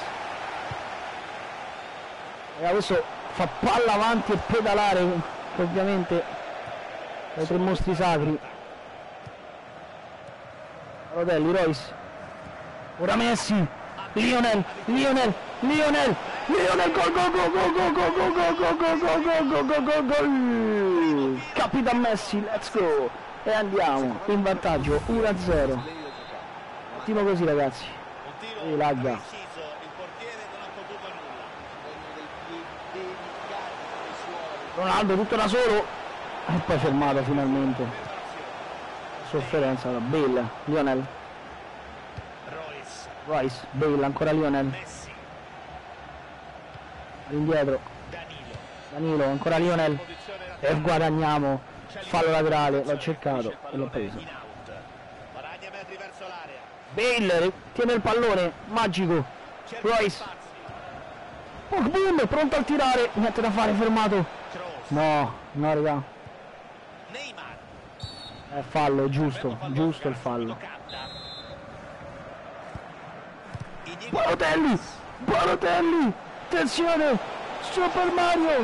E questo fa palla avanti e pedalare, ovviamente, dai tre mostri sacri. Balotelli, Royce. Ora Messi. Lionel, gol, gol. Capitan Messi, let's go. E andiamo in vantaggio 1-0. Ottimo così ragazzi. Un tiro Lagga. preciso, il portiere non ha potuto nulla. Ronaldo tutto da solo. E poi fermato finalmente. Sofferenza da Bale, Lionel, Royce, Bale, ancora Lionel. Messi, Indietro. Danilo, ancora Lionel. E guadagniamo. Fallo laterale, l'ho cercato e l'ho preso. in out. Guadagna metri verso l'area. Bale tiene il pallone, magico. Cerca Royce. spazi. Oh, boom, pronto al tirare, niente da fare, fermato. Kroos. No, raga. Neymar. È fallo, giusto, Bello giusto il Lo fallo. capta. Inigo Balotelli, Balotelli, attenzione, Super Mario,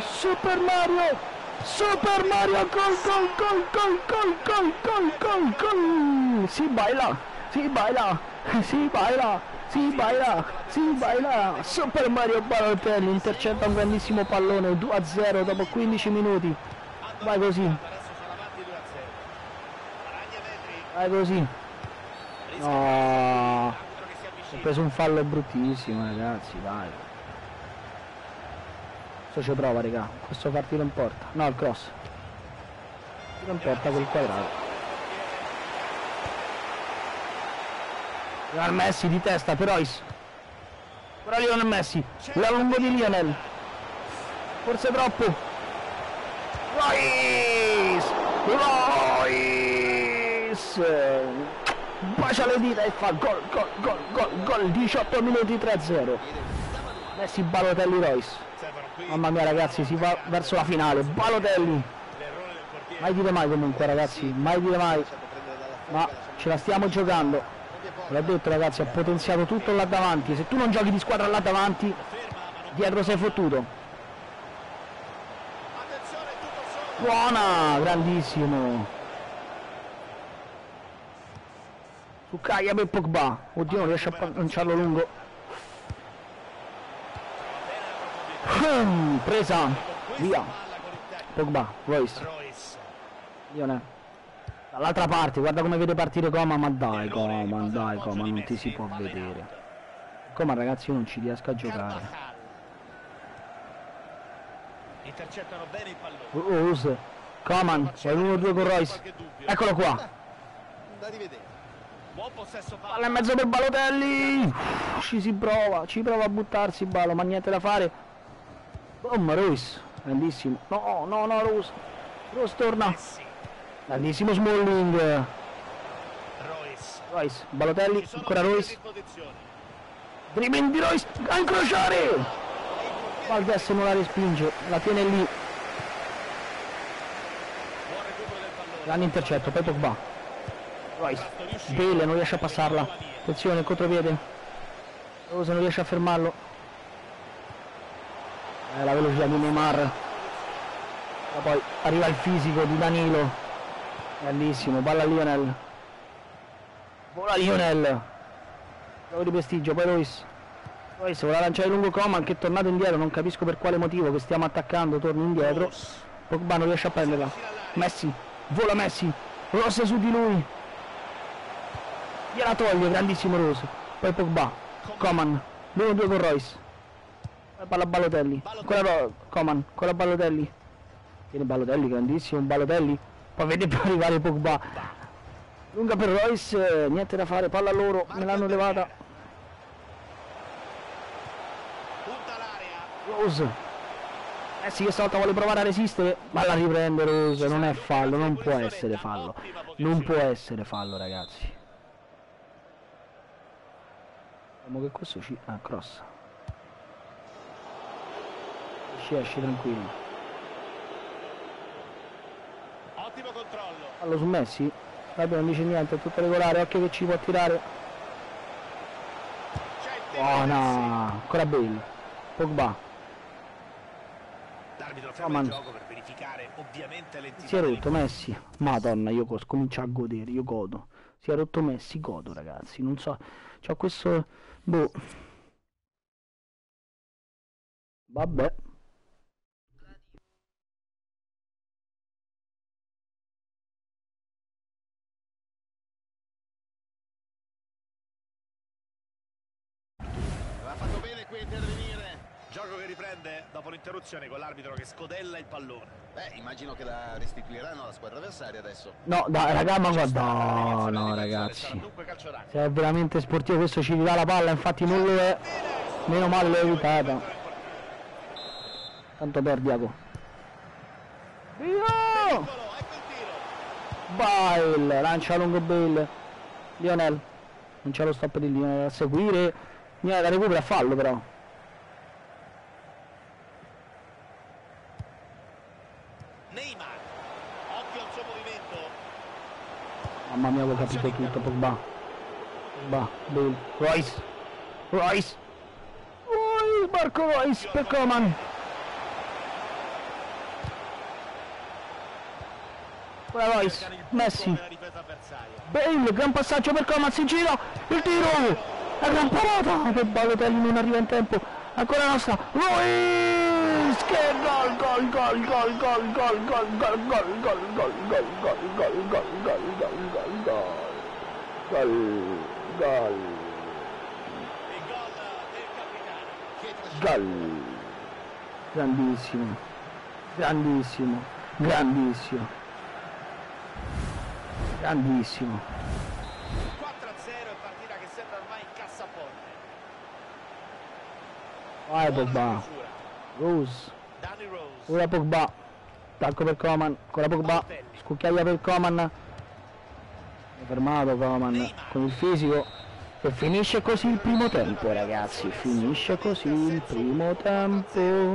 gol. Si baila, Super Mario Balotelli intercetta un grandissimo pallone, 2-0 dopo 15 minuti. Vai così, Adesso sono avanti 2-0. Guadagna metri. vai così. Rischia No, l'arbitro che si ho avvicina. preso un fallo bruttissimo ragazzi, dai. Questo ci prova raga, questo partito in porta. No, il cross. Tiro in porta col quadrato. Lionel Messi di testa per Royce. Ora Lionel Messi, la lungo di Lionel. Forse troppo. Royce! Bacia le dita e fa gol, 18 minuti 3-0. Messi, Balotelli, Royce. Servono qui Mamma mia ragazzi, si va verso la finale. Balotelli. l'errore del portiere. Mai dire mai comunque ragazzi, mai dire mai. Ma ce la stiamo giocando. Ve l'ho detto ragazzi, ho potenziato tutto là davanti. Se tu non giochi di squadra là davanti, Ferma, ma non... dietro sei fottuto. Attenzione, tutto solo. Buona, grandissimo. Su Caia per Pogba. Oddio, non riesce a lanciarlo lungo. Presa. Via. Palla con il tecnico. Pogba, Royce, Royce. Lionel. Dall'altra parte, guarda come vede partire Coman, ma dai Coman, non ti si può vedere. Coman ragazzi, io non ci riesco a giocare. Carvajal. Intercettano bene il pallone. Rose, Coman, è 1-2 con Royce. Qualche dubbio. Eccolo qua. Da rivedere. Buon possesso Palla palla. in mezzo per Balotelli. Ci prova a buttarsi Balo, ma niente da fare. Boom, Royce, grandissimo. No, Rose. Rose torna. Messi. Grandissimo Smalling. Royce. Royce, Balotelli, Ci sono ancora tutti a Royce. disposizione. Dribbling di Royce, a incrociare. Valdes non la respinge, la tiene lì. Grande intercetto, poi Pogba. Royce. Bale non riesce a passarla. Attenzione, il contropiede. Rose non riesce a fermarlo. La velocità di Neymar. E poi arriva il fisico di Danilo. Bellissimo, palla a Lionel. Vola Lionel. Gioco di prestigio, poi Royce. Royce vuole lanciare lungo Coman che è tornato indietro, non capisco per quale motivo, che stiamo attaccando, torna indietro. Pogba non riesce a prenderla. Messi, vola Messi. Rose su di lui. Gliela toglie, grandissimo Rose. Poi Pogba. Coman. 1-2 con Royce. Poi palla a Balotelli. Coman, con la Balotelli. Viene Balotelli, grandissimo Balotelli. Poi vede per arrivare Pogba. Lunga per Royce, niente da fare, palla a loro, me l'hanno levata. Rose. Sì, che stavolta vuole provare a resistere, ma la riprende Rose, non è fallo, non può essere fallo. Non può essere fallo, ragazzi. Vediamo che questo ci... Ah, cross. Esci tranquillo. Ottimo controllo. Fallo su Messi. Fabio non dice niente, è tutto regolare, occhio che ci può tirare. Buona! Ancora Bale. Pogba. L'arbitro ferma il gioco per verificare ovviamente l'entità. Si è rotto Messi. Madonna, io comincio a godere, io godo. Si è rotto Messi, godo ragazzi. Non so, c'ho questo... Boh. Vabbè. Ha fatto bene qui a intervenire. Gioco che riprende dopo l'interruzione con l'arbitro che scodella il pallone. Immagino che la restituiranno alla squadra avversaria adesso. No, dai, raga, ma guarda. No, ragazzi. Se è veramente sportivo questo ci ridà la palla, infatti non lo è. Meno male l'ho evitata. Tanto per Diago. Io! Bale, lancia lungo Bale. Lionel. Non c'è lo stop di Lionel a seguire. Niente, la recupera a fallo però. Neymar. Occhio al suo movimento. Mamma mia, avevo capito tutto. Pogba. Pogba. Bale. Royce. Royce. Marco Royce per Coman. Guarda Royce. Messi. Bale, gran passaggio per Coman, si gira. Il tiro. La gran parata. Per Balotelli non arriva in tempo. Ancora nostra. Royce. Che gol, gol, gol, gol, gol, gol, gol, gol, gol, gol, gol, gol, gol, gol, gol, gol, gol, gol, gol, gol. Gol. Grandissimo. Grandissimo. Grandissimo. Grandissimo. 4-0 è partita che sembra ormai in cassaforte. Vai Pogba. Rose. Danny Rose. Ora Pogba. Tacco per Coman. Ancora Pogba. Scucchiaia per Coman. È fermato Coman con il fisico. E finisce così il primo tempo, ragazzi. Finisce così il primo tempo.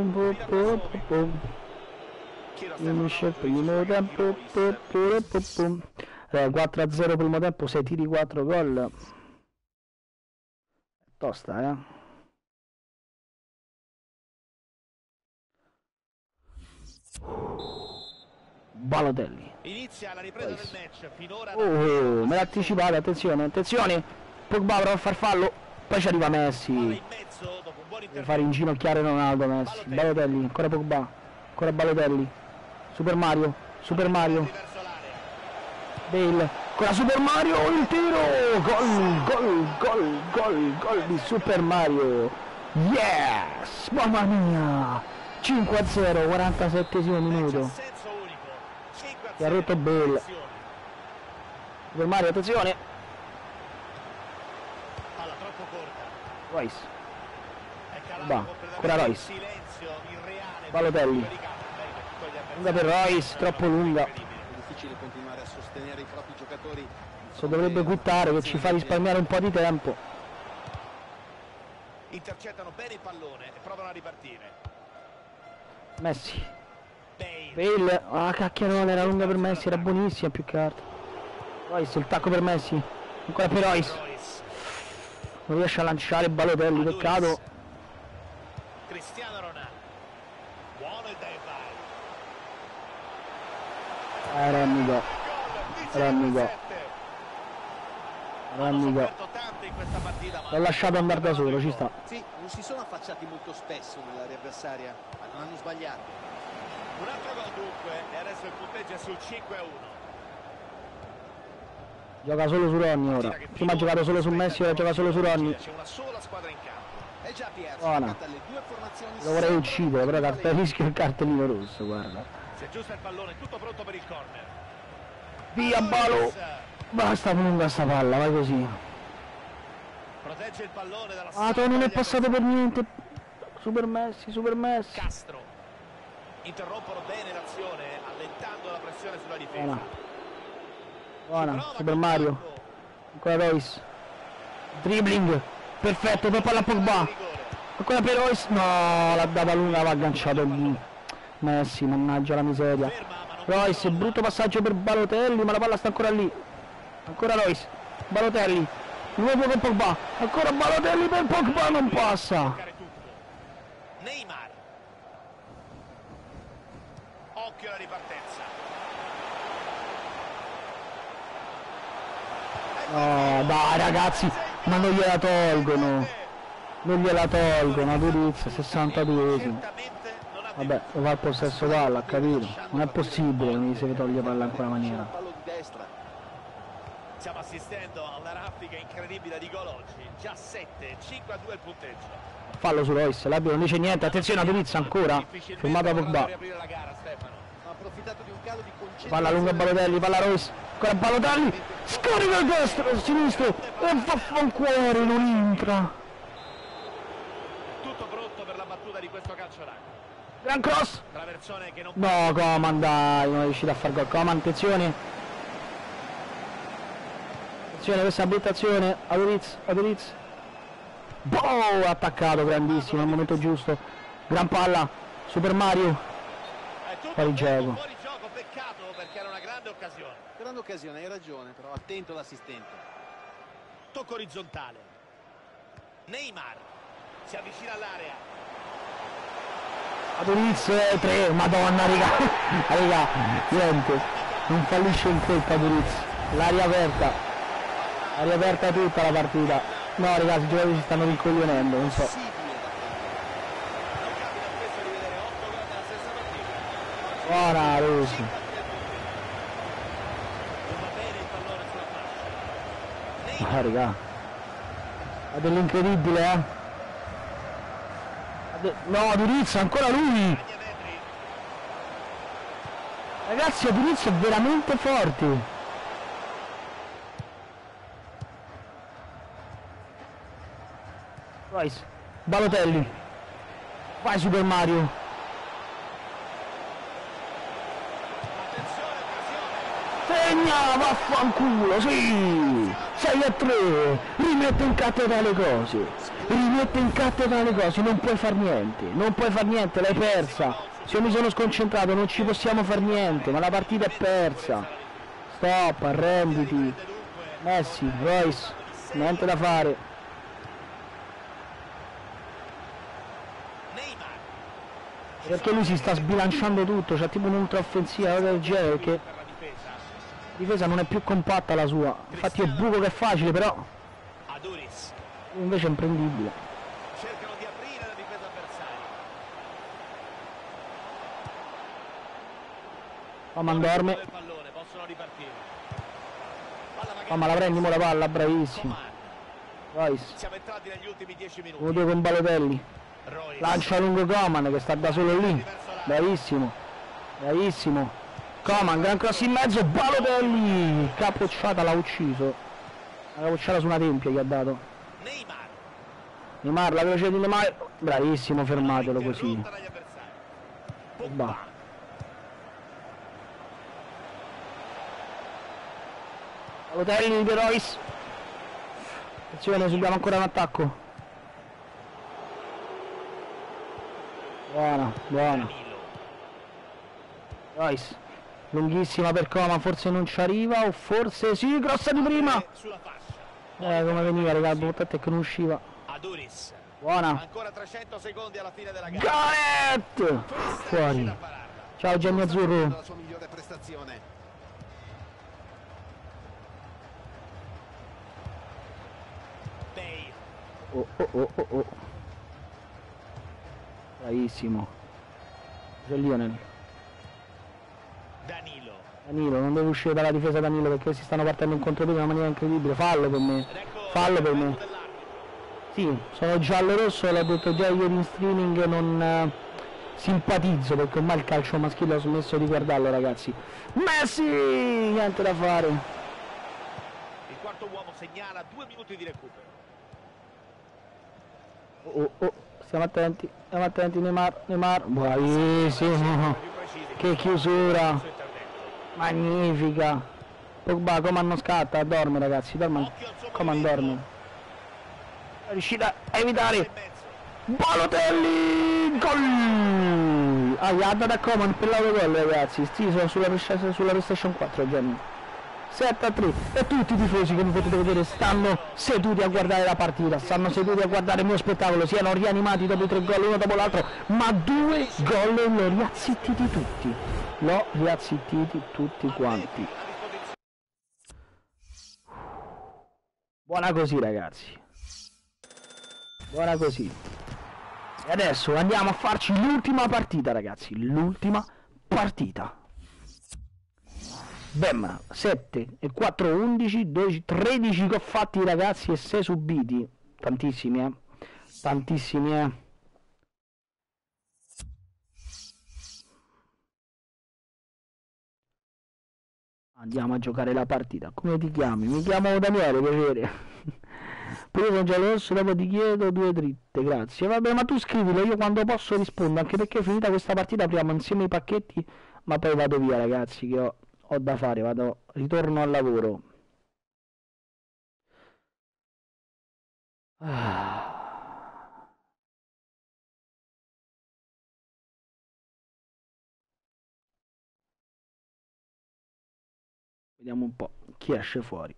Finisce il primo tempo. 4-0 primo tempo, 6 tiri, 4 gol. Tosta, eh? Balotelli. Inizia la ripresa del match. Finora Oh, me l'ha anticipato, attenzione, attenzione. Pogba prova a far fallo. Poi ci arriva Messi. in mezzo dopo un buon Deve fare inginocchiare Ronaldo Messi. Balotelli, ancora Pogba. Ancora Balotelli. Super Mario. Super Mario. Bale. Ancora Super Mario. Il tiro. Gol, gol, gol, gol, gol di Super Mario. Yes. Mamma mia. 5-0, 47esimo minuto. Si è rotto Bale. Super Mario, attenzione. Palla troppo corta. Royce. È calato Va, ancora Royce. silenzio irreale. Balotelli. Lunga per Royce, troppo lunga. È difficile continuare a sostenere i propri giocatori. Se dovrebbe quittare che ci fa risparmiare un po' di tempo. Intercettano bene il pallone e provano a ripartire. Messi. Bale. Bale, ah cacchiarone, era lunga per Messi, era buonissima più che altro. Royce, il tacco per Messi, ancora per Royce, Royce. non riesce a lanciare Balotelli, Aduris. peccato. Cristiano Ronaldo. Buono il dive. Remmy gol, Remmy gol, 17. Hanno Remmy gol. sofferto tanto in questa partita, ma L'ho lasciato andare da solo, ci sta. Sì, non si sono affacciati molto spesso nell'area avversaria, ma non hanno sbagliato. Un altro gol dunque e adesso il punteggio è sul 5-1. Gioca solo su Ronny ora. Prima ha giocato solo su Messi, ora gioca solo su Ronny. C'è una sola squadra in campo. È già Pierre, Buona. dalle due formazioni Lo vorrei uccidere, però rischio il cartellino rosso, guarda. Si aggiusta il pallone, tutto pronto per il corner. Via Balo! Basta lunga sta palla, vai così. Protegge il pallone dalla Ah, non è passato per niente. Super Messi, Super Messi. Castro. Interrompono bene l'azione, allentando la pressione sulla difesa. Buona. Buona, Super Mario. Ancora Royce. Dribbling. Perfetto, poi palla a Pogba. Ancora per Royce. No, l'ha data lunga, l'ha agganciato lì. Messi, mannaggia la miseria. Royce, brutto passaggio per Balotelli, ma la palla sta ancora lì. Ancora Royce. Balotelli. Nuovo con Pogba. Ancora Balotelli per Pogba, non passa. Neymar. Occhio alla ripartenza. No, dai ragazzi, ma non gliela tolgono. Non gliela tolgono, Aduris, 62esimo. Vabbè, lo fa il possesso palla, ha capito. Non è possibile che mi si toglie palla in quella maniera. Fallo di destra. Stiamo assistendo a una raffica incredibile di gol oggi. Già 7, 5-2 il punteggio. Fallo su Royce, l'arbitro non dice niente, attenzione Aduris ancora. Firmato Pogba. Riaprire la gara, Stefano. Ha approfittato di un calo di concentrazione. Palla lunga Balotelli, palla Royce. Ancora Balotelli. Scarica il destro, sinistro. E vaffanculo, non entra. Tutto pronto per la battuta di questo calcio d'angolo. Gran cross. Traversone che non No, Coman dai, non è riuscito a far gol. Coman, attenzione. Attenzione, questa abilitazione. Aduris, Aduris. Boh, attaccato, grandissimo, al momento giusto. Gran palla, Super Mario. è tutto Fuori gioco. fuori gioco, peccato perché era una grande occasione. Grande occasione, hai ragione, però attento l'assistente. Tocco orizzontale. Neymar si avvicina all'area. Aduris 3, madonna raga. Raga, niente, non fallisce in colpa Aduris. L'aria aperta tutta la partita. No ragazzi, i giocatori si stanno rincoglionendo, non so. Possibile da Non capita spesso di vedere 8 gol nella stessa partita. Buona Rossi. Non va bene il pallone sulla fascia. Ah raga. Ha dell'incredibile, No, Aduris, ancora lui! Magna metri. Ragazzi, Aduris è veramente forte. Royce, Balotelli. Vai Super Mario. Attenzione, occasione. Segna, vaffanculo, sì! 6-3, rimette in cattedra le cose, non puoi far niente, l'hai persa. Se io mi sono sconcentrato non ci possiamo far niente, ma la partita è persa. Stop, arrenditi. Messi, Royce, niente da fare. Neymar. Perché lui si sta sbilanciando tutto, c'ha tipo un'ultra offensiva del genere, perché Per la difesa. la difesa non è più compatta la sua. Infatti io buco che è facile, però Aduris. lui invece è imprendibile. Cercano di aprire la difesa avversaria. Coman dorme. Del pallone, possono ripartire. Palla magari- Ma la prendi mo la palla, bravissimo. Coman. Royce, Siamo entrati negli ultimi 10 minuti. 1-2 con Balotelli. Royce. Lancia lungo Coman che sta da solo lì. Bravissimo. Bravissimo. Coman, gran cross in mezzo, Balotelli. Capocciata, l'ha ucciso. Una capocciata su una tempia gli ha dato. Neymar. Neymar, la velocità di Neymar. Bravissimo, fermatelo così. Interrotta dagli avversari. Pogba. Balotelli per Royce. Attenzione, subiamo ancora un attacco. Buona, buona. Danilo. Royce, lunghissima per Coman, forse non ci arriva, o forse sì, grossa di prima! Sulla fascia. Come veniva, raga, il bottete che non usciva. Aduris. Buona! Ancora 300 secondi alla fine della gara. Gareth! Fuori. Ciao Genio Azzurro. La sua migliore prestazione. Bale. Oh. Bravissimo. C'è Lionel. Danilo. Danilo, non deve uscire dalla difesa Danilo perché si stanno partendo in contropiede in una maniera incredibile. Fallo per me. Ed ecco Fallo per me. dell'arbitro. Sì, sono giallo-rosso, l'ho detto già ieri in streaming, non simpatizzo perché ormai il calcio maschile ho smesso di guardarlo, ragazzi. Messi! Niente da fare. Il quarto uomo segnala 2 minuti di recupero. Oh. Stiamo attenti, Neymar. Bravissimo. Più precisi. Che chiusura. Il suo intervento. Magnifica. Pogba, Coman non scatta, dorme ragazzi, dorme. Occhio al suo Coman movimento. dorme. È riuscita a evitare. In mezzo. Balotelli! Gol! Ha dato a Coman per l'autogol ragazzi. Sì, sono sulla PlayStation 4 Jenny. 7-3 e tutti i tifosi, come potete vedere, stanno seduti a guardare la partita, stanno seduti a guardare il mio spettacolo, siano rianimati dopo i 3 gol uno dopo l'altro, ma 2 gol l'ho riazzittiti tutti, l'ho riazzittiti tutti quanti. Buona così ragazzi, buona così. E adesso andiamo a farci l'ultima partita ragazzi, l'ultima partita. Bam, 7 e 4, 11, 12, 13 che ho fatti ragazzi e 6 subiti. Tantissimi, tantissimi, Andiamo a giocare la partita. Come ti chiami? Mi chiamo Daniele, piacere. Poi io sono giallorosso, dopo ti chiedo 2 dritte, grazie. Vabbè, ma tu scrivilo, io quando posso rispondo, anche perché finita questa partita apriamo insieme i pacchetti, ma poi vado via ragazzi, che ho da fare, ritorno al lavoro. Vediamo un po' chi esce fuori.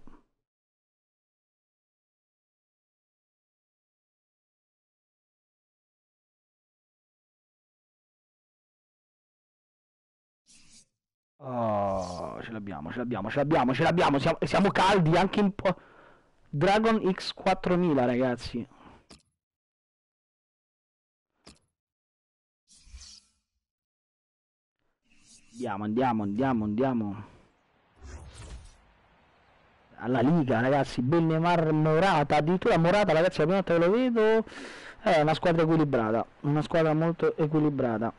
Oh, ce l'abbiamo, siamo caldi anche un po'. Dragon X4000 ragazzi. Andiamo. Alla Liga ragazzi, Bellemar Morata, addirittura Morata ragazzi, la prima volta che lo vedo è una squadra equilibrata, una squadra molto equilibrata.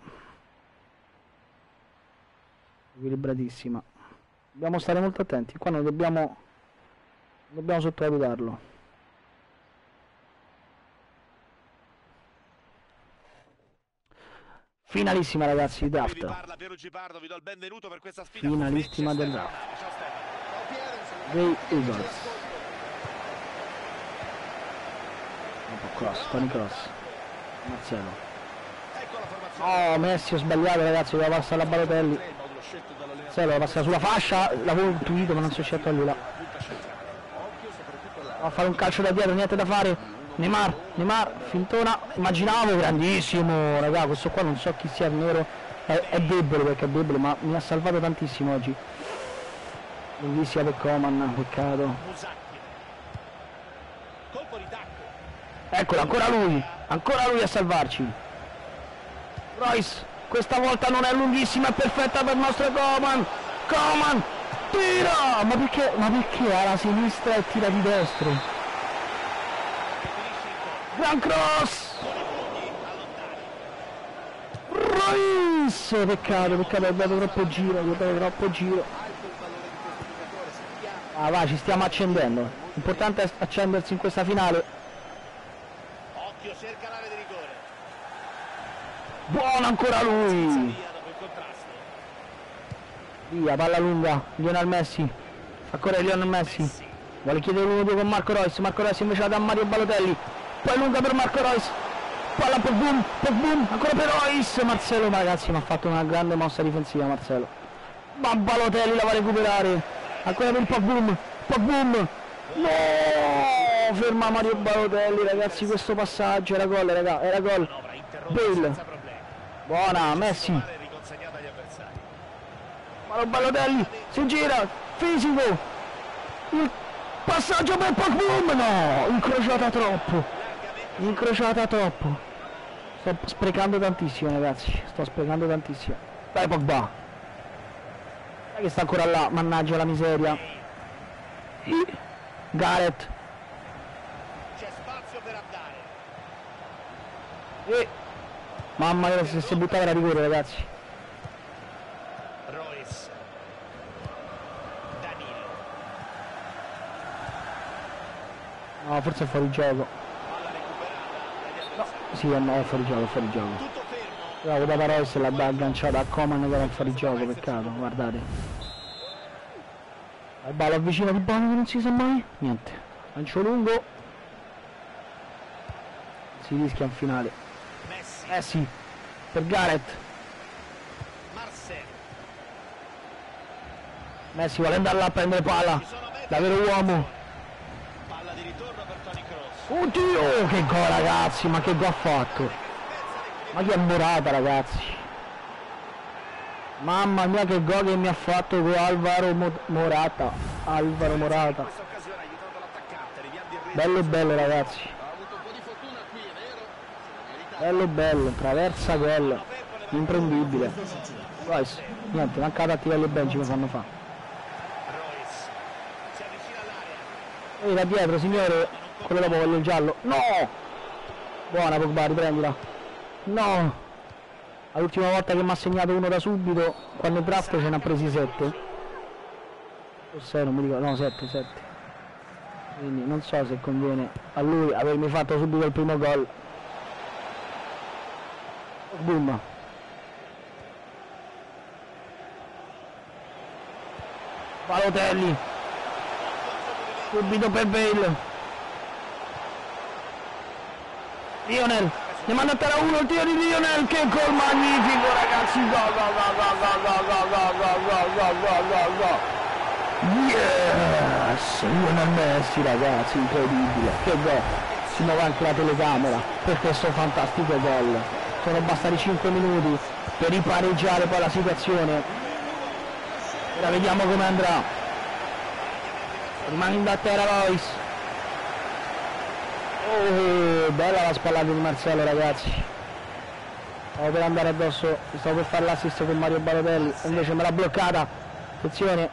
Equilibratissima. Dobbiamo stare molto attenti, qua non dobbiamo sottovalutarlo. Finalissima ragazzi di draft. Finalissima del draft. Ray Eagles. Un po' cross, Tony Cross. Marziello. Oh, Messi, ho sbagliato ragazzi, doveva passare la Balotelli. Se lo passa sulla fascia, l'avevo intuito ma non si è scelto a lui là. Va a fare un calcio da dietro, niente da fare. Neymar, fintona, immaginavo, grandissimo, raga, questo qua non so chi sia, nero, è debole perché è debole, ma mi ha salvato tantissimo oggi. Lunghissima per Coman, peccato. Eccolo, ancora lui a salvarci. Royce, questa volta non è lunghissima, è perfetta per il nostro Coman, tira, ma perché alla sinistra e tira di destro? Gran cross! Royce, peccato, è dato troppo giro, Ah va, ci stiamo accendendo, l'importante è accendersi in questa finale. Occhio, cerca l'area di rigore. Buono ancora lui! Via, palla lunga, Lionel Messi. Fa correre Lionel Messi. Vuole chiedere l'1-2 con Marco Reus invece la dà a Mario Balotelli. Poi lunga per Marco Reus. palla per boom, ancora per Royce, Marcelo, ma ragazzi mi ha fatto una grande mossa difensiva Marcelo. Ma Balotelli la va a recuperare, ancora per Pogboom, no, ferma Mario Balotelli ragazzi, questo passaggio era gol raga, era gol. Bale, buona, Messi, Mario Balotelli, si gira, fisico, il passaggio per Pogboom, no, incrociata troppo. Sto sprecando tantissimo ragazzi, dai Pogba, dai che sta ancora là, mannaggia la miseria. Gareth, C'è spazio per andare. mamma mia, se si è buttata la rigore ragazzi. Royce. Danilo. No, forse è fuori gioco. Palla recuperata dagli avversari. Sì, no, è fuori gioco. Tutto fermo. Bravo da Royce, l'ha agganciata a Coman che era fuori gioco, peccato, guardate. Il ballo avvicina di Bono che non si sa mai. Niente. Lancio lungo. Si rischia in finale. Messi. Per Gareth. Marcel. Messi vuole andare là a prendere palla. Ci sono metri. Da vero uomo. Palla di ritorno per Toni Kroos. Oddio, che gol ragazzi, ma che gol ha fatto. Ma che è Morata ragazzi. Mamma mia che gol che mi ha fatto con Alvaro Morata. In questa occasione ha aiutato l'attaccante. Bello ragazzi. Bello, traversa gol. Imprendibile. Royce, niente, mancata attivare il bench mi fanno fa. Royce. Si avvicina all'area. Ehi da dietro signore, quello dopo voglio il giallo. No! Buona Pogba, riprendila. No! L'ultima volta che mi ha segnato uno da subito, quando il draft ce ne ha presi 7. O 6, non mi ricordo, no 7. Quindi non so se conviene a lui avermi fatto subito il primo gol. Boom. Balotelli. Subito per Bale. Lionel. Ne manda a terra uno, il tiro di Lionel, che gol magnifico ragazzi, go. Yes, Lionel Messi ragazzi, incredibile, che gol, si muove anche la telecamera per questo fantastico gol, sono bastati 5 minuti per ripareggiare poi la situazione, ora vediamo come andrà, rimane a terra Royce. Oh, bella la spallata di Marcelo ragazzi, stavo per andare addosso, stavo per fare l'assist con Mario Balotelli, invece me l'ha bloccata, attenzione,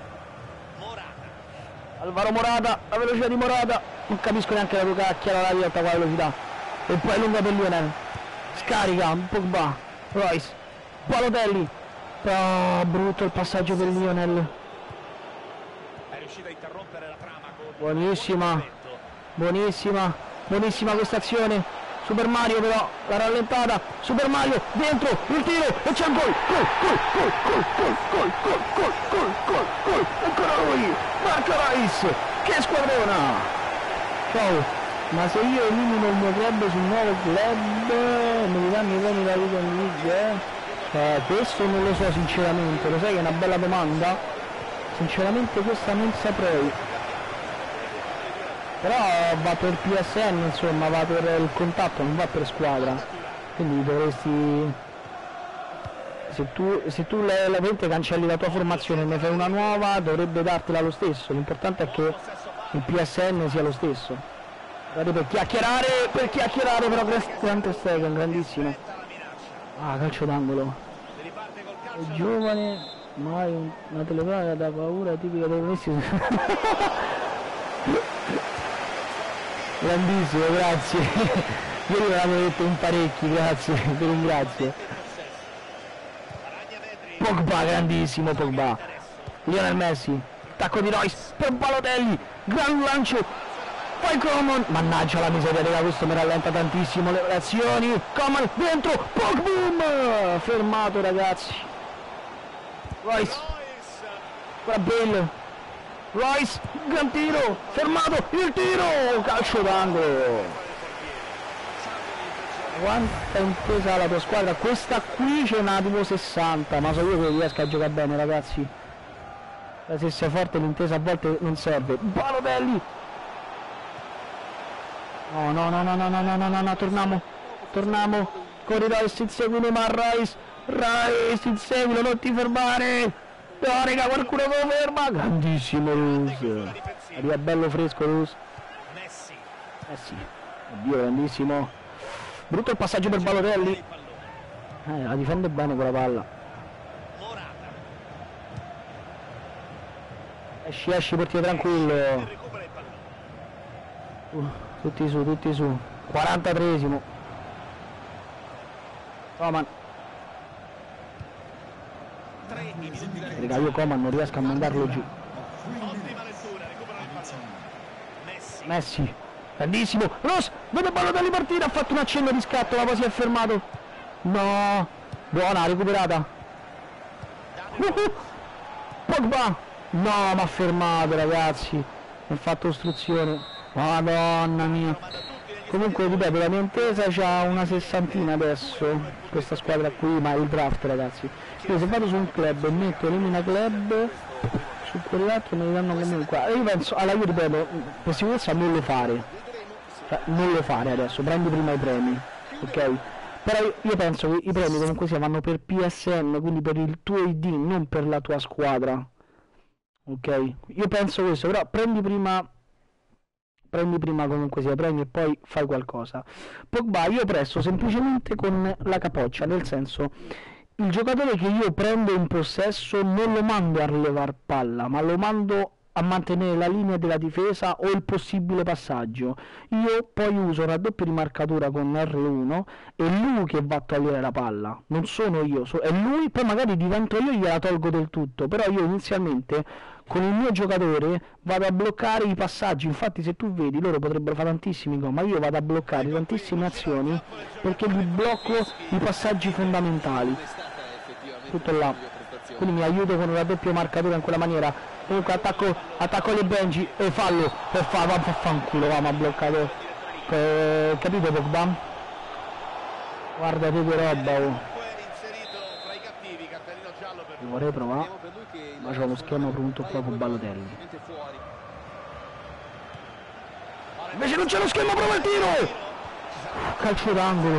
Alvaro Morata, la velocità di Morata, non capisco neanche la tua cacchiera la diretta qua la velocità, e poi lunga per Lionel, scarica, Pogba, Royce, Balotelli, oh, brutto il passaggio per Lionel, È riuscito a interrompere la trama con buonissima questa azione, Super Mario però, la rallentata, Super Mario, dentro, il tiro, e c'è il gol, gol, ancora lui, marca Royce, che squadrona, ciao, ma se io elimino il mio club sul nuovo club, mi danno i premi da Weekend League, questo non lo so sinceramente, lo sai che è una bella domanda, sinceramente questa non saprei. Però va per PSN, insomma, va per il contatto, non va per squadra, quindi dovresti, se tu veramente cancelli la tua formazione e ne fai una nuova, dovrebbe dartela lo stesso, l'importante è che il PSN sia lo stesso. Guardate, per chiacchierare però Grant Stegen, grandissimo. Ah, calcio d'angolo. È giovane, ma una telecamera da paura tipica dei messi. Grandissimo, grazie. Ieri me l'avevo detto in parecchi, grazie, ti ringrazio. Pogba, grandissimo Pogba. Lionel Messi, attacco di Royce per Balotelli, gran lancio, poi Coman, mannaggia la miseria, raga, questo mi rallenta tantissimo le azioni. Coman dentro, Pogba, fermato ragazzi. Royce, qua Bale. Royce, gran tiro, fermato, il tiro, calcio d'angolo. Quanta intesa la tua squadra, questa qui ce n'ha tipo 60, ma so io che riesco a giocare bene, ragazzi. Se sei forte l'intesa a volte non serve. Balotelli! No, no, no, no, no, no, no, no, no, no, torniamo. Corri Rice, inseguilo, ma Rice, inseguilo, non ti fermare. No, raga, qualcuno lo ferma. Grandissimo Rus. Arriva bello fresco Rus. Messi. Oddio, grandissimo. Brutto il passaggio per Balotelli. La difende bene quella palla. Esci, portiere tranquillo. Tutti su. 43esimo. Coman. Raga, io Coman non riesco a mandarlo giù. Messi. Grandissimo. Ross, vede Balotelli partire, ha fatto un accenno di scatto, ma poi si è fermato. No. Buona, recuperata. Pogba. No, ma ha fermato, ragazzi. Mi ha fatto ostruzione. Madonna mia. Comunque, ripeto, la mia intesa c'ha una sessantina adesso. Questa squadra qui, ma il draft, ragazzi. Io se vado su un club e metto elimina club, su quell'altro me li danno comunque. Io penso, allora io ripeto, per sicurezza non lo fare. Non lo fare adesso, prendi prima i premi, ok? Però io penso che i premi comunque sia vanno per PSN, quindi per il tuo ID, non per la tua squadra. Ok? Io penso questo, però prendi prima comunque sia premi e poi fai qualcosa. Pogba io presto semplicemente con la capoccia, nel senso, il giocatore che io prendo in possesso non lo mando a rilevare palla, ma lo mando a mantenere la linea della difesa o il possibile passaggio. Io poi uso un raddoppio di marcatura con R1, è lui che va a togliere la palla, non sono io, è lui, poi magari divento io e gliela tolgo del tutto, però io inizialmente con il mio giocatore vado a bloccare i passaggi. Infatti se tu vedi loro potrebbero fare tantissimi gol, ma io vado a bloccare tantissime azioni perché gli blocco i passaggi fondamentali, tutto là, quindi mi aiuto con un raddoppio marcatura in quella maniera. Comunque attacco le Benji e fallo fanculo, ma ha bloccato, capito Pogba? Guarda che roba, oh. Io vorrei provare, ma c'ho uno schema pronto qua con Balotelli. Invece non c'è lo schema, prova il tiro! Calcio d'angolo.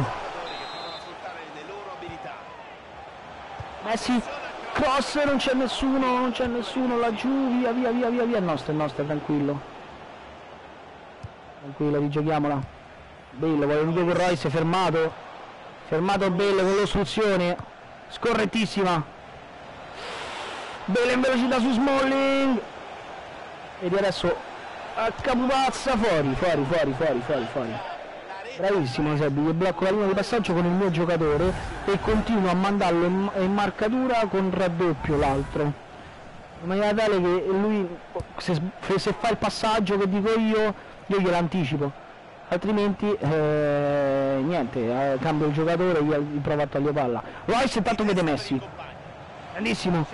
Messi, cross, non c'è nessuno laggiù, via, è nostro, tranquillo, rigiochiamola. Bello, voglio vedere con Royce, fermato Bello con l'ostruzione, scorrettissima, Bale in velocità su Smalling, e di adesso a capuzza, fuori. Bravissimo Sebi, che blocco la linea di passaggio con il mio giocatore e continuo a mandarlo in marcatura con raddoppio l'altro, in maniera tale che lui se fa il passaggio che dico io gliel'anticipo, altrimenti niente, cambio il giocatore e gli provo a togliere palla. Royce intanto vede Messi, grandissimo.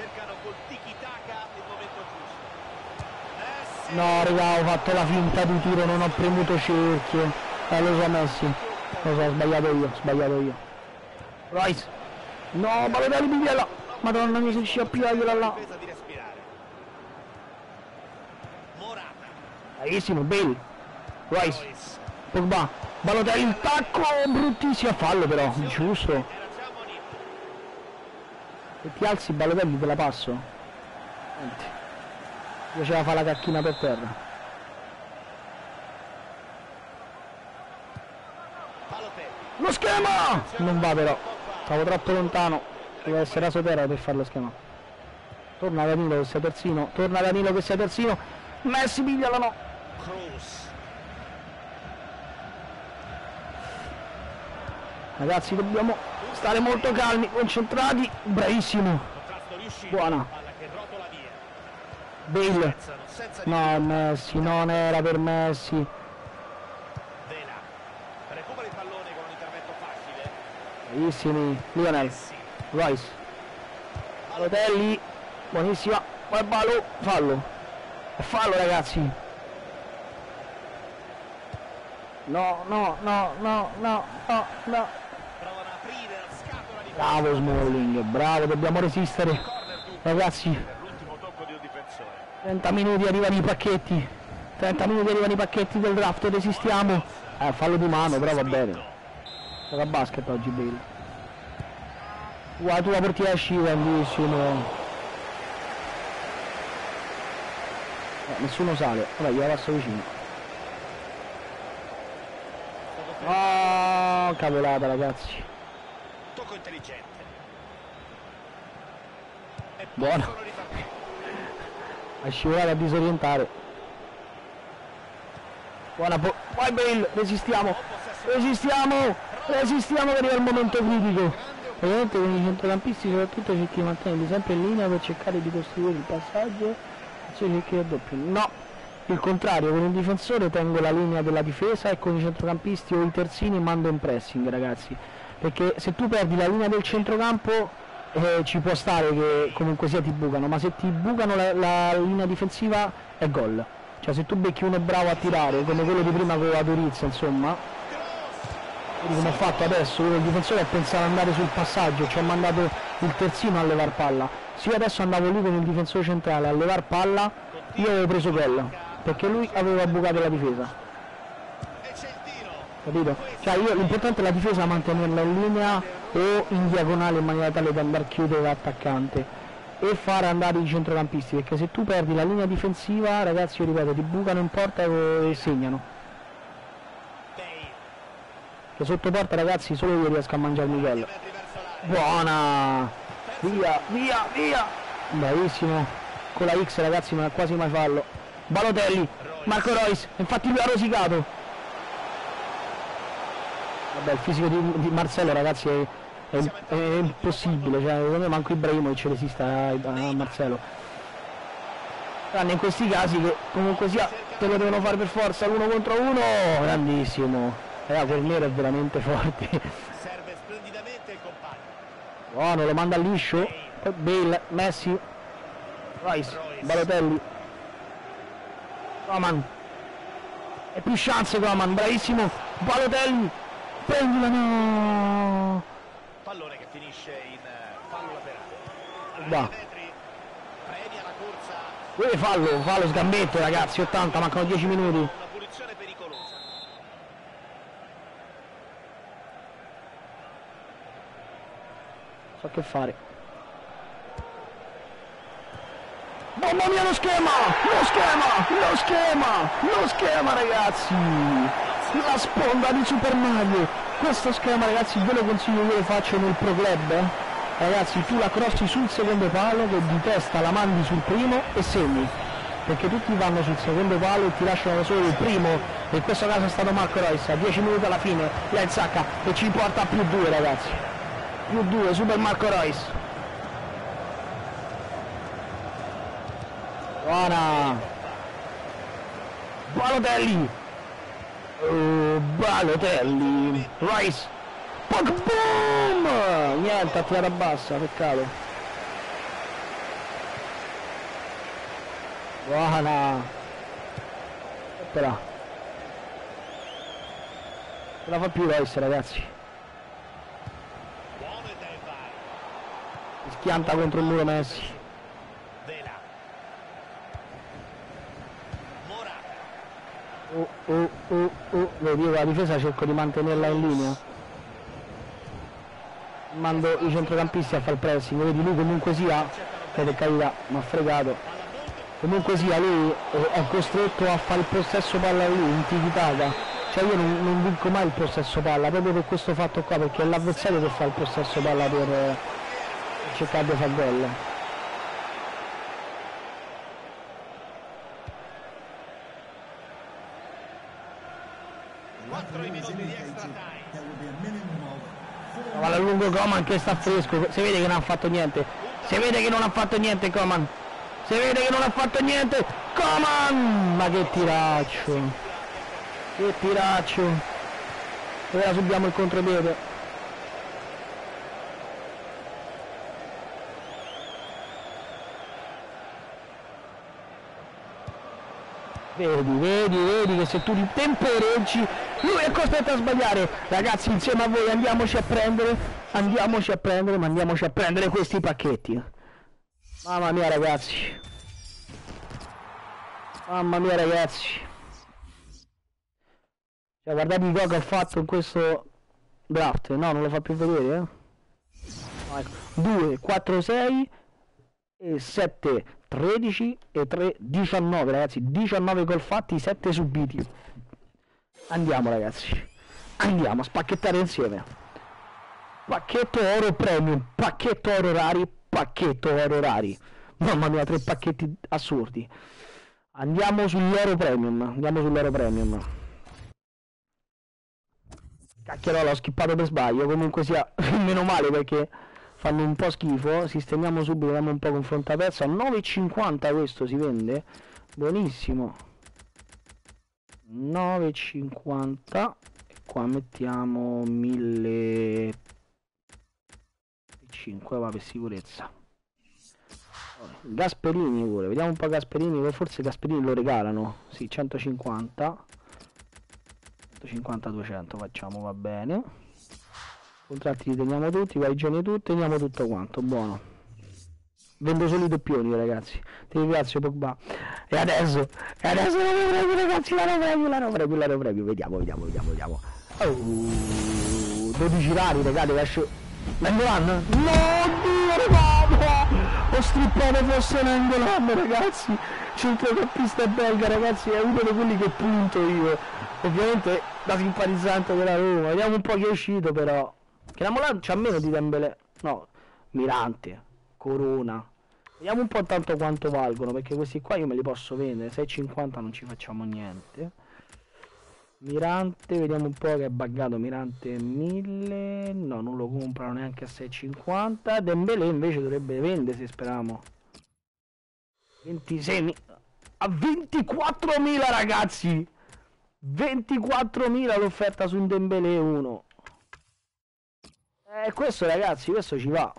No raga, ho fatto la finta di tiro, non ho premuto cerchio. Lo so Messi, lo so, ho sbagliato io. Royce, no, Balotelli pigliala, madonna mia, se riesci a pigliarla là. Bravissimo, Bale, Royce, Pogba, Balotelli, il tacco, bruttissimo, fallo però, giusto. Se ti alzi Balotelli te la passo. Niente, piaceva fare la cacchina per terra. Lo schema! Non va però, stavo troppo lontano, deve essere a sotterra per fare lo schema. Torna Danilo che sia terzino, Messi pigliala, no! Ragazzi dobbiamo stare molto calmi, concentrati, bravissimo, buona. Bale, no Messi, non era per Messi. Bravissimi, Lionel, Rice, Balotelli, buonissima, poi fallo ragazzi. No, no, no, no, no, no, no. Provano a aprire la scatola di Bravo Smalling, bravo, dobbiamo resistere. corner dunque Ragazzi, per l'ultimo tocco di un difensore. 30 minuti arrivano i pacchetti. 30 minuti arrivano i pacchetti del draft, resistiamo. Fallo di mano, però va bene. Gioca a basket oggi Bale. Guarda, tu la porti a sci, grandissimo. Nessuno sale, vabbè, gliela passo vicino. Oh, cavolata ragazzi. Tocco intelligente. E Buono. possono ripartire. Ha scivolato a disorientare. Buona vai Bale, resistiamo. Resistiamo! Resistiamo che arriva il momento critico. Ovviamente con i centrocampisti soprattutto cerchi di mantenerli sempre in linea per cercare di costruire il passaggio e cerchi il doppio. No! Il contrario, con il difensore tengo la linea della difesa e con i centrocampisti o i terzini mando in pressing, ragazzi. Perché se tu perdi la linea del centrocampo ci può stare che comunque sia ti bucano, ma se ti bucano la linea difensiva è gol. Cioè se tu becchi uno bravo a tirare, come quello di prima con la Turizza, insomma, vedi come ho fatto adesso, il difensore ha pensato ad andare sul passaggio, ci ho mandato il terzino a levar palla. Se io adesso andavo lì con il difensore centrale a levar palla, io avevo preso gol, perché lui aveva bucato la difesa. E c'è il tiro. Capito? Cioè io l'importante è la difesa, mantenerla in linea o in diagonale in maniera tale da andare a chiudere l'attaccante e fare andare i centrocampisti, perché se tu perdi la linea difensiva, ragazzi, io ripeto, ti bucano in porta e segnano. Che sotto porta, ragazzi, solo io riesco a mangiarmi gol. Metri verso l'area. Buona! Via, via, via! Bravissimo. Con la X, ragazzi, non è quasi mai fallo. Balotelli, Marco Reus, infatti lui ha rosicato. Vabbè, il fisico di Marcelo, ragazzi, è impossibile, cioè secondo me manco Ibrahimovic resiste a Marcelo. Tranne in questi casi che comunque sia te lo devono fare per forza l'uno contro uno, grandissimo. Quel nero è veramente forte. Serve splendidamente il compagno. Buono, lo manda liscio. Poi Bale, Messi, Rice, Balotelli, Coman. E più chance Coman, bravissimo. Balotelli, prendila, no. Pallone che finisce in fallo laterale. Va. Metri premia la corsa. Fallo, sgambetto ragazzi, 80, mancano 10 minuti. Una punizione pericolosa. So che fare. Mamma mia lo schema ragazzi, la sponda di Super Mario. Questo schema ragazzi ve lo consiglio, io lo faccio nel Pro Club, ragazzi, tu la crossi sul secondo palo, che di testa la mandi sul primo e segni, perché tutti vanno sul secondo palo e ti lasciano solo il primo. In questo caso è stato Marco Reus, a 10 minuti alla fine lei sacca e ci porta a +2 ragazzi, +2, Super Marco Reus. Buona! Balotelli! Balotelli! Rice! Boom! Niente, a tirare bassa, peccato. Buona! Però. Ce la fa più Rice, ragazzi. Buono il dive by. Schianta contro il muro Messi. Vela. Morata. Vedi, io la difesa cerco di mantenerla in linea. Mando i centrocampisti a fare il pressing, vedi lui comunque sia, per carità, mi ha fregato. Comunque sia lui è costretto a fare il possesso palla lui, in tiki-taka. Cioè io non vinco mai il possesso palla, proprio per questo fatto qua, perché è l'avversario che fa il possesso palla per cercare di fare gol. 4 minuti di extra time. Ma a lungo Coman che sta fresco, si vede che non ha fatto niente, si vede che non ha fatto niente Coman, si vede che non ha fatto niente Coman, ma che tiraccio, ora subiamo il contropiede. Vedi che se tu li tempereggi, lui è costretto a sbagliare. Ragazzi, insieme a voi andiamoci a prendere, ma andiamoci a prendere questi pacchetti. Mamma mia ragazzi. Mamma mia ragazzi. Cioè, guardate i gol che ho fatto in questo draft. No, non lo fa più vedere, No, ecco. 2, 4, 6 e 7, 13 e 3, 19 ragazzi. 19 gol fatti, 7 subiti. Andiamo ragazzi. Andiamo a spacchettare insieme. Pacchetto oro premium, pacchetto oro rari, pacchetto oro rari. Mamma mia, 3 pacchetti assurdi. Andiamo sull'oro premium. Cacchierola, ho skippato per sbaglio, comunque sia, meno male perché fanno un po' schifo. Sistemiamo subito, diamo un po' confrontapersa. 9,50 questo si vende, buonissimo. 9,50 e qua mettiamo 1.500, va, per sicurezza. Gasperini pure, vediamo un po' Gasperini, forse Gasperini lo regalano, sì, 150, 200 facciamo, va bene. Contratti li teniamo tutti, guarigioni tutti, teniamo tutto quanto, buono. Vendo solo i doppioni ragazzi, ti ringrazio Pogba. E adesso lo prego ragazzi, lo prego, vediamo. Oh, 12 rari ragazzi, lascio... Nangolan? No, Dio, no! Ho strippato fosse Nangolan ragazzi, centrocampista belga ragazzi, è uno di quelli che punto io. Ovviamente da simpatizzante della Roma, vediamo un po' chi è uscito però. Che Nangolan c'ha meno di Dembélé, no, Mirante, Corona. Vediamo un po' tanto quanto valgono, perché questi qua io me li posso vendere, 6,50 non ci facciamo niente. Mirante, vediamo un po' che è buggato, Mirante 1000, no, non lo comprano neanche a 6,50. Dembélé invece dovrebbe vendersi, speriamo. 26.000 a 24.000 ragazzi, 24.000 l'offerta su un Dembélé 1. Questo ragazzi, questo ci va.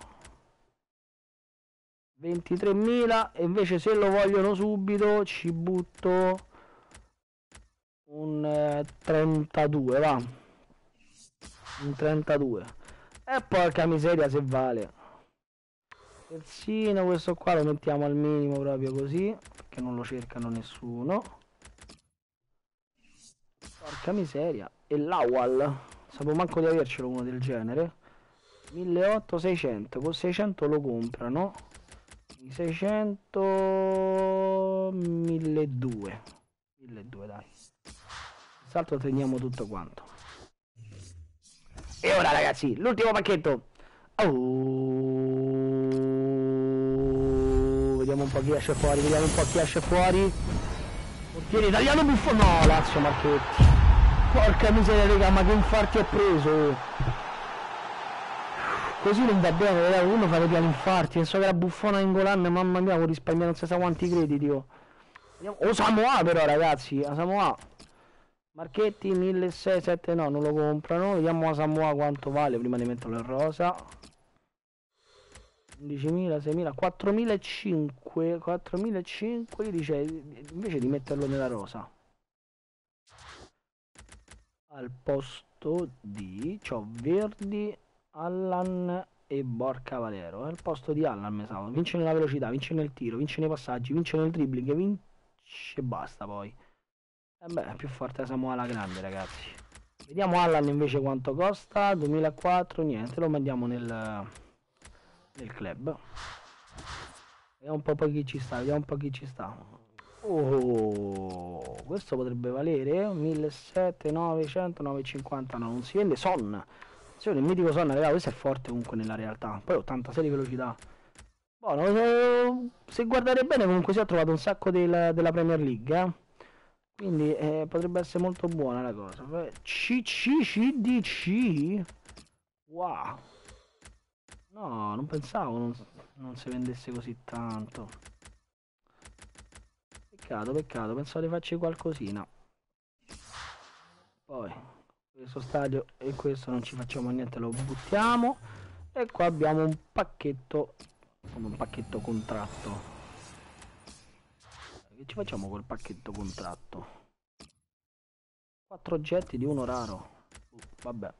23.000 e invece se lo vogliono subito ci butto un 32, va, un 32 e porca miseria se vale. Persino questo qua lo mettiamo al minimo proprio così perché non lo cercano nessuno, porca miseria. E l'Awal sapevo manco di avercelo uno del genere. 1.800, 600, con 600 lo comprano, i 600 1.200 dai. L'altro teniamo tutto quanto. E ora ragazzi, l'ultimo pacchetto. Vediamo un po' chi esce fuori, Portiere italiano Buffon. No, Lazio Marchetti. Porca miseria raga, ma che infarti ho preso. Così non va bene, raga, uno fa degli infarti. Penso che la Buffona in Golan, mamma mia, ho risparmiato non si sa quanti crediti, oh. Samoa però ragazzi, a Samoa Marchetti 1.600, no, non lo comprano. Vediamo a Samoa quanto vale prima di metterlo in rosa. 11.000, 6.000, 4.500 dice invece di metterlo nella rosa. Al posto di c'ho Verdi, Allan e Borca Valero. Al posto di Allan mi sa. Vince nella velocità, vince nel tiro, vince nei passaggi, vince nel dribbling, vince e basta poi. E beh, è più forte la Samoa la grande ragazzi. Vediamo Allan invece quanto costa. 2004, niente, lo mandiamo nel club. Vediamo un po' poi chi ci sta, Oh, questo potrebbe valere 1.700, 900, 950, no, non si vende. Son, il mitico Son, ragazzi, questo è forte comunque nella realtà. Poi 86 di velocità. Buono, se guardate bene comunque si è trovato un sacco della Premier League, quindi potrebbe essere molto buona la cosa. CDC, wow, no, non pensavo non si vendesse così tanto. Peccato, pensavo di farci qualcosina. Poi questo stadio e questo non ci facciamo niente, lo buttiamo. E qua abbiamo un pacchetto, come un pacchetto contratto. Che ci facciamo col pacchetto contratto? 4 oggetti di uno raro. Vabbè.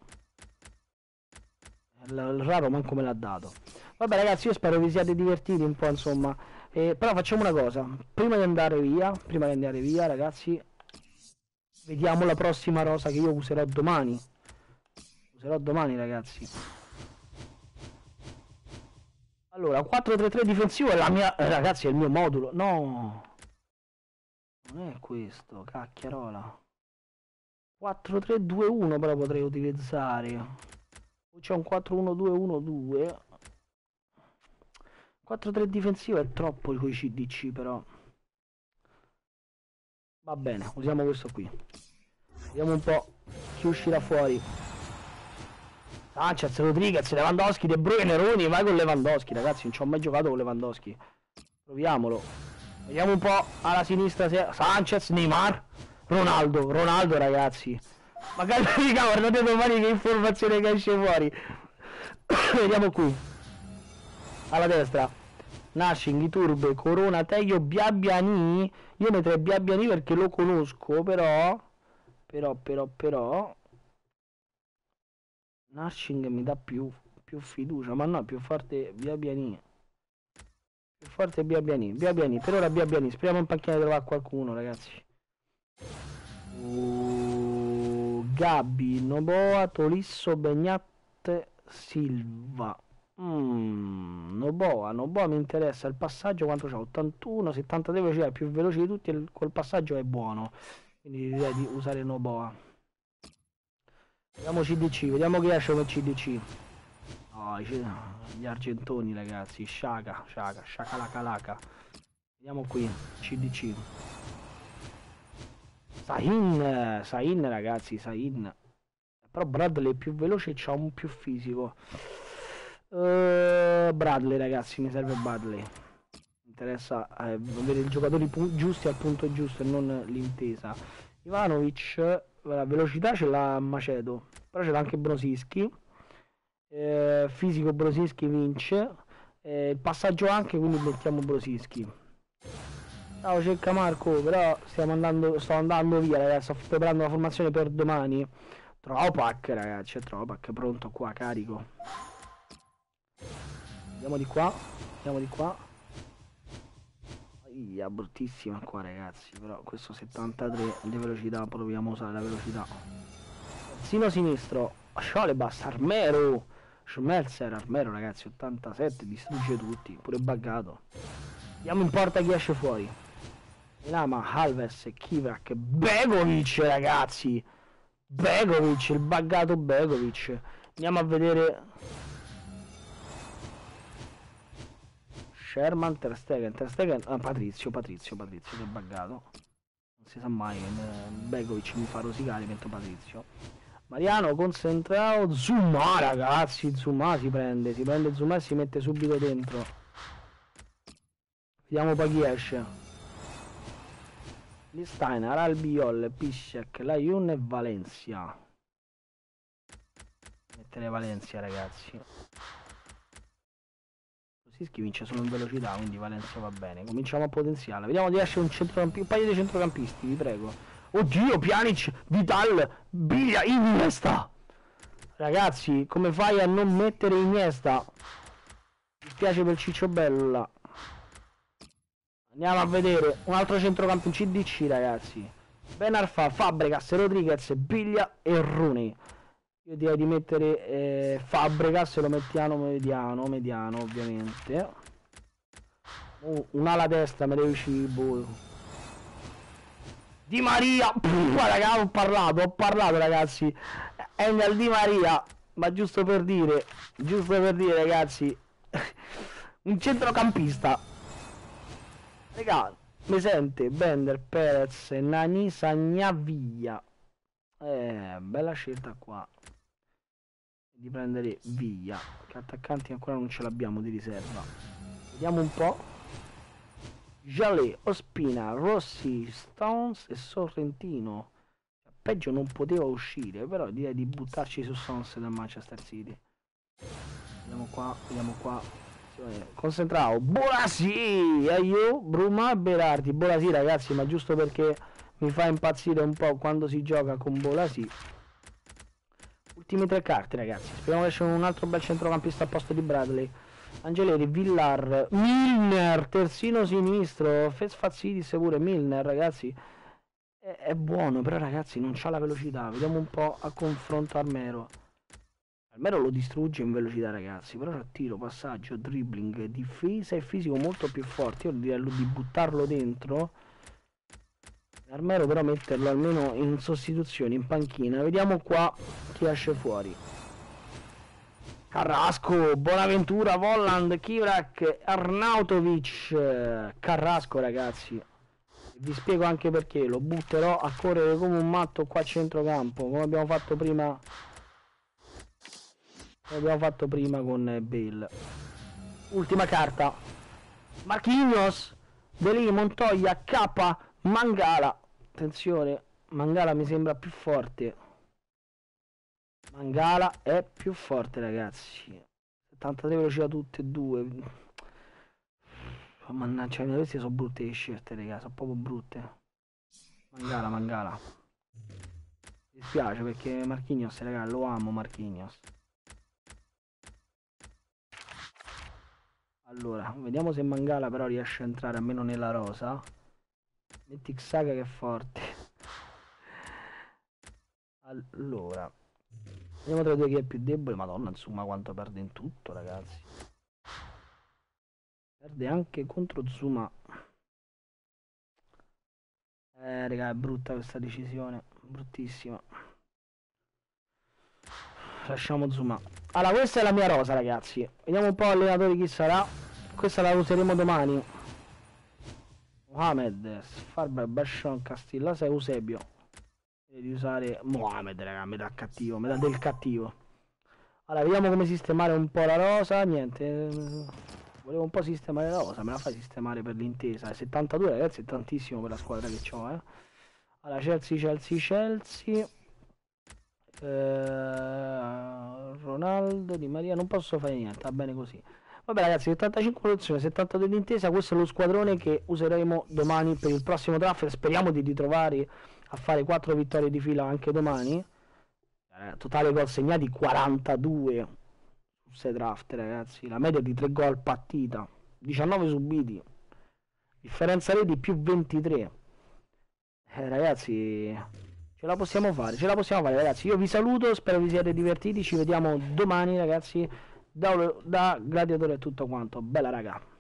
Il raro manco me l'ha dato. Vabbè ragazzi, io spero vi siate divertiti un po', insomma. Però facciamo una cosa. Prima di andare via, ragazzi, vediamo la prossima rosa che io userò domani. Userò domani, ragazzi. Allora, 4-3-3 difensivo è la mia... ragazzi, è il mio modulo. No. Non è questo, cacchiarola. 4-3-2-1 però potrei utilizzare. C'è un 4-1-2-1-2. 4-3 difensivo è troppo coi CDC però. Va bene, usiamo questo qui. Vediamo un po' chi uscirà fuori. Sanchez, Rodriguez, Lewandowski, De Bruyne, Rooney. Vai con Lewandowski, ragazzi, non ci ho mai giocato con Lewandowski. Proviamolo. Vediamo un po' alla sinistra se... Sanchez, Neymar, Ronaldo, ragazzi. Magari guardate domani che informazione che esce fuori. Vediamo qui. Alla destra Nashing, Iturbe, Corona, Teio, Biabiani. Io metterei Biabiani perché lo conosco, però Nashing mi dà più fiducia. Ma no, è più forte Biabiani. Più forte Biabiani. Per ora Biabiani. Speriamo in panchina di trovare qualcuno, ragazzi. Gabbi, Noboa, Tolisso, Begnat, Silva. Noboa mi interessa. Il passaggio quanto c'ha? 81, 73 velocità, più veloce di tutti e col passaggio è buono. Quindi direi di usare Noboa. Vediamo CDC, vediamo chi esce con CDC. Oh, gli argentoni, ragazzi. Shaka Laka. Vediamo qui, CDC. Sahin, ragazzi, Sahin. Però Bradley è più veloce e c'ha un più fisico. Bradley, ragazzi, mi serve Bradley. Mi interessa avere i giocatori giusti al punto giusto e non l'intesa. Ivanovic, la velocità ce l'ha Macedo, però ce l'ha anche Brosinski. Fisico Brosinski vince. Il passaggio anche, quindi mettiamo Brosinski. Ciao, cerca Marco, però sto andando via, ragazzi, sto preparando la formazione per domani. Tropac, ragazzi, Tropac pronto qua, carico. Andiamo di qua. Aia, bruttissima qua, ragazzi, però questo 73 di velocità, proviamo a usare la velocità. Terzino sinistro, Scholebas, Armero, Schmelzer, Armero, ragazzi, 87, distrugge tutti, pure buggato. Andiamo in porta chi esce fuori. Lama, Alves, Kivrak, Begovic, ragazzi. Begovic, il buggato Begovic. Andiamo a vedere. Sherman, Ter Stegen, Patrizio che è buggato. Non si sa mai, Begovic mi fa rosicare, metto Patrizio. Mariano, concentrato, Zuma, ragazzi, Zuma si prende Zuma e si mette subito dentro. Vediamo poi chi esce. Listeiner, Albiol, Piszczek, Layun e Valencia. Mettere Valencia, ragazzi. Sischi vince solo in velocità, quindi Valencia va bene. Cominciamo a potenziare. Vediamo di esce un paio di centrocampisti, vi prego. Oddio, Pjanic, Vital, Biglia, Iniesta. Ragazzi, come fai a non mettere Iniesta? Mi spiace per Cicciobello là. Andiamo a vedere un altro centrocampista CDC, ragazzi. Ben Arfa, Fabregas, Rodriguez, Biglia e Rooney. Io direi di mettere Fabregas, lo mettiamo mediano ovviamente. Un'ala destra me devi uscire. Di Maria. Raga, ho parlato, ragazzi. Engel Di Maria. Ma giusto per dire, ragazzi. Un centrocampista. Raga, mi sente Bender, Perez, Nani, Sagnaviglia. Bella scelta qua di prendere Via, che attaccanti ancora non ce l'abbiamo di riserva. Vediamo un po'. Jalè, Ospina, Rossi, Stones e Sorrentino. Peggio non poteva uscire, però direi di buttarci su Stones del Manchester City. Vediamo qua. Concentrato. Bolasi! E io, Bruma e Berardi. Bolasi ragazzi, ma giusto perché mi fa impazzire un po' quando si gioca con Bolasi. Ultime 3 carte ragazzi. Speriamo che c'è un altro bel centrocampista al posto di Bradley. Angeleri, Villar, Milner, terzino sinistro, Fesfazzidis pure, Milner ragazzi. È buono, però ragazzi non c'ha la velocità. Vediamo un po' a confronto Armero. Armero lo distrugge in velocità ragazzi, però a tiro, passaggio, dribbling, difesa e fisico molto più forte. Io direi di buttarlo dentro. Armero però metterlo almeno in sostituzione, in panchina. Vediamo qua chi esce fuori. Carrasco, Bonaventura, Volland, Kivrak, Arnautovic. Carrasco ragazzi. Vi spiego anche perché. Lo butterò a correre come un matto qua a centrocampo, come abbiamo fatto prima. Con Bale. Ultima carta. Marquinhos, Delì, Montoya, K, Mangala. Attenzione, Mangala mi sembra più forte. Mangala è più forte ragazzi. 73 velocità tutte e due. Oh, mannaggia, queste sono brutte le scelte ragazzi, sono proprio brutte. Mangala. Mi dispiace perché Marquinhos ragazzi, lo amo Marquinhos. Allora, vediamo se Mangala però riesce a entrare almeno nella rosa. Metti Xhaka che è forte. Allora, vediamo tra i due chi è più debole. Madonna, insomma, quanto perde in tutto, ragazzi. Perde anche contro Zuma. Raga, è brutta questa decisione. Bruttissima. Lasciamo Zuma. Allora, questa è la mia rosa, ragazzi. Vediamo un po' allenatore chi sarà. Questa la useremo domani. Mohamed, Farber, Bashon, Castilla 6, Eusebio. Devi usare Mohamed, raga, metà cattivo, metà del cattivo. Allora, vediamo come sistemare un po' la rosa. Niente, volevo un po' sistemare la rosa, me la fai sistemare per l'intesa. 72 ragazzi è tantissimo per la squadra che ho, Allora, Chelsea. Ronaldo, Di Maria, non posso fare niente, va bene così. Vabbè ragazzi, 75 produzione, 72 d'intesa, questo è lo squadrone che useremo domani per il prossimo draft. Speriamo di ritrovare a fare 4 vittorie di fila anche domani. Totale gol segnati 42 su 6 draft ragazzi, la media di 3 gol partita, 19 subiti, differenza reti più 23. Ragazzi, ce la possiamo fare ragazzi. Io vi saluto, spero vi siate divertiti, ci vediamo domani ragazzi. Da Gladiatore è tutto quanto, bella raga.